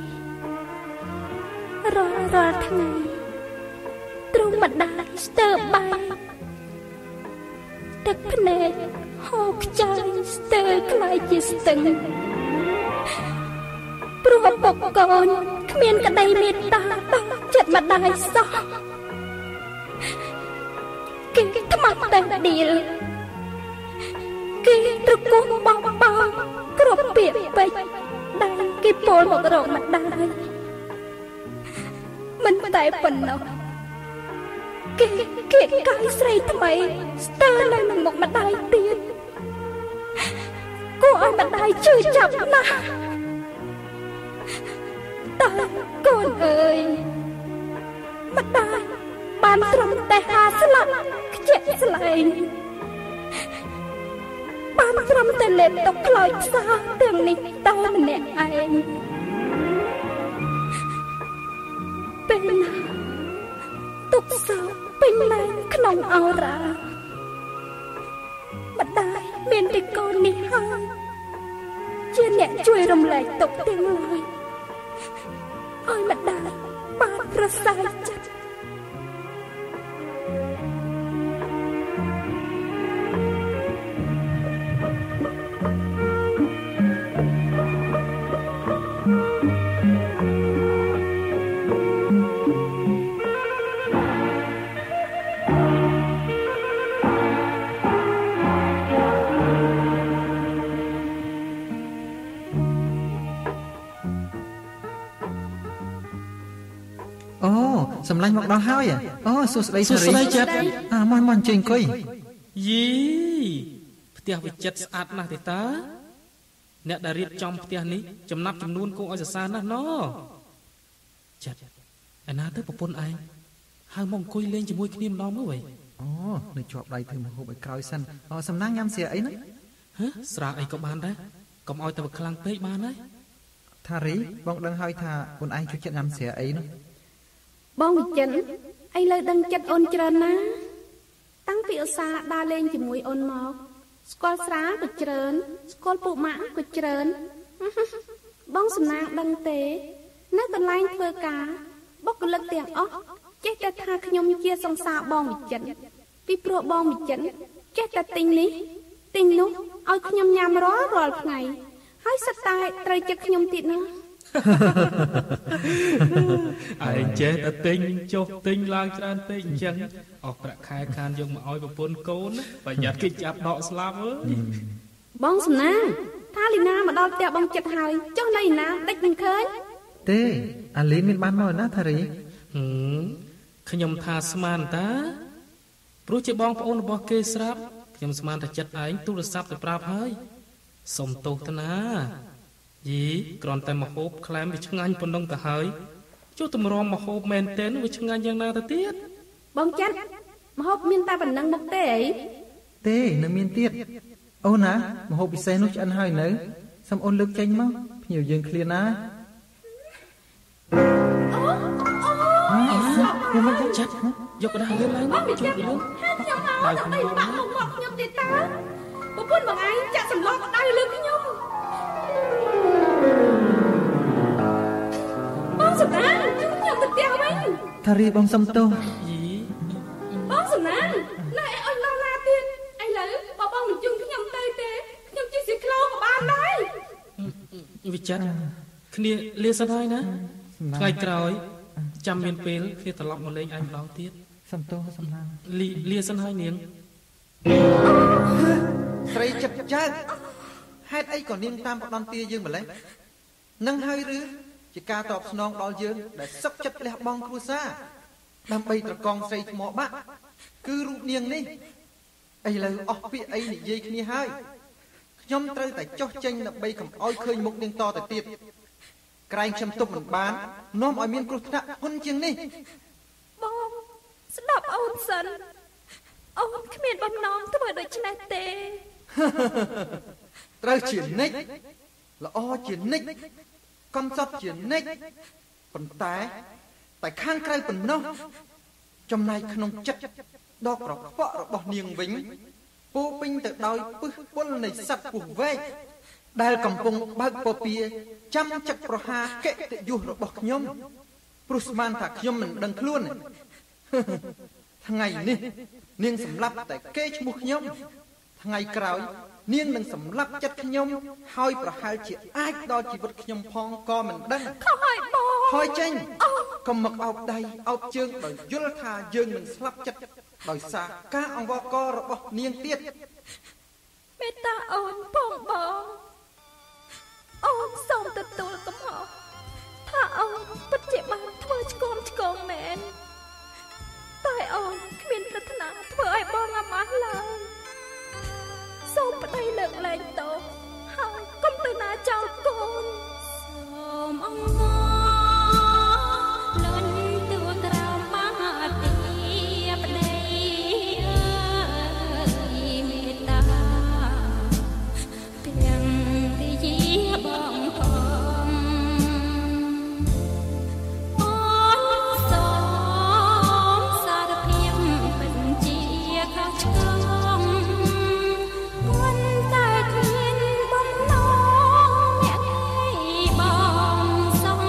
រាល់រាល់ថ្ងៃទ្រង់ម្ដាយស្ទើរបែកទឹកភ្នែកហូរខ្ចាយស្ទើរក្លាយជាស្ទឹងព្រោះពុកកូនគ្មានក្តីមេត្តាដល់ចិត្តម្ដាយសោះគេថ្មាត់តែឌីលគេត្រគមបោកបោកគ្រប់ពាក្យពេចន៍ដែលគេពោលមករកម្ដាយមិនតែប៉ុណ្ណោះគេគេកាយស្រីថ្មីស្ទើរនៅនឹងមុខម្ដាយទៀតគួរឲ្យម្ដាយជឿចាប់ណាស់តើកូនអើយម្ដាយបានត្រឹមតែហាស្លាប់ខ្ជាក់ស្លែងបានត្រឹមតែលេបទុកខ្លោចផ្សាទាំងនេះតែម្នាក់ឯងពេលណាទុកសោកពេញលែងក្នុងអោរាម្ដាយមានតែកូននេះហើយជាអ្នកជួយរំលែកទុកទាំងឡាយឲ្យម្ដាយបានប្រសើរចិត្តសម្លាញ់មកដល់ហើយអូសួស្ដីសួស្ដីចិត្តអាមកមកអញ្ជើញអង្គុយយីផ្ទះវិចិត្រស្អាតណាស់ទេតាអ្នកដែលរៀបចំផ្ទះនេះចំណាប់ចំនួនគួរឲ្យសរសើរណាស់ណចិត្តឯណាទៅប្រពន្ធឯងហៅមកអង្គុយលេងជាមួយគ្នាម្ដងមើលវិញអូនៅជាប់ដៃធ្វើមកហូបឲ្យក្រោយសិនអូសំណាងញ៉ាំស្រាអីហ្នឹងហ៎ស្រាអីក៏បានដែរកុំឲ្យតែខ្លាំងពេកបានហើយថារីបងដឹងហើយថាខ្លួនឯងជួយចិត្តញ៉ាំស្រាអីហ្នឹងបងវិចិត្រឥឡូវដឹងចិត្តអូនច្រើនណាស់តាំងពីឧស្សាហ៍ដើរលេងជាមួយអូនមកស្គាល់ស្រាក៏ច្រើនស្គាល់ពុកម៉ាក់ក៏ច្រើនបងសំណាងដឹងទេនៅកន្លែងធ្វើការបុគ្គលិកទាំងអស់ចេះតែថាខ្ញុំជាសង្សារបងវិចិត្រពីព្រោះបងវិចិត្រចេះតែទិញនេះទិញនោះឲ្យខ្ញុំញ៉ាំរាល់រាល់ថ្ងៃហើយសិតតែត្រូវចិត្តខ្ញុំទៀតណាឯងចេះតែទិញចុះទិញឡើងច្រើនពេកអញ្ចឹងអស់ប្រាក់ខែខានយកមកឲ្យប្រពន្ធកូនប្រយ័ត្នគេចាប់ដកស្លាប់អើយបងសំណាងថាលីណាមកដល់ផ្ទះបងចិត្តហើយចុះនៅឯណាតិចមិនឃើញទេអាលីនមានបានមកណាថារីហឹមខ្ញុំថាស្មានតាព្រោះជាបងប្អូនរបស់គេស្រាប់ខ្ញុំស្មានតែចិត្តឯងទូរស័ព្ទទៅប្រាប់ហើយសុំទោសទៅណាយីគ្រាន់តែមកហូបក្លែមវាឆ្ងាញ់ប៉ុណ្ណឹងទៅហើយចុះតម្រាំមកហូបមែនទេវាឆ្ងាញ់យ៉ាងណាទៅទៀតបងចិត្តមកហូបមានតែប៉ុណ្ណឹងមុខទេអីទេនៅមានទៀតអូនណាមកហូបពិសេសនោះឆ្អិនហើយនៅសុំអូនលើកចេញមកភ្ញៀវយើងឃ្លានណាអូអូមកចិត្តយកកណ្ដាលលឿនឡើងជួយលឿនខ្ញុំមកដល់ទៅបាក់មកមកខ្ញុំទៀតតើប្រពន្ធបងឯងចាក់សម្លកដៅលើខ្ញុំបងសំណាងថារីបងសុំទោសយីបងសំណាងណែអត់ឡងណាទៀតឥឡូវបើបងមិនជុំខ្ញុំទៅទេខ្ញុំជិះស៊ីក្លោក៏បានដែរវិចិត្រគ្នាលាសិនហើយណាថ្ងៃក្រោយចាំមានពេលគ្នាត្រឡប់មកលេងឯងម្ដងទៀតសុំទោសសំណាងលីលាសិនហើយនាងស្រីចិត្តចើកហេតុអីក៏នាងតាមផ្ដន់ទាយើងម្លេះនឹងហើយឬជាការតបស្នងដល់យើងដែលសុខចិត្តលះបង់គ្រួសារដើម្បីត្រកងស្រីថ្មបាក់គឺរូបនាងនេះឥឡូវអស់ពាក្យអីនិយាយគ្នាហើយខ្ញុំត្រូវតែចុះចេញដើម្បីកុំឲ្យឃើញមុខនាងតទៅទៀតក្រែងខ្ញុំទប់មិនបាននាំឲ្យមានគ្រោះថ្នាក់ហ៊ុនជាងនេះបងស្ដាប់អូនសិនអូនគ្មានបំណងធ្វើដូច្នេះទេត្រូវជានិច្ចល្អជានិច្ចកំសត់ជានិច្ចប៉ុន្តែតែខាងក្រៅប៉ុណ្ណោះចំណែកក្នុងចិត្តដ៏ក្រពក់របស់នាងវិញពោពេញទៅដោយពឹសពុលនៃសត្វពស់វែកដែលកំពុងបើកពពាចាំចិត្តប្រហារកិត្តិយសរបស់ខ្ញុំព្រោះស្មានថាខ្ញុំមិនដឹងខ្លួនថ្ងៃនេះនាងសម្លាប់តែគេឈ្មោះខ្ញុំថ្ងៃក្រោយនាងនឹងសម្លាប់ចិត្តខ្ញុំហើយប្រហែលជាអាចដល់ជីវិតខ្ញុំផងក៏មិនដឹងខំឲ្យបងហើយចេញកុំមកអោបដៃអោបជើងដោយយល់ថាយើងនឹងស្លាប់ចិត្តដោយសារការអង្វរកររបស់នាងទៀតមេត្តាអូនផងបងអូនសូមទទួលកំហុសថាអូនពិតជាបានធ្វើឆ្គងឆ្គងមែនតែអូនគ្មានប្រាថ្នាធ្វើឲ្យបងអាម៉ាស់ឡើយសូមប្តីលើកលែងទោសហើយកុំទៅណាចោលកូនសូមអង្វរលន់ទួក្រោមបាទីប្តីអើយមេត្តាទាំងទីជាបងផងអូនសូមសារភាពមិនជាខុសឆ្គងតែគ្មានបំណងអ្នកឯងបងសង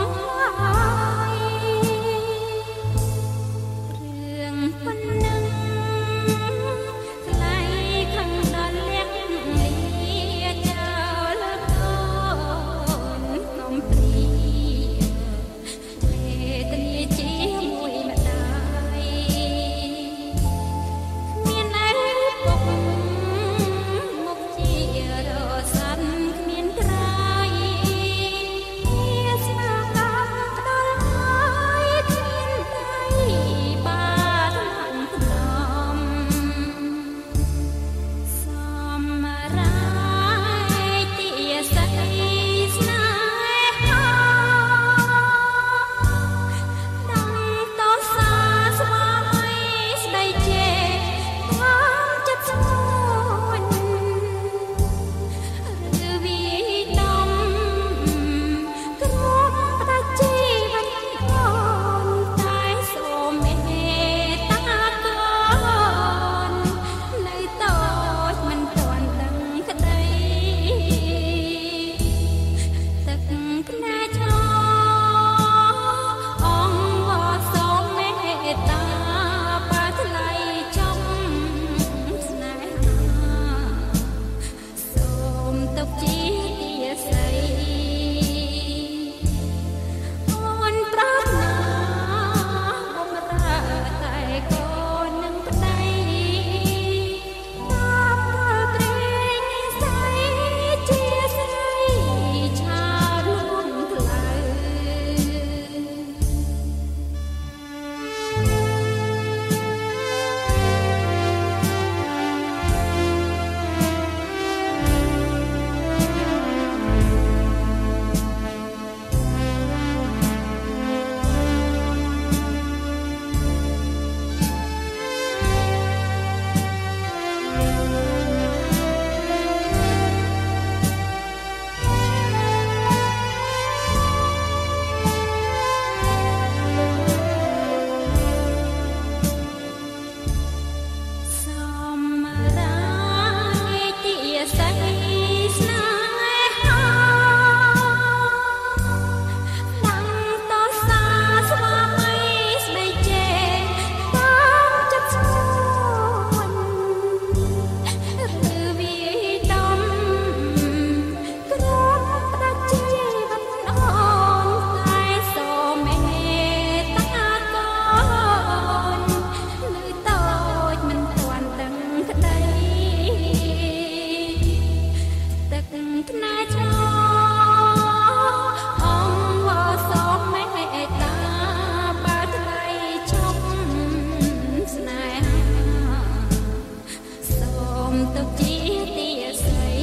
ទុកជាទីអាស្រ័យ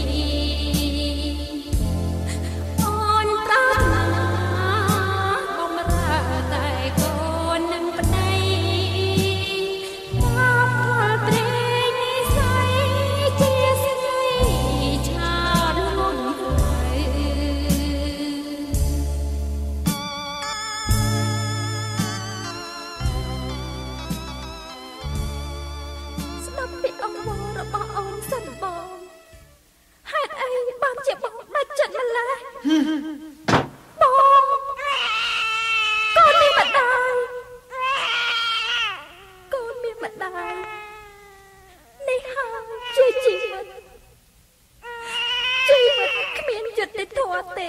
អូនប្រាថ្នាបំរើតែកូននឹងប្តីតាមផលព្រេងនិស័យជាស្រីឆានលំហើយស្ដាប់ពីអំណររបស់អូនសិនបងហេតុអីបានជាបងដាច់ចិត្តម្ល៉េះបងកូនមានម្ដាយកូនមានម្ដាយនេះហើយជាជីវិតជីវិតគ្មានយុត្តិធម៌ទេ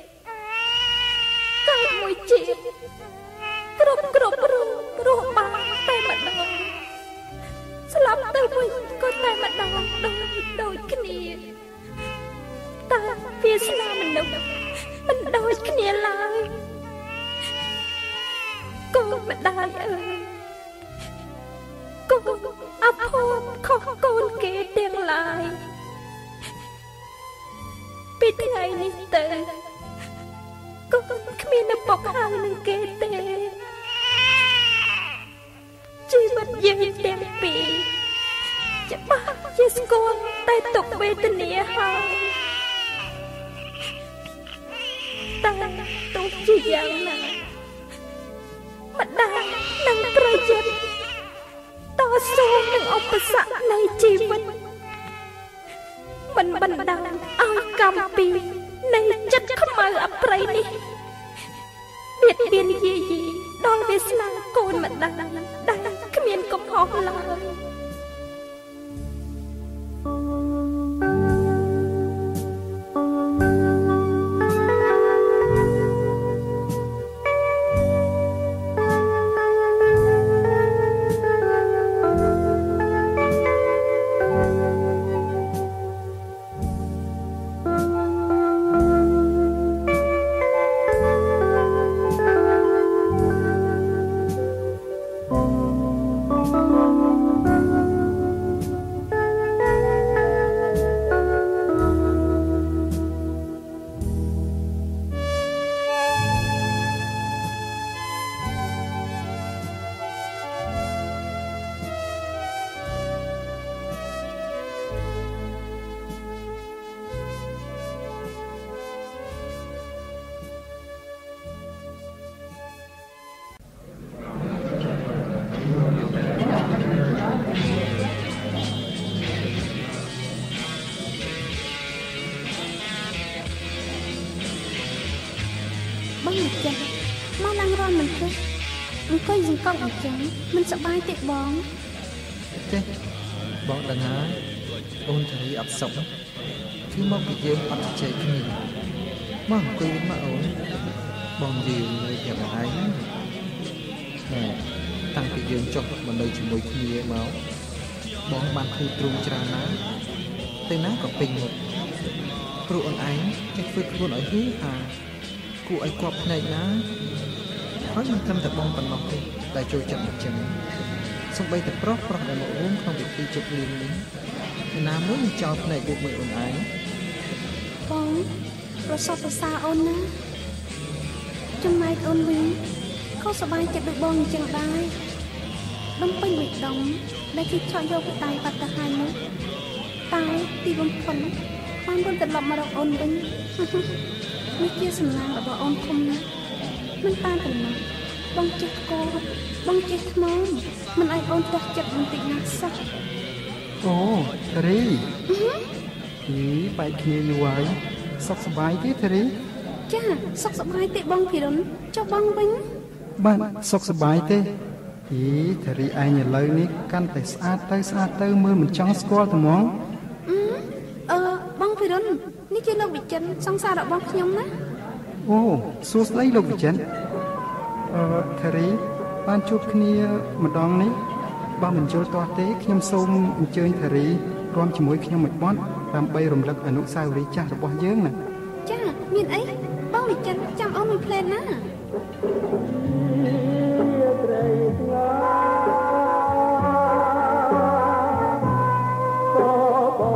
កើតមួយជាតិគ្រប់គ្រប់រូបរស់បានតែម្ដងស្លាប់ទៅវិញក៏តែម្ដងដូចដូចគ្នាតែវាស្នាមនុស្សមិនដូចគ្នាឡើយកូនម្ដាយអើយកូនអភ័ព្វខុសកូនគេទាំងឡាយពីថ្ងៃនេះទៅកូនគ្មានឪពុកហើយនឹងគេទេជីវិតយើងទាំងពីរច្បាស់ជាស្គាល់តែទុក្ខវេទនាហើយតែទោះជាយ៉ាងណាម្ដាយនឹងប្រយ័ត្នតស៊ូនឹងឧបសគ្គនៃជីវិតមិនបណ្ដាលឲ្យកម្មពីនៃចិត្តខ្មៅអប្រិយនេះបៀតបៀនយាយីដល់វាសនាកូនម្ដាយដែលគ្មានកំហុសឡើយបងចាស់មកឡើងរន់មិនទេអង្គុយសង្កត់អញ្ចឹងមិនសប្បាយទេបងទេបងដឹងហើយអូនធារីអត់សុខគឺមកពីយើងអត់ជជែកគ្នាមកអង្គុយមកអូនបងយល់នៅយ៉ាងណាឯងណែតាំងពីយើងចុះមកនៅជាមួយគ្នាមកបងបានឃើញទ្រូងច្រើនណាស់ទៅណាក៏ពេញមុខព្រោះអូនឯងចេះធ្វើខ្លួនឲ្យហឺហាគួរឲ្យគប់ភ្នែកណាហើយមិនត្រឹមតែបងប៉ុណ្ណោះទេដែលចូលចិត្តអញ្ចឹងសូម្បីតែប្រុសប្រុសដែលមករួមក្នុងពិធីជប់លៀងនេះឯណាមួយមិនចោលភ្នែកដូចមួយអូនឯងបងប្រសពប្រសាអូនណាចំណែកអូនវិញក៏សប្បាយចិត្តដូចបងអញ្ចឹងដែរដុំពេញមួយដុំដែលគេឆក់យកពីដៃបាត់ទៅហើយនោះតែទីបំផុតបានវិលត្រឡប់មករកអូនវិញនេះជាសំណាងរបស់អូនធំណាស់មិនតាមប៉ុណ្ណោះបងចេះកោតបងចេះថ្នមមិនឲ្យអូនទះចិត្តបន្តិចណាស់សោះអូតារីហីបែកគ្នាយូរហើយសុខសប្បាយទេតារីចាសុខសប្បាយទេបងភិរុនចុះបងវិញបាទសុខសប្បាយទេហីតារីឯងឥឡូវនេះកាន់តែស្អាតទៅស្អាតទៅមើលមិនចង់ស្គាល់ត្មងអឺបងភិរុននេះជាលោកវិចិត្រសង្សាររបស់ខ្ញុំណាអូសួស្តីលោកវិចិត្រអឺតារីបានជួបគ្នាម្ដងនេះបើមិនយល់ទាស់ទេខ្ញុំសូមអញ្ជើញតារីរួមជាមួយខ្ញុំមួយបទដើម្បីរំលឹកអនុស្សាវរីយ៍ចាស់របស់យើងណាចាមានអីបងវិចិត្រចាំអូនមួយភ្លេតណាប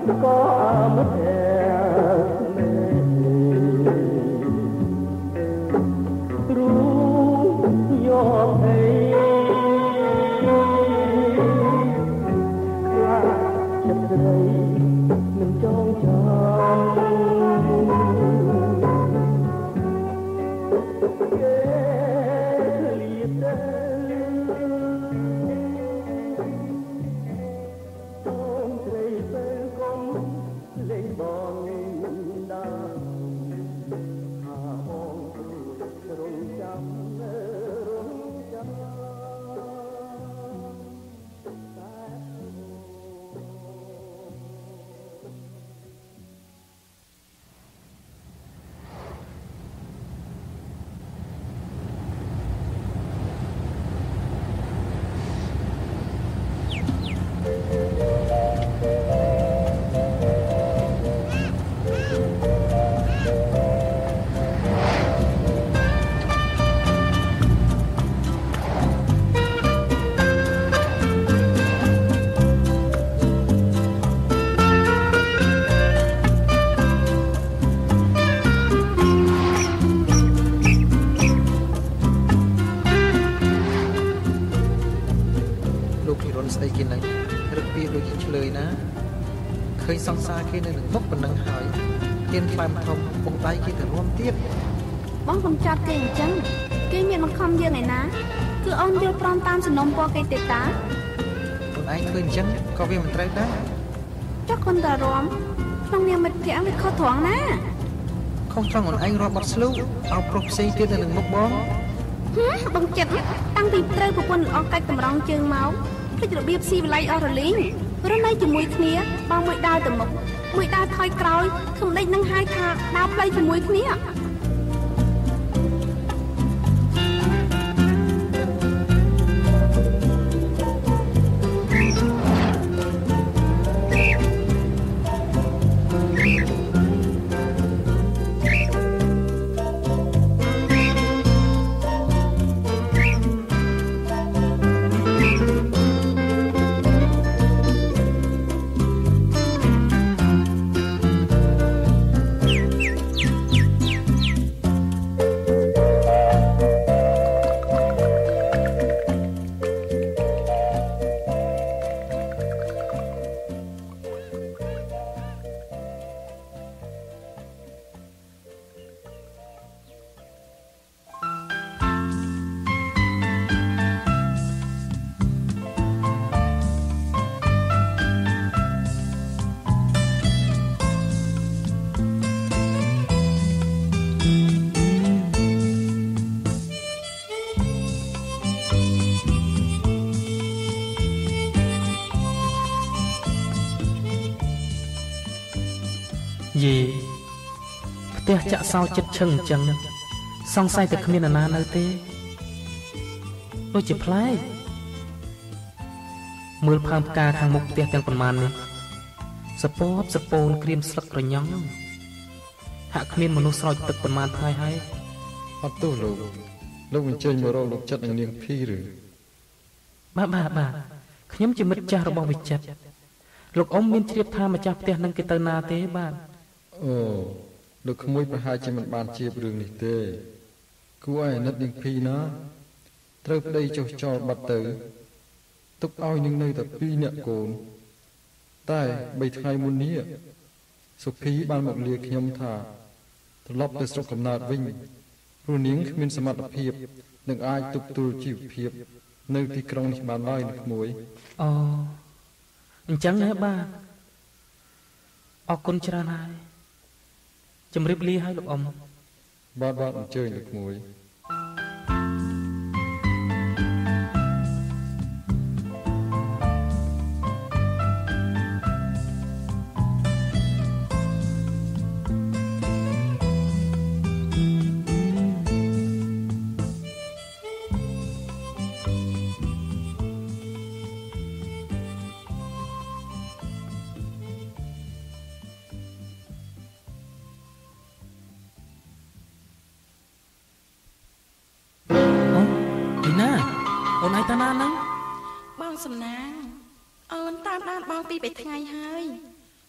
เคยสงสารគេនៅនឹងមុខប៉ុណ្ណឹងហើយទៀនខ្លែមធំពុកដៃគេទៅរួមទៀតបងកុំចាប់គេអញ្ចឹងគេមានបង្ខំយើងឯណាគឺអូនយល់ព្រមតាមសំណុំពរគេទេតាខ្លួនឯងឃើញអញ្ចឹងក៏វាមិនត្រូវដែរចុះខ្លួនតារំក្នុងនាមមិត្តភក្តិវាខុសត្រង់ណាខុសត្រង់អូនឯងរាប់បាត់ស្លូកឲ្យប្រុសផ្សេងទៀតនៅនឹងមុខបងបងចិត្តតាំងពីត្រូវប្រពន្ធល្អកាច់តម្រង់ជើងមកភ្លេចរបៀបស៊ីវិល័យអស់រលីងរស់នៅជាមួយគ្នាបងមួយដើរទៅមុខមួយដើរថយក្រោយគឺមិនដេចនឹងហៅថាដើរផ្លូវជាមួយគ្នាយេផ្ទះចាក់សោចិត្តឈឹងអញ្ចឹងសង្ស័យតែគ្មាននរណានៅទេដូចជាប្លែកមើលផើងផ្កាខាងមុខផ្ទះទាំងប៉ុន្មាននេះសពបសពូនក្រៀមស្លឹកក្រញ៉ង់ហាក់គ្មានមនុស្សស្រោចទឹកប៉ុន្មានថ្ងៃហើយអត់ទោះលោកលោកអញ្ជើញមករកលោកចិត្តនឹងនាងភីឬបាទបាទបាទខ្ញុំជាមិត្តចាស់របស់វិចិត្រលោកអ៊ំមានជ្រាបថាម្ចាស់ផ្ទះនឹងគេទៅណាទេបាទអូលោកក្មួយប្រហែលជាមិនបានជៀបរឿងនេះទេគួរឲ្យអាណិតនាងភីណាត្រូវប្តីចុះចោលបាត់ទៅទុកឲ្យនឹងនៅតែពីរនាក់កូនតែបីថ្ងៃមុននេះសុភីបានមកលាខ្ញុំថាត្រឡប់ទៅស្រុកកំណើតវិញព្រោះនាងគ្មានសមត្ថភាពនឹងអាចទប់ទល់ជីវភាពនៅទីក្រុងនេះបានឡើយនាងក្មួយអូអញ្ចឹងហ៎បាទអរគុណច្រើនហើយជម្រាបលាឲ្យលោកអ៊ំបាទបាទអញ្ជើញលោកក្មួយអូនឯងតាណាហ្នឹងបងសំណាងអូនតាមដានបងពីរបីថ្ងៃហើយ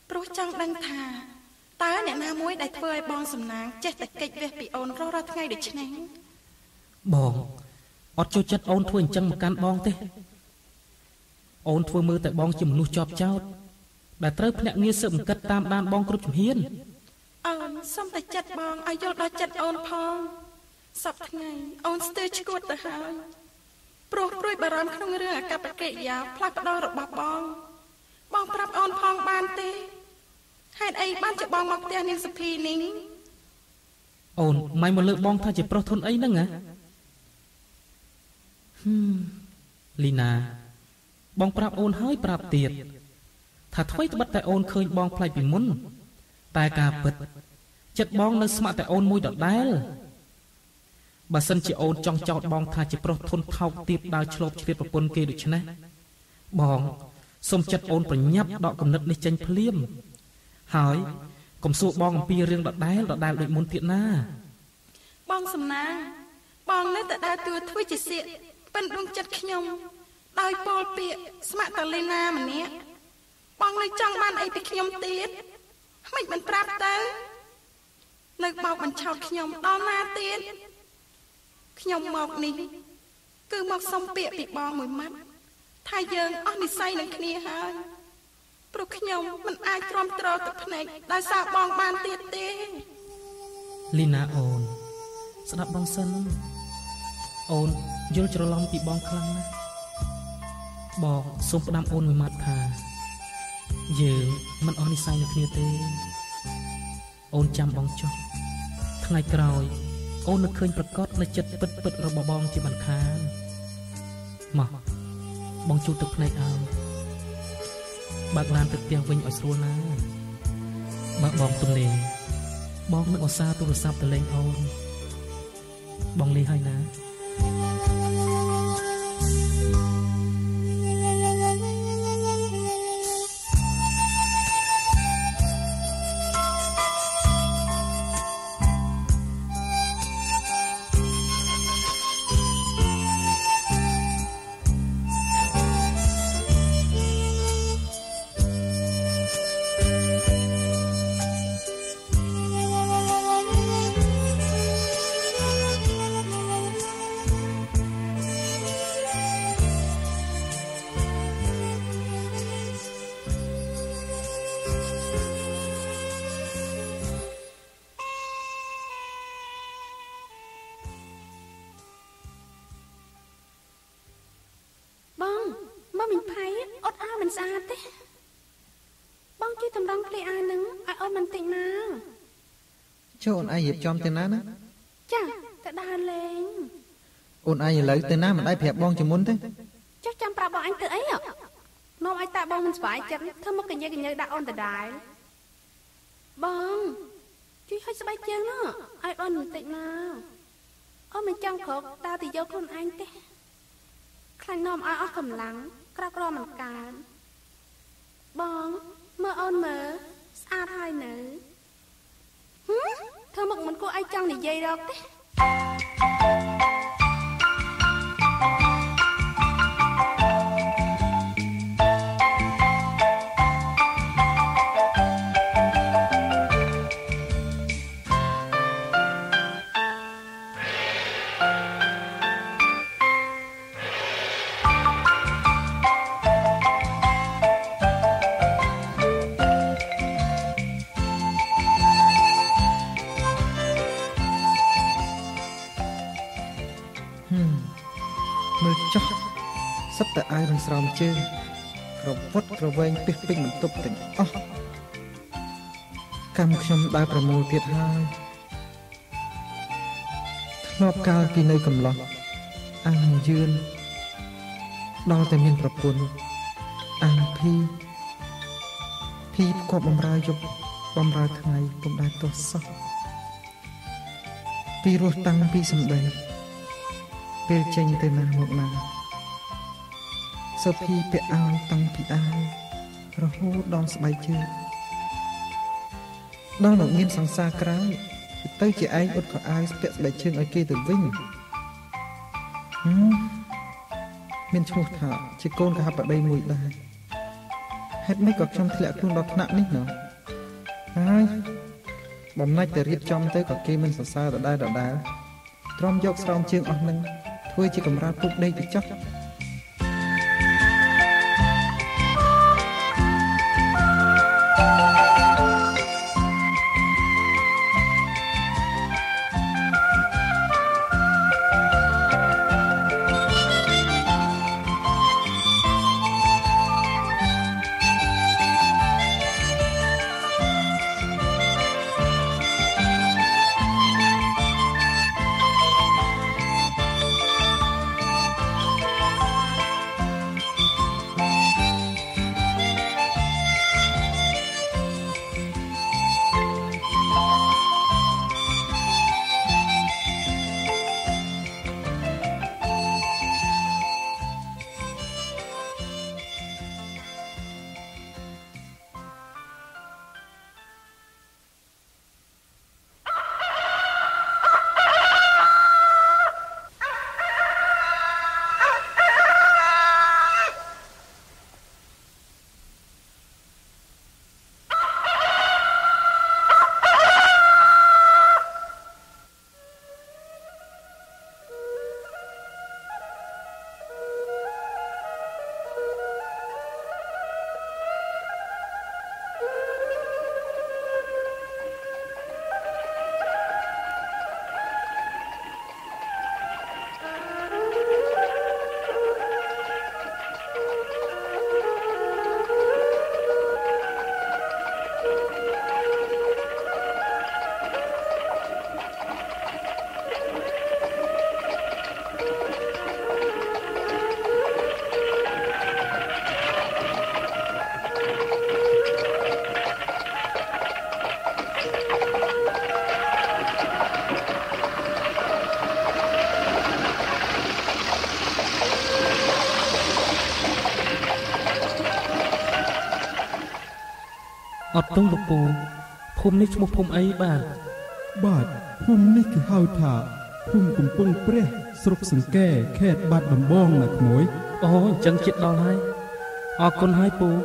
ព្រោះចង់ដឹងថាតើអ្នកណាមួយដែលធ្វើឲ្យបងសំណាងចេះតែកិច្ចវេះពីអូនរាល់រាល់ថ្ងៃដូចនេះបងអត់ចូលចិត្តអូនធ្វើអញ្ចឹងមកកាន់បងទេអូនធ្វើមើលតែបងជាមនុស្សជាប់ចោតដែលត្រូវភ្នាក់ងារស៊ើបអង្កេតតាមដានបងគ្រប់ជំហានអូនសុំតែចិត្តបងឲ្យយល់ដល់ចិត្តអូនផងសប្តាហ៍ថ្ងៃអូនស្ទើរឈួតទៅហើយព្រោះព្រួយបារម្ភក្នុងរឿងអាកប្បកិរិយាផ្លាស់ប្ដូររបស់បងបងប្រាប់អូនផងបានទេហេតុអីបានជាបងមកផ្ទះនាងសុភីនេះអូនមិនមកលើកបងថាជាប្រុសធន់អីហ្នឹងហ៎ហឹមលីណាបងប្រាប់អូនហើយប្រាប់ទៀតថាថ្មីត្បិតតែអូនឃើញបងផ្លែកពីមុនតែការពិតចិត្តបងនៅស្ម័គ្រតែអូនមួយដដែលបើសិនជាអូនចង់ចោទបងថាជាប្រុសធន់ថោកទាបដើរឆ្លប់ជ្រៀតប្រពន្ធគេដូច្នេះបងសូមចិត្តអូនប្រញាប់ដកគំនិតនេះចេញភ្លាមហើយកុំសួរបងអំពីរឿងដដែលដដែលដូចមុនទៀតណាបងសំណាងបងនៅតែដើរតួធ្វើជាសៀកប៉ិនដួងចិត្តខ្ញុំដោយពោលពាក្យស្ម័គ្រតាលីណាម្នាក់បងនៅចង់បានអីពីខ្ញុំទៀតមិនមិនប្រាប់ទៅនៅបោកបញ្ឆោតខ្ញុំដល់ណាទៀតខ្ញុំមកនេះគឺមកសុំពាក្យពីបងមួយម៉ាត់ថាយើងអស់និស្ស័យនឹងគ្នាហើយព្រោះខ្ញុំមិនអាចទ្រាំទ្រទឹកភ្នែកដោយសារបងបានទៀតទេលីណាអូនស្ដាប់បងសិនអូនយល់ច្រឡំពីបងខ្លាំងណាស់បងសូមផ្ដាំអូនមួយម៉ាត់ថាយើងមិនអស់និស្ស័យនឹងគ្នាទេអូនចាំបងចុះថ្ងៃក្រោយអូននឹងឃើញប្រកាសនៅចិត្តពិតពិតរបស់បងជាមិនខានមកបងជូតទឹកភ្នែកឲ្យបើកឡានទៅផ្ទះវិញឲ្យស្រួលណាបើបងទំនេរបងនឹងឧស្សាហ៍ទូរស័ព្ទទៅលេងអូនបងលីហើយណាចូលអូនឯងរៀបចំទៅណាណាចាទៅដើរលេងអូនឯងឥឡូវទៅណាមិនដែរប្រាប់បងជាមុនទេចុះចាំប្រាប់បងអញទៅអីនាំឲ្យតាបងមិនស្បាយចិត្តធ្វើមកកញ្ញើកញ្ញើដាក់អូនដដែលបងជួយហុចស្បែកជើងណាឲ្យអូនបន្តិចណាអូនមិនចង់ក្រោកតាទៅយកខ្លួនឯងទេខ្លាញ់នាំឲ្យអស់កម្លាំងក្រោកក្រមិនកើតបងមើលអូនមើលស្អាតហើយនៅហឹមធ្វើមកមិនគួរឲ្យចង់និយាយរកទេសិតតែអាយនឹងស្រោមជើងក្រវត់ក្រវែងពីសពេញបន្ទប់ទាំងអស់កម្មខ្ញុំដើរប្រមូលទៀតហើយធ្លាប់កាលពីនៅកំឡោះអាងយឿនដល់តែមានប្រពន្ធអាងភីភីក៏បំរើយប់បំរើថ្ងៃពុំដែលទោះសោះពីរស់តាំងពីសម្ដីពេលចេញទៅណាមកណាសុភីពាក់អាវតាំងពីអាវរហូតដល់ស្បែកជើងដល់នឹងមានសង្សារក្រោយទៅជាឯងអ៊ុតខោអាវពាក់ស្បែកជើងឲ្យគេទៅវិញហឹមមានឈ្មោះថាជាកូនកហបតីមួយដែរហហេតុម៉េចក៏ខ្ញុំធ្លាក់ខ្លួនដល់ថ្នាក់នេះណោះហើយបំណាច់តែរៀបចំទៅក៏គេមិនសរសើរដដែលដដែលទ្រាំយកស្រោមជើងអស់នឹងធ្វើជាកំរាលពុកដេកទៅចុះអត់ទង់លោកពូភូមិនេះឈ្មោះភូមិអីបាទបាទភូមិនេះគេហៅថាភូមិកំពង់ព្រះស្រុកសង្កែខេត្តបាត់ដំបងណាក្មួយអូអញ្ចឹងជិតដល់ហើយអរគុណហើយពូ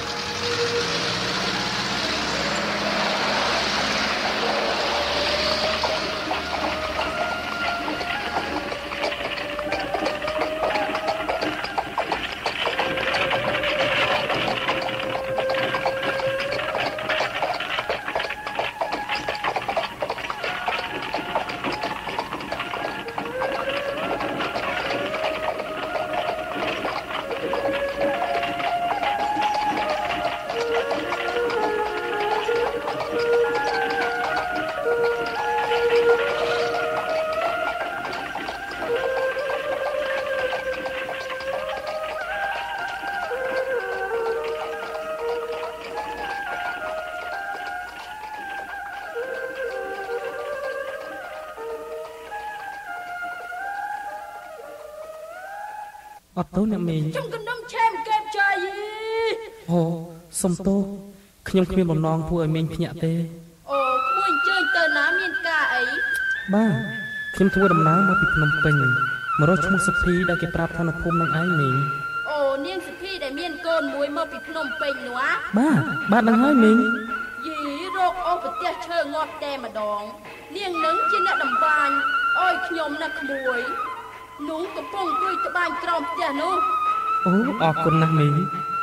អត់ទៅអ្នកមីងខ្ញុំកណ្ដុំឆែមកែបចាយអូសុំទោសខ្ញុំគ្មានបំណងធ្វើឲ្យមីងភ្ញាក់ទេអូក្មួយអញ្ជើញទៅណាមានការអីបាទខ្ញុំធ្វើដំណើរមកពីភ្នំពេញមករកឈ្មោះសុភីដែលគេប្រាប់ថានៅភូមិនឹងឯងមីងអូនាងសុភីដែលមានកូនមួយមកពីភ្នំពេញនោះណាបាទបាទនឹងហើយមីងយីរកអូប្រទេសឈើងាប់តែម្ដងនាងនឹងជាអ្នកដំបានអើយខ្ញុំណាក្មួយនោះកំពុងអង្គុយត្បាញក្រោមផ្ទះនោះអូអរគុណណាស់មីង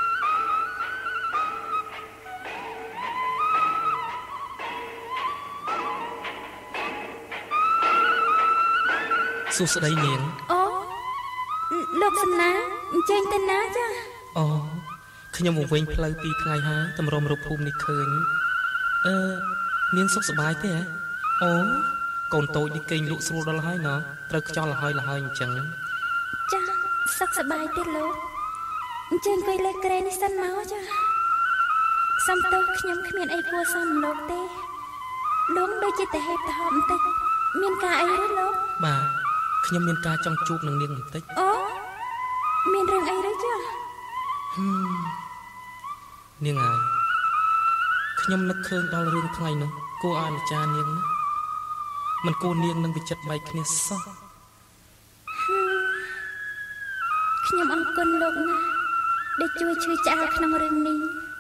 សួស្ដីនាងអូលោកសំណាអញ្ជើញទៅណាចាអូខ្ញុំមកវិញផ្លូវពីរថ្ងៃហើយតម្រុំរូបភូមិនេះឃើញអឺនាងសុខសប្បាយទេហ៎អូកូនតូចនេះគេងលក់ស្រួលដល់ហើយណ៎ត្រូវខ្យល់លហើយលហើយអញ្ចឹងចាសុខសប្បាយទេលោកអញ្ជើញអង្គុយលើក្រែនេះសិនមកចាសំទោសខ្ញុំគ្មានអីគួរសមលោកទេលោកដូចជាតែហេតុតែហប់បន្តិចមានការអីឬលោកបាទខ្ញុំមានការចង់ជួបនឹងនាងបន្តិចអូមានរឿងអីឬចានាងហើយខ្ញុំនឹកឃើញដល់រឿងថ្ងៃនោះគួរឲ្យអាចារ្យនាងណាមិនគួរនាងនឹងវិចិត្របែកគ្នាសោះខ្ញុំអរគុណលោកណាស់ដែលជួយឈឺឆ្អាលក្នុងរឿងនេះ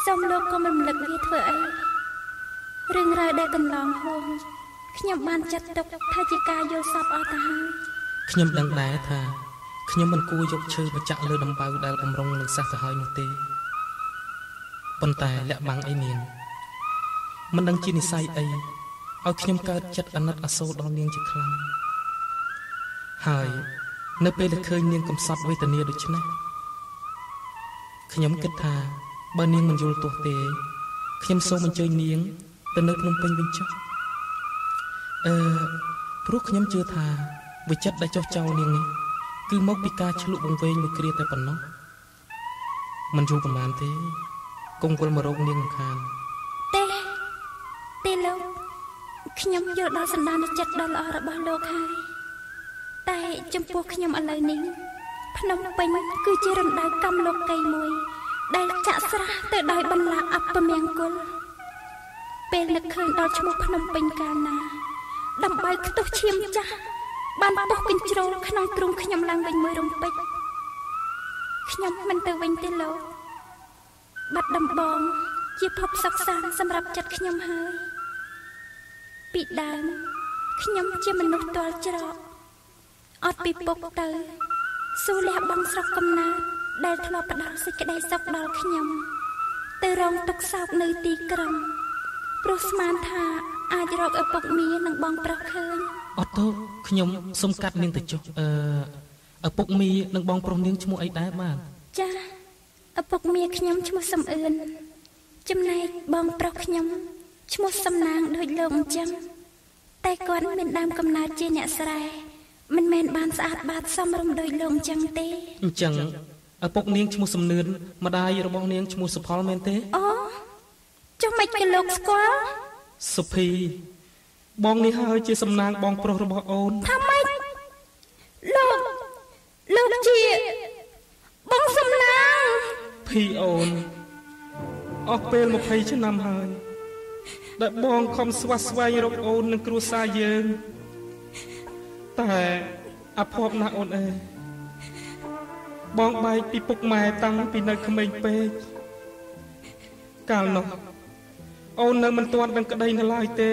សូមលោកកុំរំលឹកវាធ្វើអីរឿងរ៉ាវដែលកន្លងហួងខ្ញុំបានចាត់ទុកថាជាការយល់សប្តិអស់ទៅហើយខ្ញុំដឹងដែរថាខ្ញុំមិនគួរយកឈើបចាក់លើដំបៅដែលបំរុងនឹងសះទៅហើយនោះទេប៉ុន្តែលាក់បាំងអីនាងមិនដឹងជានិស័យអីឲ្យខ្ញុំកើតចិត្តអាណិតអាសូរដល់នាងជាខ្លាំងហើយនៅពេលដែលឃើញនាងកំសត់វេទនាដូចនេះខ្ញុំគិតថាបើនាងមិនយល់ទោះទេខ្ញុំសូមអញ្ជើញនាងទៅនៅភ្នំពេញវិញចុះអឺព្រោះខ្ញុំជឿថាវិចិត្រដែលចុះចោលនាងនេះគឺមកពីការឆ្លុះវង្វេងមួយគ្រាតែប៉ុណ្ណោះមិនយូរប៉ុន្មានទេគង់វិលមករកនាងមិនខានទេទេលោកខ្ញុំយល់ដល់សន្តានចិត្តដ៏ល្អរបស់លោកហើយតែចំពោះខ្ញុំឥឡូវនេះភ្នំពេញគឺជារណ្ដៅកម្មលោកីមួយដែលចាក់ស្រះទៅដោយបន្លាអពមង្គលពេលនឹកឃើញដល់ឈ្មោះភ្នំពេញកាលណាដំបៅខ្ទុះឈាមចាស់បានបោះកញ្ជ្រោលក្នុងទ្រូងខ្ញុំឡើងវិញមួយរំពេចខ្ញុំមិនទៅវិញទេលោកបាត់ដំបងជាភពសុខសាន្តសម្រាប់ចិត្តខ្ញុំហើយពីដើមខ្ញុំជាមនុស្សទាល់ច្រកអត់ពីពុកទៅស៊ូលះបង់ស្រុកកំណើតដែលធ្លាប់ផ្ដល់សេចក្តីសុខដល់ខ្ញុំទៅរងទុក្ខសោកនៅទីក្រុងព្រោះស្មានថាអាចរកឪពុកមានិងបងប្រុសឃើញអត់ទៅខ្ញុំសុំកាត់នាងទៅចុះអឺឪពុកមានិងបងប្រុសនាងឈ្មោះអីដែរបាទចាឪពុកមាខ្ញុំឈ្មោះសំអឿនចំណែកបងប្រុសខ្ញុំឈ្មោះសំណាងដូចលោកអញ្ចឹងតែគាត់មានដើមកំណើតជាអ្នកស្រែមិនមែនបានស្អាតបាតសមរម្យដូចលោកអញ្ចឹងទេអញ្ចឹងឪពុកនាងឈ្មោះសំនឿនម្ដាយរបស់នាងឈ្មោះសុផលមែនទេអូចុះមិនក៏លោកស្គាល់សុភីបងនេះហើយជាសំណាងបងប្រុសរបស់អូនថាម៉េចលោកលោកជាបងសំណាងភីអូនអស់ពេលម្ភៃឆ្នាំហើយដែលបងខំស្វះស្វែងរកអូននិងគ្រួសារយើងតែអភ័ព្វណាស់អូនអើយបងបែកពីពុកម៉ែតាំងពីនៅក្មេងពេកកាលនោះអូននៅមិនទាន់ដឹងក្តីនៅឡើយទេ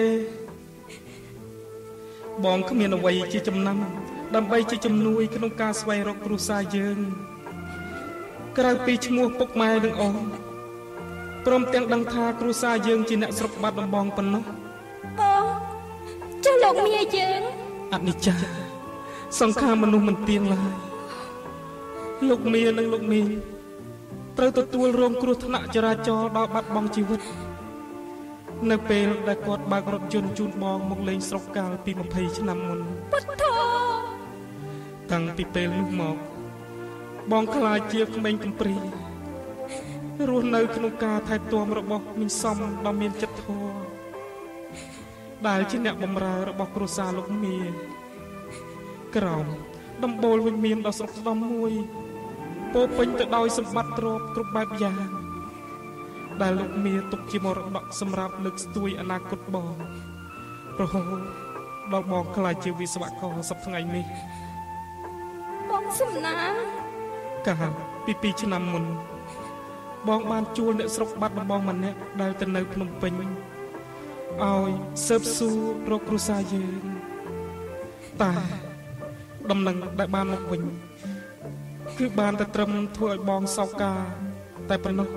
បងគ្មានអ្វីជាចំណាំដើម្បីជាជំនួយក្នុងការស្វែងរកគ្រួសារយើងក្រៅពីឈ្មោះពុកម៉ែនិងអូនព្រមទាំងដឹងថាគ្រួសារយើងជាអ្នកស្រុកបាត់ដំបងប៉ុណ្ណោះបងចុះលោកមាយើងអនិច្ចាសង្ខារមនុស្សមិនទៀងឡើយលោកមានិងលោកមីត្រូវទទួលរងគ្រោះថ្នាក់ចរាចរណ៍ដល់បាត់បង់ជីវិតនៅពេលដែលគាត់បើករថយន្តជូនបងមកលេងស្រុកកាលពីម្ភៃឆ្នាំមុនពុទ្ធោតាំងពីពេលនោះមកបងខ្លាចជាក្មេងកំព្រារស់នៅក្នុងការថែទាំរបស់មីងសំដ៏មានចិត្តធម៌ដែលជាអ្នកបម្រើរបស់គ្រួសារលោកមាក្រោមដំបូលវិមានដ៏ស្រស់ស្ដំមួយពោពេញទៅដោយសម្បត្តិទ្រព្យគ្រប់បែបយ៉ាងដែលលោកមាទុកជាមរតកសម្រាប់លើកស្ទួយអនាគតបងរហូតដល់បងខ្លាចជាវិស្វករសប្តាហ៍ថ្ងៃនេះបងសំណាងកាលពីពីរឆ្នាំមុនបងបានជួលអ្នកស្រុកបាត់ដំបងម្នាក់ដែលទៅនៅភ្នំពេញឲ្យស៊ើបសួររកគ្រួសារយើងតែដំណឹងដែលបានមកវិញគឺបានតែត្រឹមធ្វើឲ្យបងសោកការតែប៉ុណ្ណោះ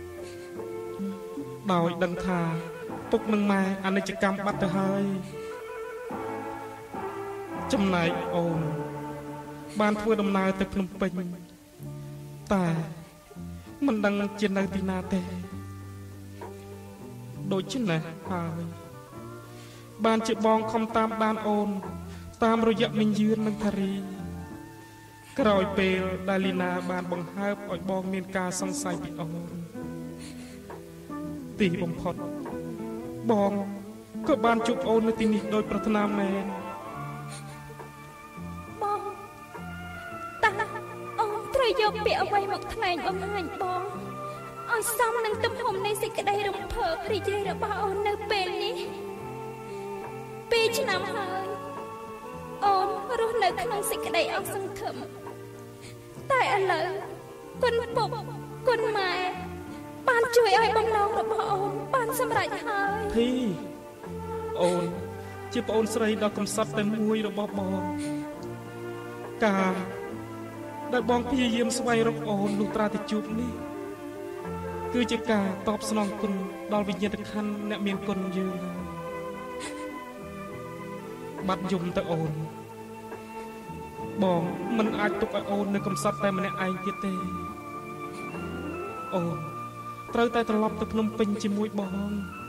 ដោយដឹងថាពុកនិងម៉ែអនិច្ចកម្មបាត់ទៅហើយចំណែកអូនបានធ្វើដំណើរទៅភ្នំពេញតែមិនដឹងជានៅទីណាទេដូច្នេះហើយបានជាបងខំតាមដានអូនតាមរយៈមីងយឿននិងថារីក្រោយពេលដែលលីណាបានបង្ហើបឲ្យបងមានការសង្ស័យពីអូនទីបំផុតបងក៏បានជួបអូននៅទីនេះដោយប្រាថ្នាមែនបងតាអូនត្រូវយកពាក្យអ្វីមកថ្លែងបង្ហាញបងឲ្យសមនឹងទំហំនៃសេចក្តីរំភើបរីករាយរបស់អូននៅពេលនេះពីរឆ្នាំហើយអូនរស់នៅក្នុងសេចក្តីអស់សង្ឃឹមតែឥឡូវគុណពុកគុណម៉ែបានជួយឲ្យបំណងរបស់អូនបានសម្រេចហើយធីអូនជាប្អូនស្រីដ៏កំសត់តែមួយរបស់បងការដែលបងព្យាយាមស្វែងរកអូនលុះត្រាតែជួបនេះគឺជាការតបស្នងគុណដល់វិញ្ញាណក្ខន្ធអ្នកមានគុណយើងបាត់យំទៅអូនបងមិនអាចទុកឲ្យអូននៅកំសត់តែម្នាក់ឯងទៀតទេអូនត្រូវតែត្រឡប់ទៅភ្នំពេញជាមួយបង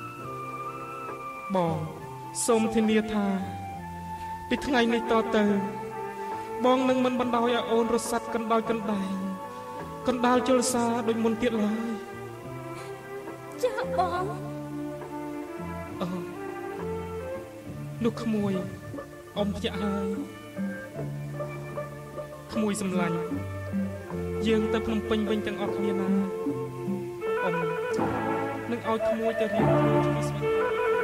បងសូមធានាថាពីថ្ងៃនេះតទៅបងនឹងមិនបណ្ដោយឲ្យអូនរសាត់កណ្ដោយកណ្ដែងកណ្ដាលជលសាដូចមុនទៀតឡើយចាបងអូលោកក្មួយអ៊ំភ្ញាក់ហើយក្មួយសម្លាញ់យើងទៅភ្នំពេញវិញទាំងអស់គ្នាណាអ៊ំនឹងឲ្យក្មួយទៅរៀនធ្វើជាស្វាមី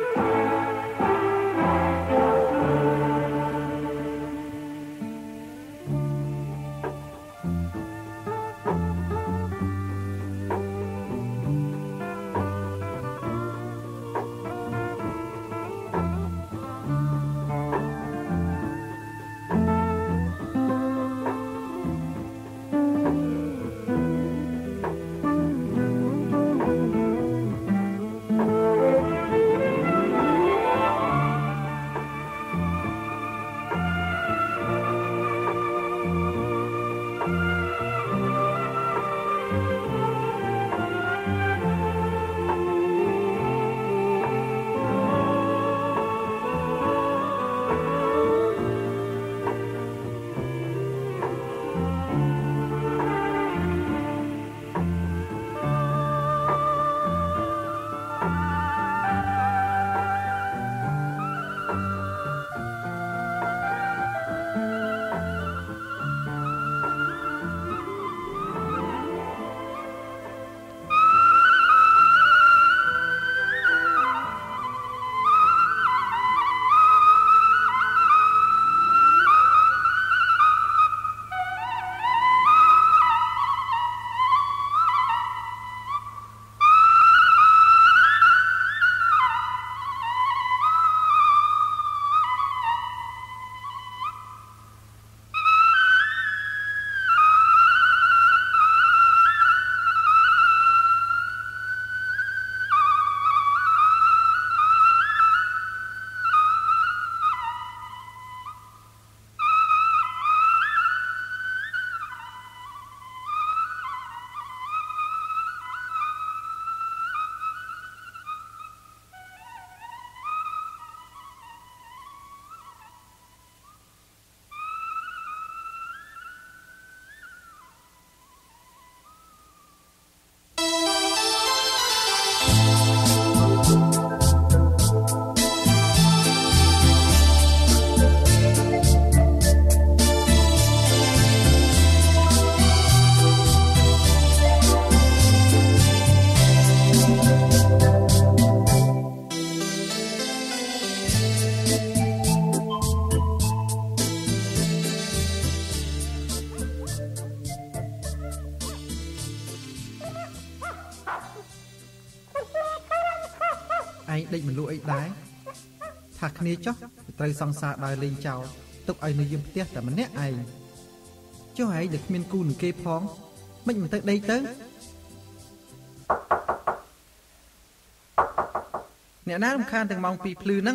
ដេកមិនលក់អីដែរថាគ្នាចុះត្រូវសង្សារដើរលេងចោលទុកឲ្យនៅយើងផ្ទះតែម្នាក់ឯងចុះឯងដែលគ្មានគូនឹងគេផងមិនមិនទៅដេកទៅអ្នកណារំខានទាំងម៉ោងពីរភ្លឺហ្នឹង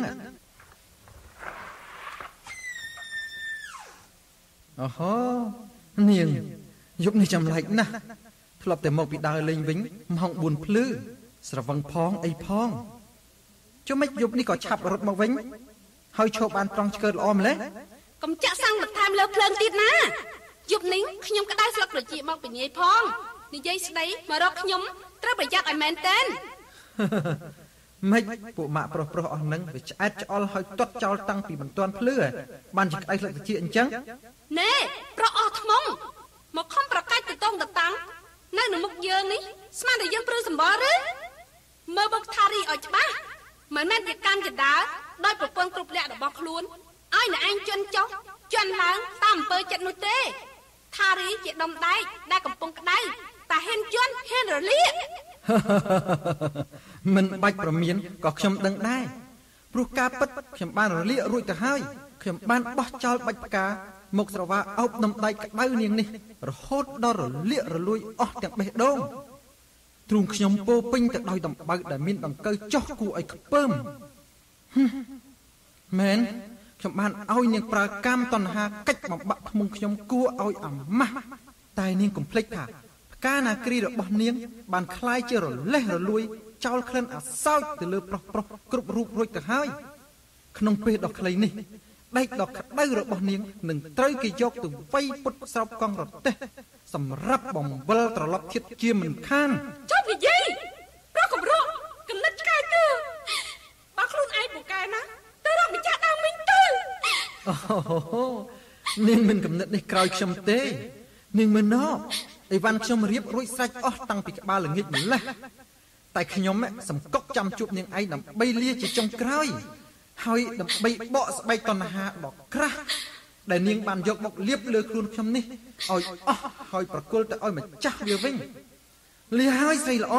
អូហូនាងយប់នេះចម្លែកណាស់ធ្លាប់តែមកពីដើរលេងវិញម៉ោងបួនភ្លឺស្រវឹងផងអីផងចុះមិនយប់នេះក៏ឆាប់រត់មកវិញហើយឈប់បានត្រង់ឆ្កើល្អម្ល៉េះកុំចាក់សាំងបន្ថែមលើភ្លើងទៀតណាយប់នេះខ្ញុំក្តៅស្លឹកត្រចៀកមកពីនាយផងនិយាយស្ដីមករកខ្ញុំត្រូវប្រយ័ត្នឲ្យមែនតើមិនពួកម៉ាក់ប្រុសប្រុសអស់ហ្នឹងវាឆ្អែតឆ្អល់ហើយទាត់ចោលតាំងពីមិនទាន់ភ្លឺបានជាក្តៅស្លឹកត្រចៀកអញ្ចឹងណែប្រុសអស់ថ្មងមកខំប្រកាច់ទៅតងតតាំងនៅនៅមុខយើងនេះស្មានតែយើងព្រឺសម្បល់ឬមើលបុកថារីឲ្យច្បាស់មិនមែនជាកម្មចដាដោយប្រពន្ធគ្រប់លក្ខរបស់ខ្លួនឲ្យអ្នកឯងជន់ចុះជន់ឡើងតាមអំពើចិត្តនោះទេថារីជាដុំដែកដែលកំពុងក្តៅតែហ៊ានជន់ហ៊ានរលាកមិនបាច់ប្រមានក៏ខ្ញុំដឹងដែរព្រោះការពិតខ្ញុំបានរលាករួចទៅហើយខ្ញុំបានបោះចោលបាច់ផ្កាមកស្រវាអោបនំដៃក្តៅនាងនេះរហូតដល់រលាករលួយអស់ទាំងបេះដូងទ្រូងខ្ញុំពោពេញទៅដោយដំបៅដែលមានដង្កូវចុះគួរឲ្យខ្ពើមមែនខ្ញុំបានឲ្យនាងប្រើកាមតណ្ហាកិច្ចបំបាក់ធ្មង់ខ្ញុំគួរឲ្យអាម៉ាស់តែនាងកុំភ្លេចថាផ្កានាគ្រីរបស់នាងបានคล้ายជារលេះរលួយចោលក្លិនអាសោចទៅលើប្រុសប្រុសគ្រប់រូបរួចទៅហើយក្នុងពេលដ៏ខ្លីនេះដែកដ៏ក្តៅរបស់នាងនឹងត្រូវគេយកទៅវៃពុតស្រោបកង់រទេះសម្រាប់បំវិលត្រឡប់ធៀបជាមិនខានចុះនិយាយប្រកកម្រក់កណិតឆ្កែទៅបើខ្លួនឯងពូកែណាទៅរកម្ចាស់ដើមមិញទៅអូនាងមិនកំណត់នេះក្រោយខ្ញុំទេនាងមិនណោអីវ៉ាន់ខ្ញុំរៀបរួចស្រេចអស់តាំងពីក្បាលល្ងាចម្លេះតែខ្ញុំសង្កត់ចាំជួបនាងឯងដើម្បីលាជាចុងក្រោយហើយដើម្បីបកស្បែកតណ្ហាដ៏ក្រាស់ដែលនាងបានយកមកលាបលើខ្លួនខ្ញុំនេះឲ្យអស់ហើយប្រគល់ទៅឲ្យម្ចាស់វាវិញលាហើយស្រីល្អ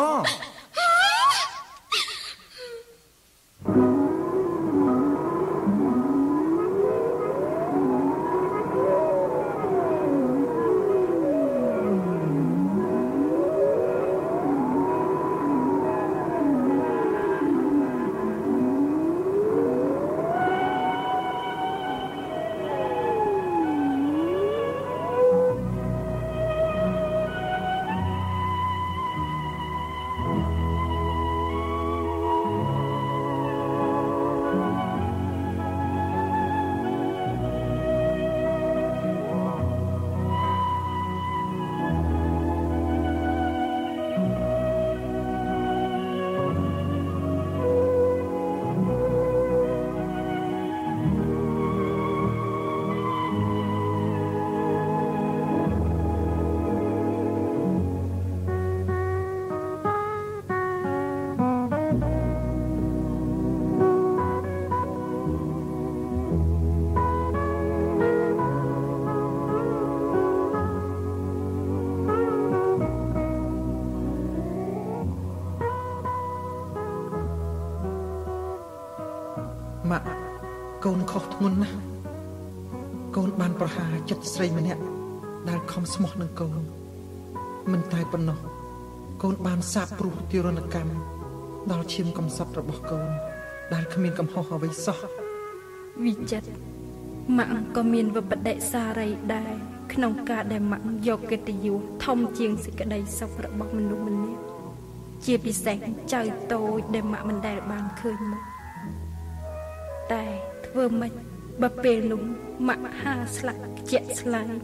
ម៉ាក់កូនខុសធ្ងន់ណាស់កូនបានប្រហារចិត្តស្រីម្នាក់ដែលខំស្មោះនឹងកូនមិនតែប៉ុណ្ណោះកូនបានសាបព្រោះទារុណកម្មដល់ឈាមកំសត់របស់កូនដែលគ្មានកំហុសអ្វីសោះវិចិត្រម៉ាក់ក៏មានវិបដិសារីដែរក្នុងការដែលម៉ាក់យកកិត្តិយសធំជាងសេចក្តីសុខរបស់មនុស្សម្នាក់ជាពិសេសចៅតូចដែលម៉ាក់មិនដែលបានឃើញមកតែធ្វើម៉េចបើពេលនោះម៉ាក់ហាស្លាក់ជាក់ស្លាយ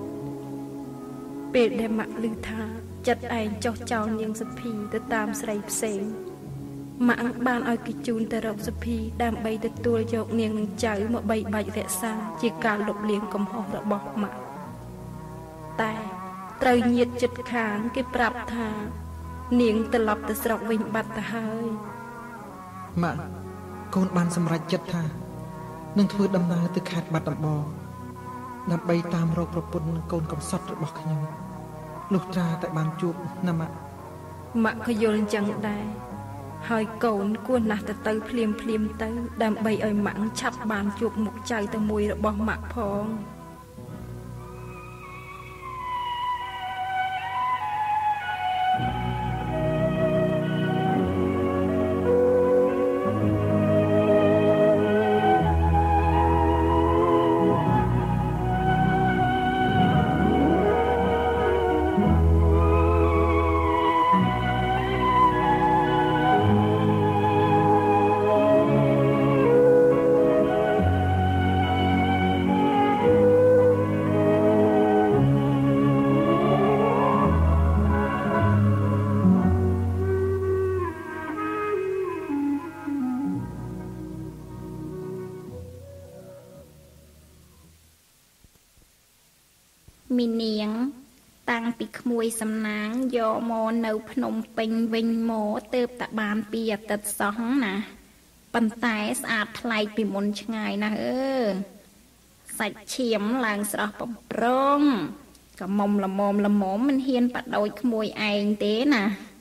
ពេលដែលម៉ាក់ឮថាចិត្តឯងចោះចោលនាងសុភីទៅតាមស្រីផ្សេងម៉ាក់បានឲ្យគេជូនទៅរកសុភីដើម្បីទទួលយកនាងនឹងចៅមកបីបាច់រក្សាជាការលុបលាងកំហុសរបស់ម៉ាក់តែត្រូវញាតិចិត្តខាងគេប្រាប់ថានាងត្រឡប់ទៅស្រុកវិញបាត់ទៅហើយម៉ាក់កូនបានសម្រេចចិត្តថានឹងធ្វើដំណើរទៅខេត្តបាត់ដំបងដើម្បីតាមរកប្រពន្ធកូនកំសត់របស់ខ្ញុំលុះត្រាតែបានជួបណាម៉ាក់ម៉ាក់ក៏យល់អញ្ចឹងដែរហើយកូនគួរណាស់ទៅទៅភ្លាមភ្លាមទៅដើម្បីឲ្យម៉ាក់ឆាប់បានជួបមុខចៅទៅមួយរបស់ម៉ាក់ផងមីនាងតាំងពីក្មួយសំណាងយកមកនៅភ្នំពេញវិញមកទើបតែបានពីអាទិត្យសោះណាប៉ុន្តែស្អាតថ្លៃពីមុនឆ្ងាយណាស់អើសាច់ឈាមឡើងស្រស់បំប្រងកមុំល្មមល្មមមិនហ៊ានបដូចក្មួយឯងទេណា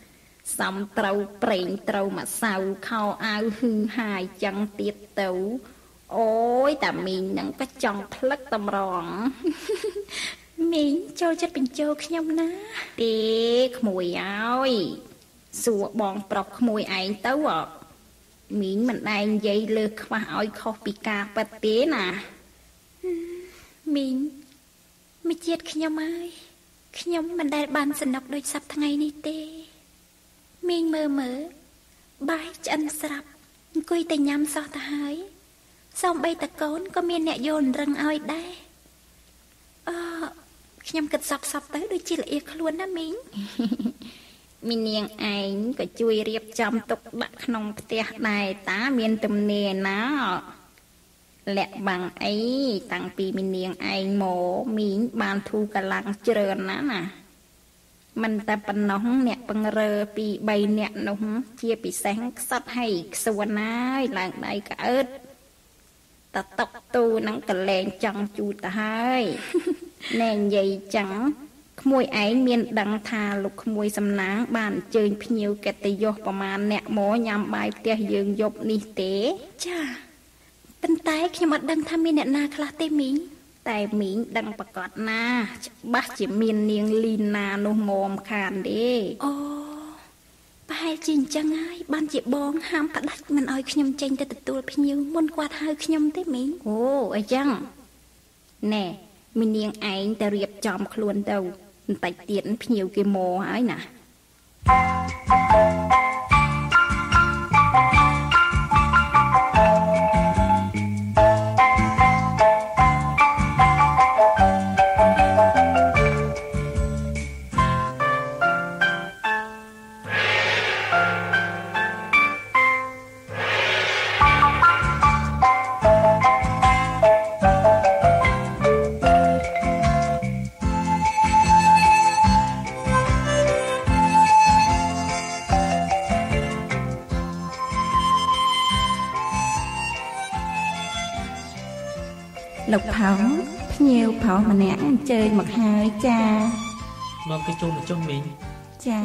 សំត្រូវប្រេងត្រូវមកសៅខោអាវហឺហាយចឹងទៀតទៅអូយតាមីងនឹងក៏ចង់ផ្លឹកតម្រងមីងចូលចិត្តបញ្ចូលខ្ញុំណាទេក្មួយអើយសួរបងប្រុសក្មួយឯងទៅអមីងមិនដែងនិយាយលើខ្វះឲ្យខុសពីការពិតទេណាមីងមកជាតិខ្ញុំហើយខ្ញុំមិនដែលបានសនុកដូចសប្តាហ៍ថ្ងៃនេះទេមីងមើលមើលបាយឆ្អិនស្រាប់អង្គុយតែញ៉ាំសោះទៅហើយសូម្បីតកូនក៏មានអ្នកយល់រឹងឲ្យដែរអឺខ្ញុំគិតសពសពទៅដូចជាល្អៀខ្លួនណាមីងមីនាងឯងក៏ជួយរៀបចំទុកដាក់ក្នុងផ្ទះដែរតាមានទំនេរណាលាក់បាំងអីតាំងពីមីនាងឯងមកមីងបានធូរកម្លាំងច្រើនណាស់ណាមិនតែប៉ុណ្ណោះអ្នកពង្រើពីបីអ្នកនោះជាពិសេសខ្សត់ហើយខ្សួនណាយឡើងដៃក្អើតតតុកទូនឹងកលែងចង់ជូតទៅហើយណែនិយាយចឹងក្មួយឯងមានដឹងថាលោកក្មួយសំណាងបានអញ្ជើញភ្ញៀវកិត្តិយសប្រមាណអ្នកមកញ៉ាំបាយផ្ទះយើងយប់នេះទេចាប៉ុន្តែខ្ញុំអត់ដឹងថាមានអ្នកណាខ្លះទេមីងតែមីងដឹងប្រកាសណាច្បាស់ជាមាននាងលីណានោះងំខានទេអូប្រហែលជាអញ្ចឹងហើយបានជាបងហាមផ្ដាច់មិនឲ្យខ្ញុំចេញទៅទទួលភ្ញៀវមុនគាត់ហៅខ្ញុំទេមីងអូអញ្ចឹងណែមីនាងឯងទៅរៀបចំខ្លួនទៅបន្តិចទៀតភ្ញៀវគេមកហើយណាលោកផោភ្ញៀវផោម្នាក់អញ្ជើញមកហើយចាមកគេចូលមកចុះមីងចា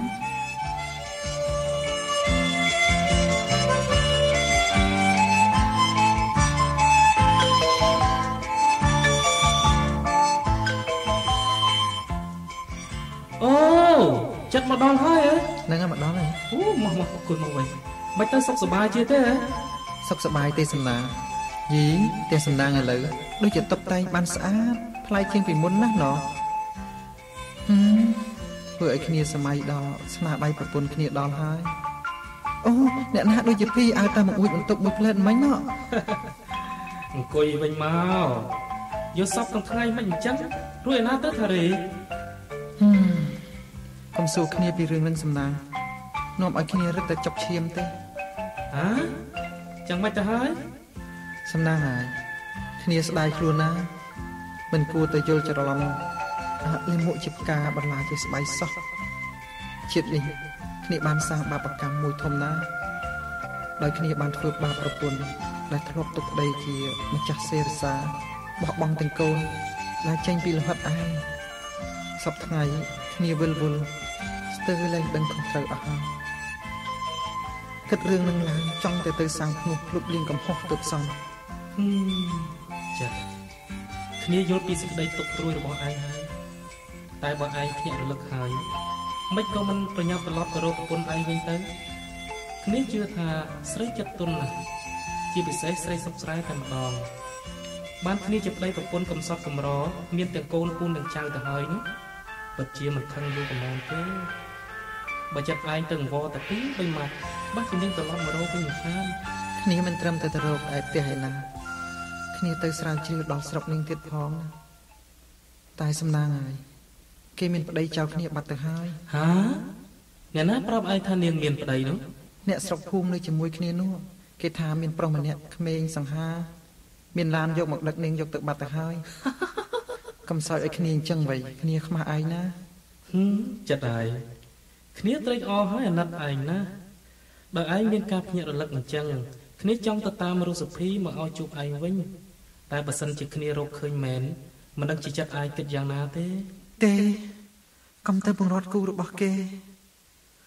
អូចិត្តមកដល់ហើយហ្នឹងហើយមកដល់ហើយអូមកមកអរគុណមកវិញមិនទៅសុខសប្បាយជាទេសុខសប្បាយទេសំណាងយីផ្ទះសំណាងឥឡូវដូចជាតុបតែងបានស្អាតប្លែកជាងពីមុនណាស់ណោះហឹមធ្វើឲ្យគ្នាសម័យដល់ស្នាដៃប្រពន្ធគ្នាដល់ហើយអូអ្នកណាដូចជាពីឲ្យតែមកអួចបន្ទប់មួយផ្លែតមិញណោះអង្គុយវិញមកយកសពទាំងថ្ងៃមិនអញ្ចឹងរួចឯណាទៅថារេហឹមកុំសួរគ្នាពីរឿងនឹងសំណាងនាំឲ្យគ្នារឹតតែចុកឈាមទេហ៎ចឹងមិនទៅហើយសំណាងហើយគ្នាស្ដាយខ្លួនណាមិនគួរទៅយល់ច្រឡំហាក់លេមុខជាផ្កាបន្លាជាស្បៃសោះជាតិនេះគ្នាបានសាងបាបកម្មមួយធំណាស់ដោយគ្នាបានធ្វើបាបប្រពន្ធដែលធ្លាប់ទុកប្តីជាម្ចាស់សេរសាបោះបង់ទាំងកូនដែលចេញពីលហិតឯងសពថ្ងៃគ្នាវិលវល់ស្ទើរលែងដឹងខុសត្រូវអស់ហើយគិតរឿងនឹងឡើងចង់ទៅទៅសាងភ្នោះភ្លុបលៀងកំហុសទៅផ្សំចាគ្នាយល់ពីសេចក្តីទុក្ខព្រួយរបស់ឯងហើយតែបើឯងភ្ញាក់រលឹកហើយមិនក៏មិនប្រញាប់ត្រឡប់ទៅរកប្រពន្ធឯងវិញទៅគ្នាជឿថាស្រីចិត្តទុនណាស់ជាពិសេសស្រីសុខស្រែតែម្ដងបានគ្នាជាប្តីប្រពន្ធកំសត់កំរមានទាំងកូនពូនទាំងចៅទៅហើយនោះពិតជាមិនខឹងយូរកំណត់ទេបើចិត្តឯងទៅអង្វរតែពីរបីម៉ាត់បាស់ជានាងត្រឡប់មករកវិញមិនខានគ្នាមិនត្រឹមតែទៅរកឯផ្ទះឯណាគ្នាទៅស្រាវជ្រាវដល់ស្រុកនាងទៀតផងណាតែសំណាងហើយគេមានប្តីចៅគ្នាបាត់ទៅហើយហាអ្នកណាប្រាប់ឯងថានាងមានប្តីនោះអ្នកស្រុកភូមិនៅជាមួយគ្នានោះគេថាមានប្រុសម្នាក់ក្មេងសង្ហាមានឡានយកមកដឹកនាងយកទៅបាត់ទៅហើយកុំសើចឲ្យគ្នាអញ្ចឹងវិញគ្នាខ្មាស់ឯងណាហឹមចិត្តហើយគ្នាត្រេកអរហើយអាណិតឯងណាបើឯងមានការភ្ញាក់រលឹកអញ្ចឹងគ្នាចង់ទៅតាមរស់សុភីមកឲ្យជួបឯងវិញតែបើសិនជាគ្នារកឃើញមែនមិនដឹងជាចិត្តឯងគិតយ៉ាងណាទេទេកុំទៅបង្រត់គូរបស់គេ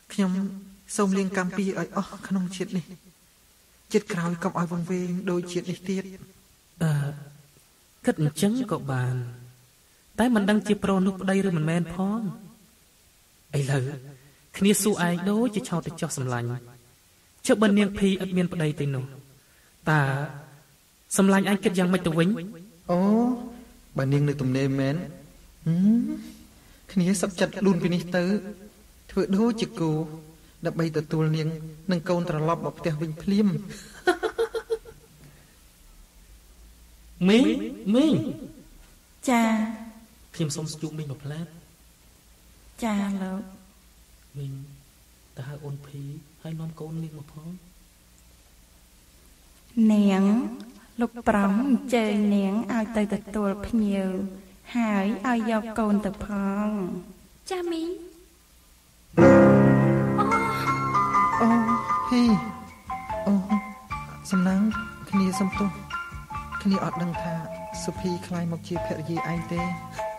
ខ្ញុំសូមលៀងកម្មពីឲ្យអស់ក្នុងជាតិនេះជាតិក្រោយកុំឲ្យវង្វេងដូចជាតិនេះទៀតអឺគិតអញ្ចឹងក៏បានតែមិនដឹងជាប្រុសនោះប្តីឬមិនមែនផងឥឡូវគ្នាសួរឯងដូចជាឆោតទៅចោះសម្លាញ់ចុះបើនាងភីអត់មានប្តីទេនោះតើសម្លាញ់ឯងគិតយ៉ាងម៉េចទៅវិញអូបើនាងនៅទំនេរមែនគ្នាសឹកចិត្តលូនពីនេះទៅធ្វើដូចជាគូដើម្បីទទួលនាងនិងកូនត្រឡប់មកផ្ទះវិញភ្លាមមីងមីងចាខ្ញុំសូមស្ជុំមីងមួយផ្លែតចាលោកមីងតើហៅអូនភីហើយនាំកូននាងមកផងនាងលោកប្រំអញ្ជើញនាងឲ្យទៅទទួលភ្ញៀវហើយឲ្យយកកូនទៅផងចាមីងអូហេអូសំណាងគ្នាសំទោសគ្នាអត់ដឹងថាសុភីខ្លាយមកជាភរិយាឯងទេ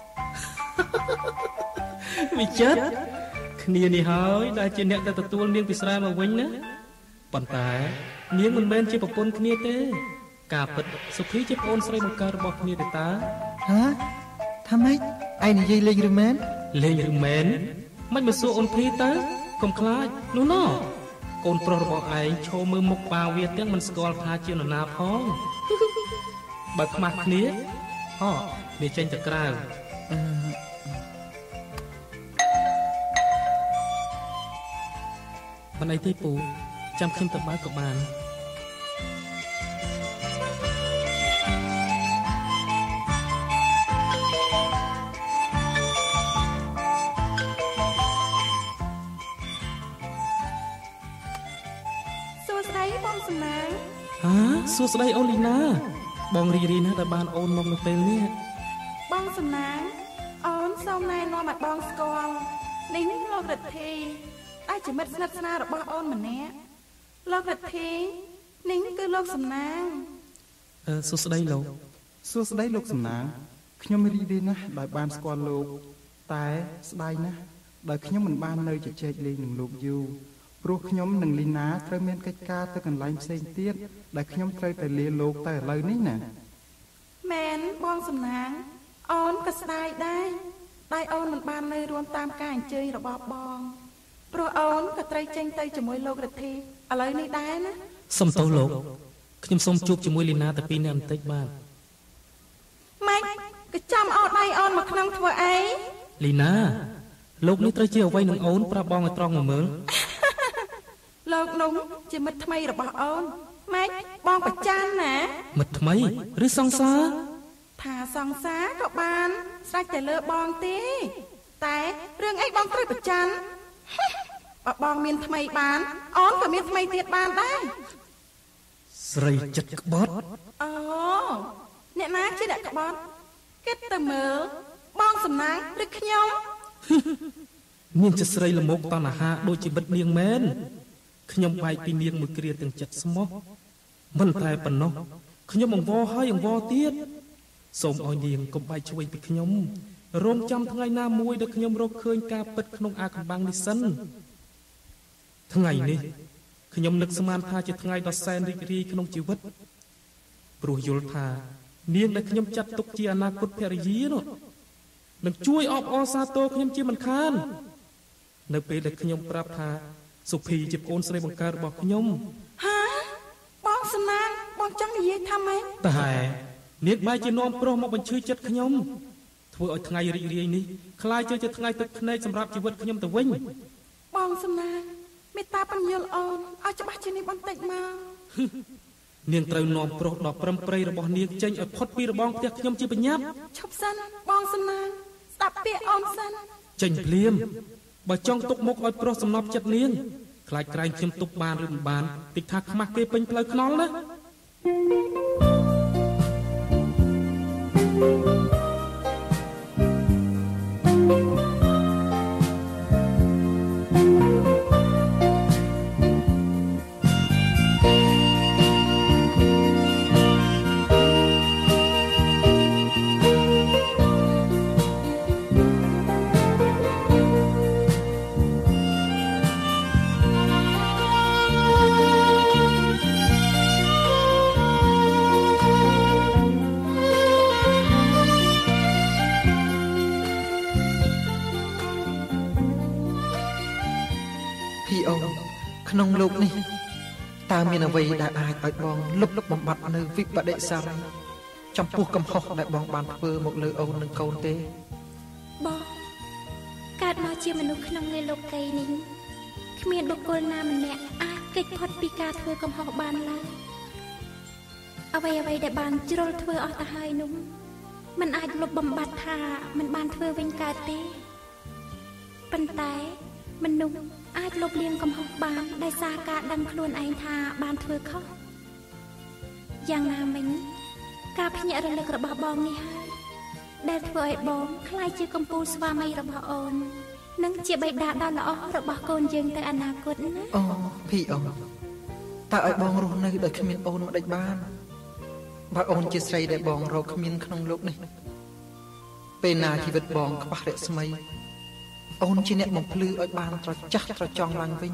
វិចិត្រគ្នានេះហើយដែលជាអ្នកទៅទទួលនាងពីស្រែមកវិញណាប៉ុន្តែនាងមិនមែនជាប្រពន្ធគ្នាទេការពិតសុភីជាប្អូនស្រីបង្កើតរបស់គ្នាទេតាហាថាម៉េចឯងនិយាយលេងឬមែនលេងឬមែនមិនមកសួរអូនភីទៅកុំខ្លាចនោះណោះកូនប្រុសរបស់ឯងឈរមើលមុខបាវាទាំងមិនស្គាល់ថាជានរណាផងបើខ្មាស់គ្នាហ៎វាចេញទៅក្រៅអឺមិនអីទេពូចាំខ្ញុំទៅបើក៏បានសួស្ដីអូនលីណាបងរីរីណាស់ដែលបានអូនមកនៅពេលនេះបងសំណាងអូនសូមណែនាំឲ្យបងស្គាល់នេះលោករិទ្ធីដែលជាមិត្តស្និទ្ធស្នាលរបស់អូនម្នាក់លោករិទ្ធីនេះគឺលោកសំណាងអឺសួស្ដីលោកសួស្ដីលោកសំណាងខ្ញុំរីរីណាស់ដែលបានស្គាល់លោកតែស្ដាយណាស់ដែលខ្ញុំមិនបាននៅជជែកលេងនឹងលោកយូរព្រោះខ្ញុំនិងលីណាត្រូវមានកិច្ចការទៅកន្លែងផ្សេងទៀតដែលខ្ញុំត្រូវតែលាលោកតែឥឡូវនេះណាមែនបងសំណាងអូនក៏ស្ដាយដែរដែលអូនមិនបាននៅរួមតាមការអញ្ជើញរបស់បងព្រោះអូនក៏ត្រូវចេញទៅជាមួយលោករិទ្ធីឥឡូវនេះដែរណាសុំទោសលោកខ្ញុំសូមជួបជាមួយលីណាតែពីរនាក់បន្តិចបាទម៉េចក៏ចាំអត់ដៃអូនមកក្នុងធ្វើអីលីណាលោកនេះត្រូវជាអ្វីនឹងអូនប្រាប់បងឲ្យត្រង់មកមើលលោកនោះជាមិត្តថ្មីរបស់អូនម៉េចបងប្រច័ណ្ឌណាមិត្តថ្មីឬសង្សារថាសង្សារក៏បានស្រេចតែលើបងទេតែរឿងអីបងត្រូវប្រច័ណ្ឌបើបងមានថ្មីបានអូនក៏មានថ្មីទៀតបានដែរស្រីចិត្តក្បត់អូអ្នកណាជាអ្នកក្បត់គិតទៅមើលបងសំណាងឬខ្ញុំមានជាស្រីល្មុកតណ្ហាដូចជីវិតនាងមែនខ្ញុំបែកពីនាងមួយគ្រាទាំងចិត្តស្មោះមិនតែប៉ុណ្ណោះខ្ញុំអង្វរហើយអង្វរទៀតសូមឲ្យនាងកុំបែកឆ្វេងពីខ្ញុំរងចាំថ្ងៃណាមួយដែលខ្ញុំរកឃើញការពិតក្នុងអាកំបាំងនេះសិនថ្ងៃនេះខ្ញុំនឹកស្មានថាជាថ្ងៃដ៏សែនរីករាយក្នុងជីវិតព្រោះយល់ថានាងដែលខ្ញុំចាត់ទុកជាអនាគតភរិយានោះនឹងជួយអបអរសាទរខ្ញុំជាមិនខាននៅពេលដែលខ្ញុំប្រាប់ថាសុភីជាប្អូនស្រីបង្កើតរបស់ខ្ញុំហាបងសំណាងបងចង់និយាយថាម៉េចតែនាងបែរជានាំប្រុសមកបញ្ឈឺចិត្តខ្ញុំធ្វើឲ្យថ្ងៃរីករាយនេះคล้ายជាជាថ្ងៃទឹកភ្នែកសម្រាប់ជីវិតខ្ញុំទៅវិញបងសំណាងមេត្តាបញ្យល់អូនឲ្យច្បាស់ជានេះបន្តិចមកនាងត្រូវនាំប្រុសដ៏ប្រឹមប្រែងរបស់នាងចេញឲ្យផុតពីរបងផ្ទះខ្ញុំជាបញ្ញត្តិឈប់សិនបងសំណាងស្ដាប់ពាក្យអូនសិនចេញភ្លាមបើចង់ទុកមុខឲ្យប្រុសសំណប់ចិត្តនាងខ្លាចក្រែងខ្ញុំទុកបានឬមិនបានតិចថាខ្មាស់គេពេញផ្លូវខ្នល់ណាพี่អូនក្នុងលោកនេះតើមានអ្វីដែលអាចឲ្យបងលុបបំបត្តិនៅវិបដិសារីចំពោះកំហុសដែលបងបានធ្វើមកលើអូននិងកូនទេបងកើតមកជាមនុស្សក្នុងលើលោកីនេះគ្មានបុគ្គលណាម្នាក់អាចគេចផុតពីការធ្វើកំហុសបានឡើយអ្វីអ្វីដែលបានជ្រុលធ្វើអស់ទៅហើយនោះมันអាចលុបបំបត្តិថាมันបានធ្វើវិញកើតទេប៉ុន្តែមនុស្សអាចលុបលាងកំហុសបានដោយសារការដឹងខ្លួនឯងថាបានធ្វើខុសយ៉ាងណាមិញការភ្ញាក់រលឹករបស់បងនេះហើយដែលធ្វើឲ្យបងក្លាយជាកំពូលស្វាមីរបស់អូននិងជាបិតាដ៏ល្អរបស់កូនយើងទៅអនាគតណាអូพี่អូនតើឲ្យបងរស់នៅដោយគ្មានអូនមិនដេចបានបើអូនជាស្រីដែលបងរកគ្មានក្នុងលោកនេះពេលណាជីវិតបងខ្វះរស្មីអូនជាអ្នកបំភ្លឺឲ្យបានត្រចះត្រចង់ឡើងវិញ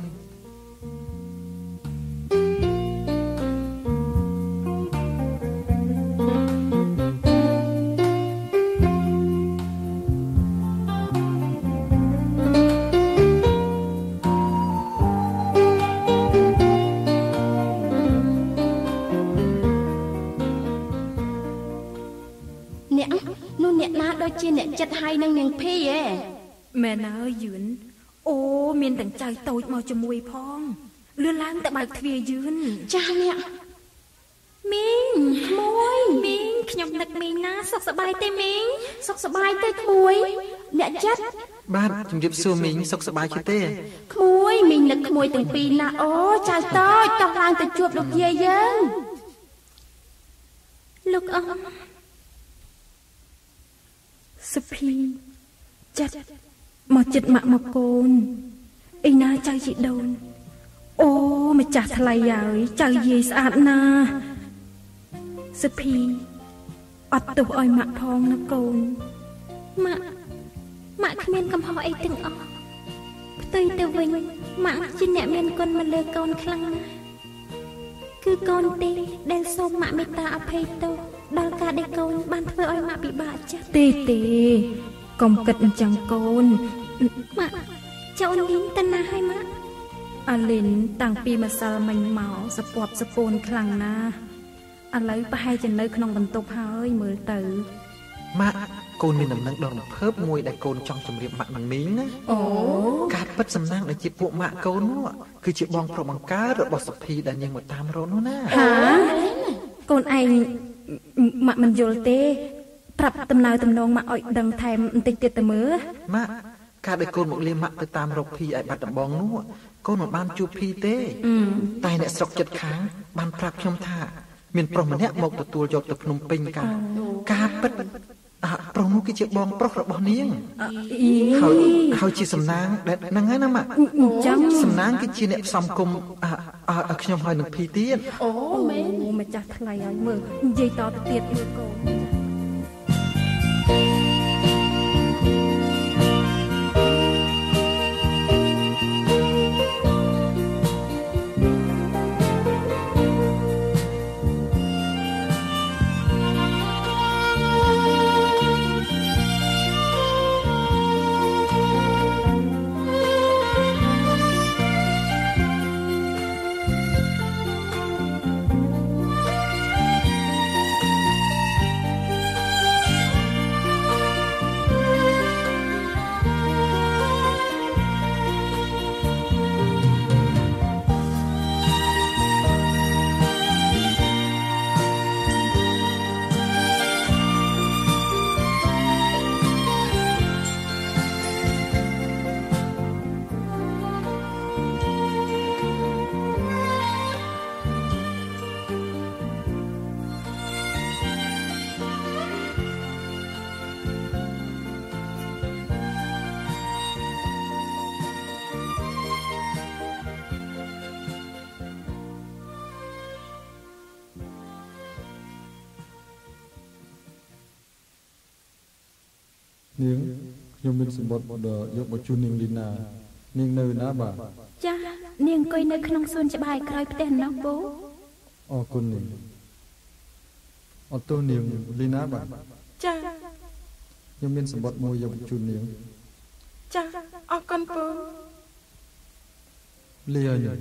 អ្នកនោះអ្នកណាដូចជាអ្នកចិត្តហើយនឹងនាងភីហ៎មែនហើយយឿនអូមានទាំងចៅតូចមកជាមួយផងលឿនឡើងទៅបើកទ្វារយឿនចាស់អ្នកមីងក្មួយមីងខ្ញុំនឹកមីងណាសុខសប្បាយទេមីងសុខសប្បាយទេក្មួយអ្នកចិត្តបាទជំរាបសួរមីងសុខសប្បាយទេក្មួយមីងនឹកក្មួយទាំងពីរណាអូចៅតូចតោះឡើងទៅជួបលោកយាយយើងលោកអ៊ំសុភីចិត្តមកចិត្តម៉ាក់មកកូនអីណាចៅជីដូនអូម្ចាស់ថ្លៃហើយចៅយាយស្អាតណាស់សុភីអត់ទោសឲ្យម៉ាក់ផងណាកូនម៉ាក់ម៉ាក់គ្មានកំហុសអីទាំងអស់ផ្ទុយទៅវិញម៉ាក់ជាអ្នកមានគុណមកលើកូនខ្លាំងណាស់គឺកូនទេដែលសូមម៉ាក់មេត្តាអភ័យទោសដល់ការដែលកូនបានធ្វើឲ្យម៉ាក់ពិបាកចិត្តទេទេកុំគិតអញ្ចឹងកូនម៉ាក់ចូលលីនតាណាឲ្យម៉ាក់អាលីនតាំងពីម្សិលមិញមកសពប់សពូនខ្លាំងណាស់ឥឡូវប្រហែលជានៅក្នុងបន្ទប់ហើយមើលទៅម៉ាក់កូនមានដំណឹងដ៏រំភើបមួយដែលកូនចង់ជម្រាបម៉ាក់នឹងមីងណាអូការពិតសំណាងដែលជាពួកម៉ាក់កូននោះគឺជាបងប្រុសបង្កើតរបស់សុភីដែលនាងមកតាមរកនោះណាហាកូនឯងម៉ាក់មិនយល់ទេប្រាប់ដំណើរតំណងម៉ាក់ឲ្យដឹងថែមបន្តិចទៀតទៅមើលម៉ាក់ការដែលកូនមកលាម៉ាក់ទៅតាមរកភីឲ្យបាត់ដំបងនោះកូនមិនបានជួបភីទេតែអ្នកស្រុកចិត្តខាងបានប្រាប់ខ្ញុំថាមានប្រុសម្នាក់មកទទួលយកទៅភ្នំពេញការការពិតប្រុសនោះគឺជាបងប្រុសរបស់នាងហើយហើយជាសំណាងដែលហ្នឹងហើយណាម៉ាក់អញ្ចឹងសំណាងគឺជាអ្នកផ្សំគុំឲ្យខ្ញុំហើយនឹងភីទៀតអូមែនអូម្ចាស់ថ្លៃហើយមើលនិយាយតទៅទៀតមើលកូននាងខ្ញុំមានសម្បត្តិយកមកជូននាងលីណានាងនៅណាបាទចានាងអង្គុយនៅក្នុងសួនច្បារក្រោយផ្ទះណោះបូអរគុណនាងអត់ទោសនាងលីណាបាទចាខ្ញុំមានសម្បត្តិមួយយកមកជូននាងចាអរគុណពូលៀន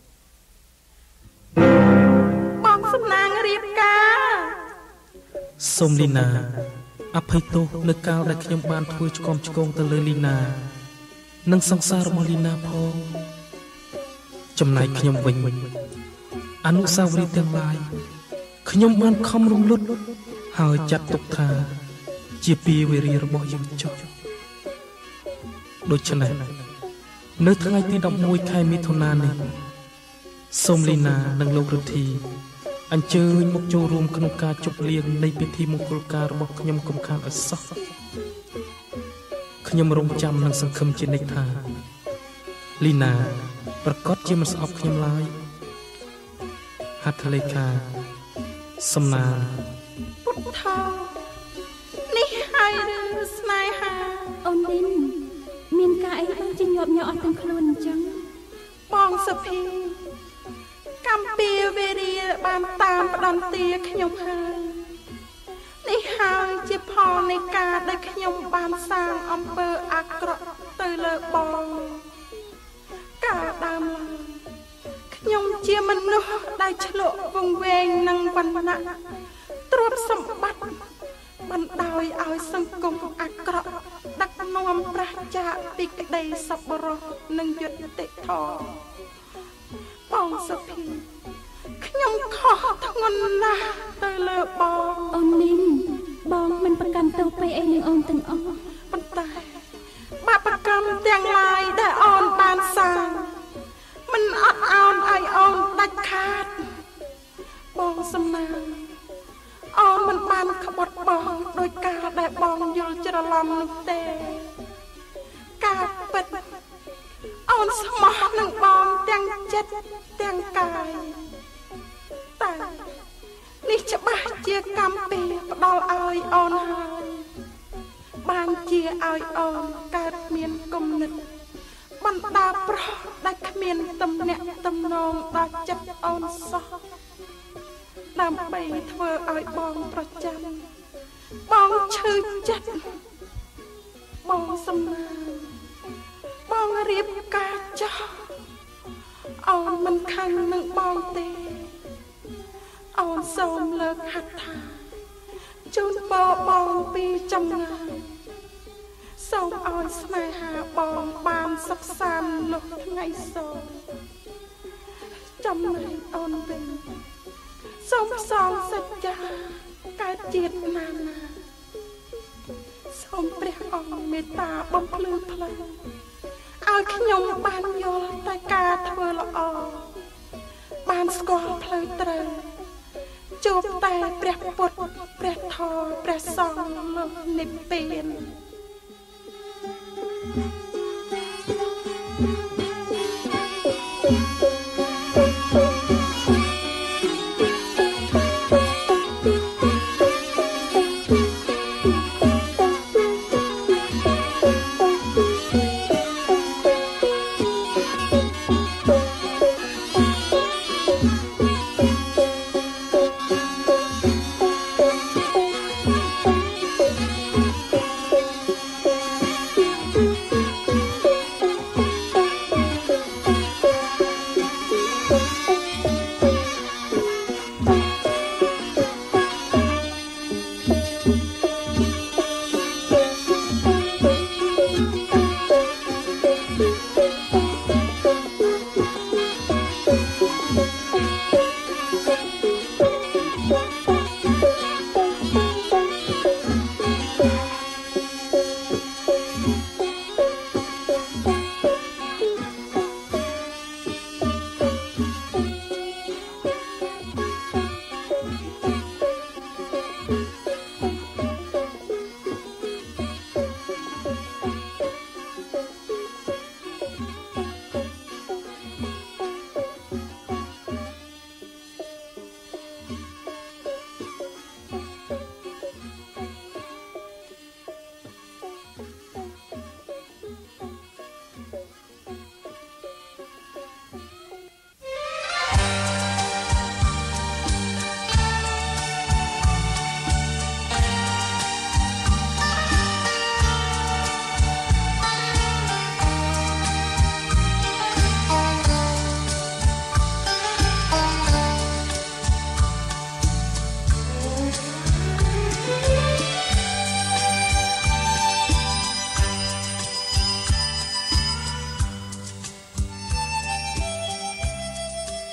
បងសំណាងរៀបការសូមលីណាអភ័យទោសនៅកាលដែលខ្ញុំបានធ្វើឆ្កំឆ្គងទៅលើលីណានិងសង្សាររបស់លីណាផងចំណែកខ្ញុំវិញអនុស្សាវរីយ៍ទាំងឡាយខ្ញុំបានខំរំលត់ហើយចាត់ទុកថាជាពីវេរារបស់យើងចុះដូច្នេះនៅថ្ងៃទីដប់មួយខែមិថុនានេះសូមលីណានិងលោករុទ្ធីអញ្ជើញមកចូលរួមក្នុងការជប់លៀងនៃពិធីមង្គលការរបស់ខ្ញុំកុំខានឲ្យសោះខ្ញុំរងចាំនិងសង្ឃឹមជានិច្ចថាលីណាប្រកាសជាមិនស្អប់ខ្ញុំឡើយហត្ថលេខាសំណាងពុទ្ធោនេះហើយឬស្នេហាអូនលីនមានការអីបានជាញាប់ញ័រអស់ទាំងខ្លួនអញ្ចឹងបងសុភីកម្ពីវេរាបានតាមផ្ដន្ទាខ្ញុំហើយនេះហើយជាផលនៃការដែលខ្ញុំបានសាងអំពើអាក្រក់ទៅលើបងកាលដើមឡើយខ្ញុំជាមនុស្សដែលឆ្លក់វង្វេងនឹងវណ្ណៈទ្រព្យសម្បត្តិបណ្ដោយឲ្យសង្គមអាក្រក់ដឹកនាំប្រះចាកពីក្តីសប្បុរសនិងយុត្តិធម៌បងសុភីខ្ញុំខុសធ្ងន់ណាស់ទៅលើបងអូនលីនបងមិនប្រកាន់ទោសពីអីនឹងអូនទាំងអស់ប៉ុន្តែបាបកម្មទាំងឡាយដែលអូនបានសាងមិនអត់ឱនឲ្យអូនដាច់ខាតបងសំណាងអូនមិនបានក្បត់បងដោយការដែលបងយល់ច្រឡំនោះទេការពិតអូនស្មោះនឹងបងទាំងចិត្តទាំងកាយតែនេះច្បាស់ជាកម្មពីផ្ដល់ឲ្យអូនហើយបានជាឲ្យអូនកើតមានគំនិតបណ្ដាប្រុសដែលគ្មានទំនាក់ទំនងដល់ចិត្តអូនសោះដើម្បីធ្វើឲ្យបងប្រចាំបងឈឺចិត្តបងសំណាងបងរៀបការចោះអូនមិនខឹងនឹងបងទេអូនសូមលើកហត្ថថាជូនពរបងពីចំណាយសូមឲ្យស្នេហាបងបានសុខសាន្តលុះថ្ងៃសូមចំណែកអូនវិញសូមផ្សងសច្ចាកើតជាតិណានាសូមព្រះអង្គមេត្តាបំភ្លឺផ្លូវឲ្យខ្ញុំបានយល់តែការធ្វើល្អបានស្គាល់ផ្លូវត្រូវជួបតែព្រះពុទ្ធព្រះធម៌ព្រះសង្ឃលើនិព្វាន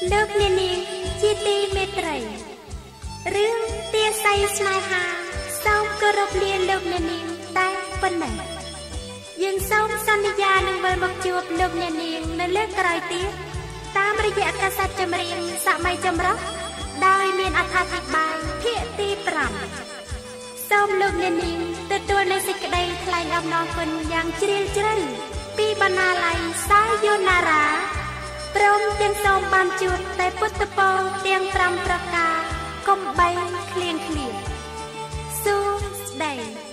លោកអ្នកនាងជាទីមេត្រីរឿងទាស័យស្នេហាសូមគោរពលាលោកអ្នកនាងតែប៉ុណ្ណេះយើងសូមសន្យានឹងវិលមកជួបលោកអ្នកនាងនៅលើកក្រោយទៀតតាមរយៈកាសែតចម្រៀងសម័យចម្រុះដោយមានអត្ថាធិប្បាយភាគទីប្រាំសូមលោកអ្នកនាងទទួលនូវសេចក្តីថ្លែងអំណរគុណយ៉ាងជ្រាលជ្រៅពីបណ្ណាល័យសាយណារាព្រមទាំងសូមបានជួបតែពុទ្ធពរទាំងប្រាំប្រការកុំបីឃ្លៀងឃ្លាសួស្តី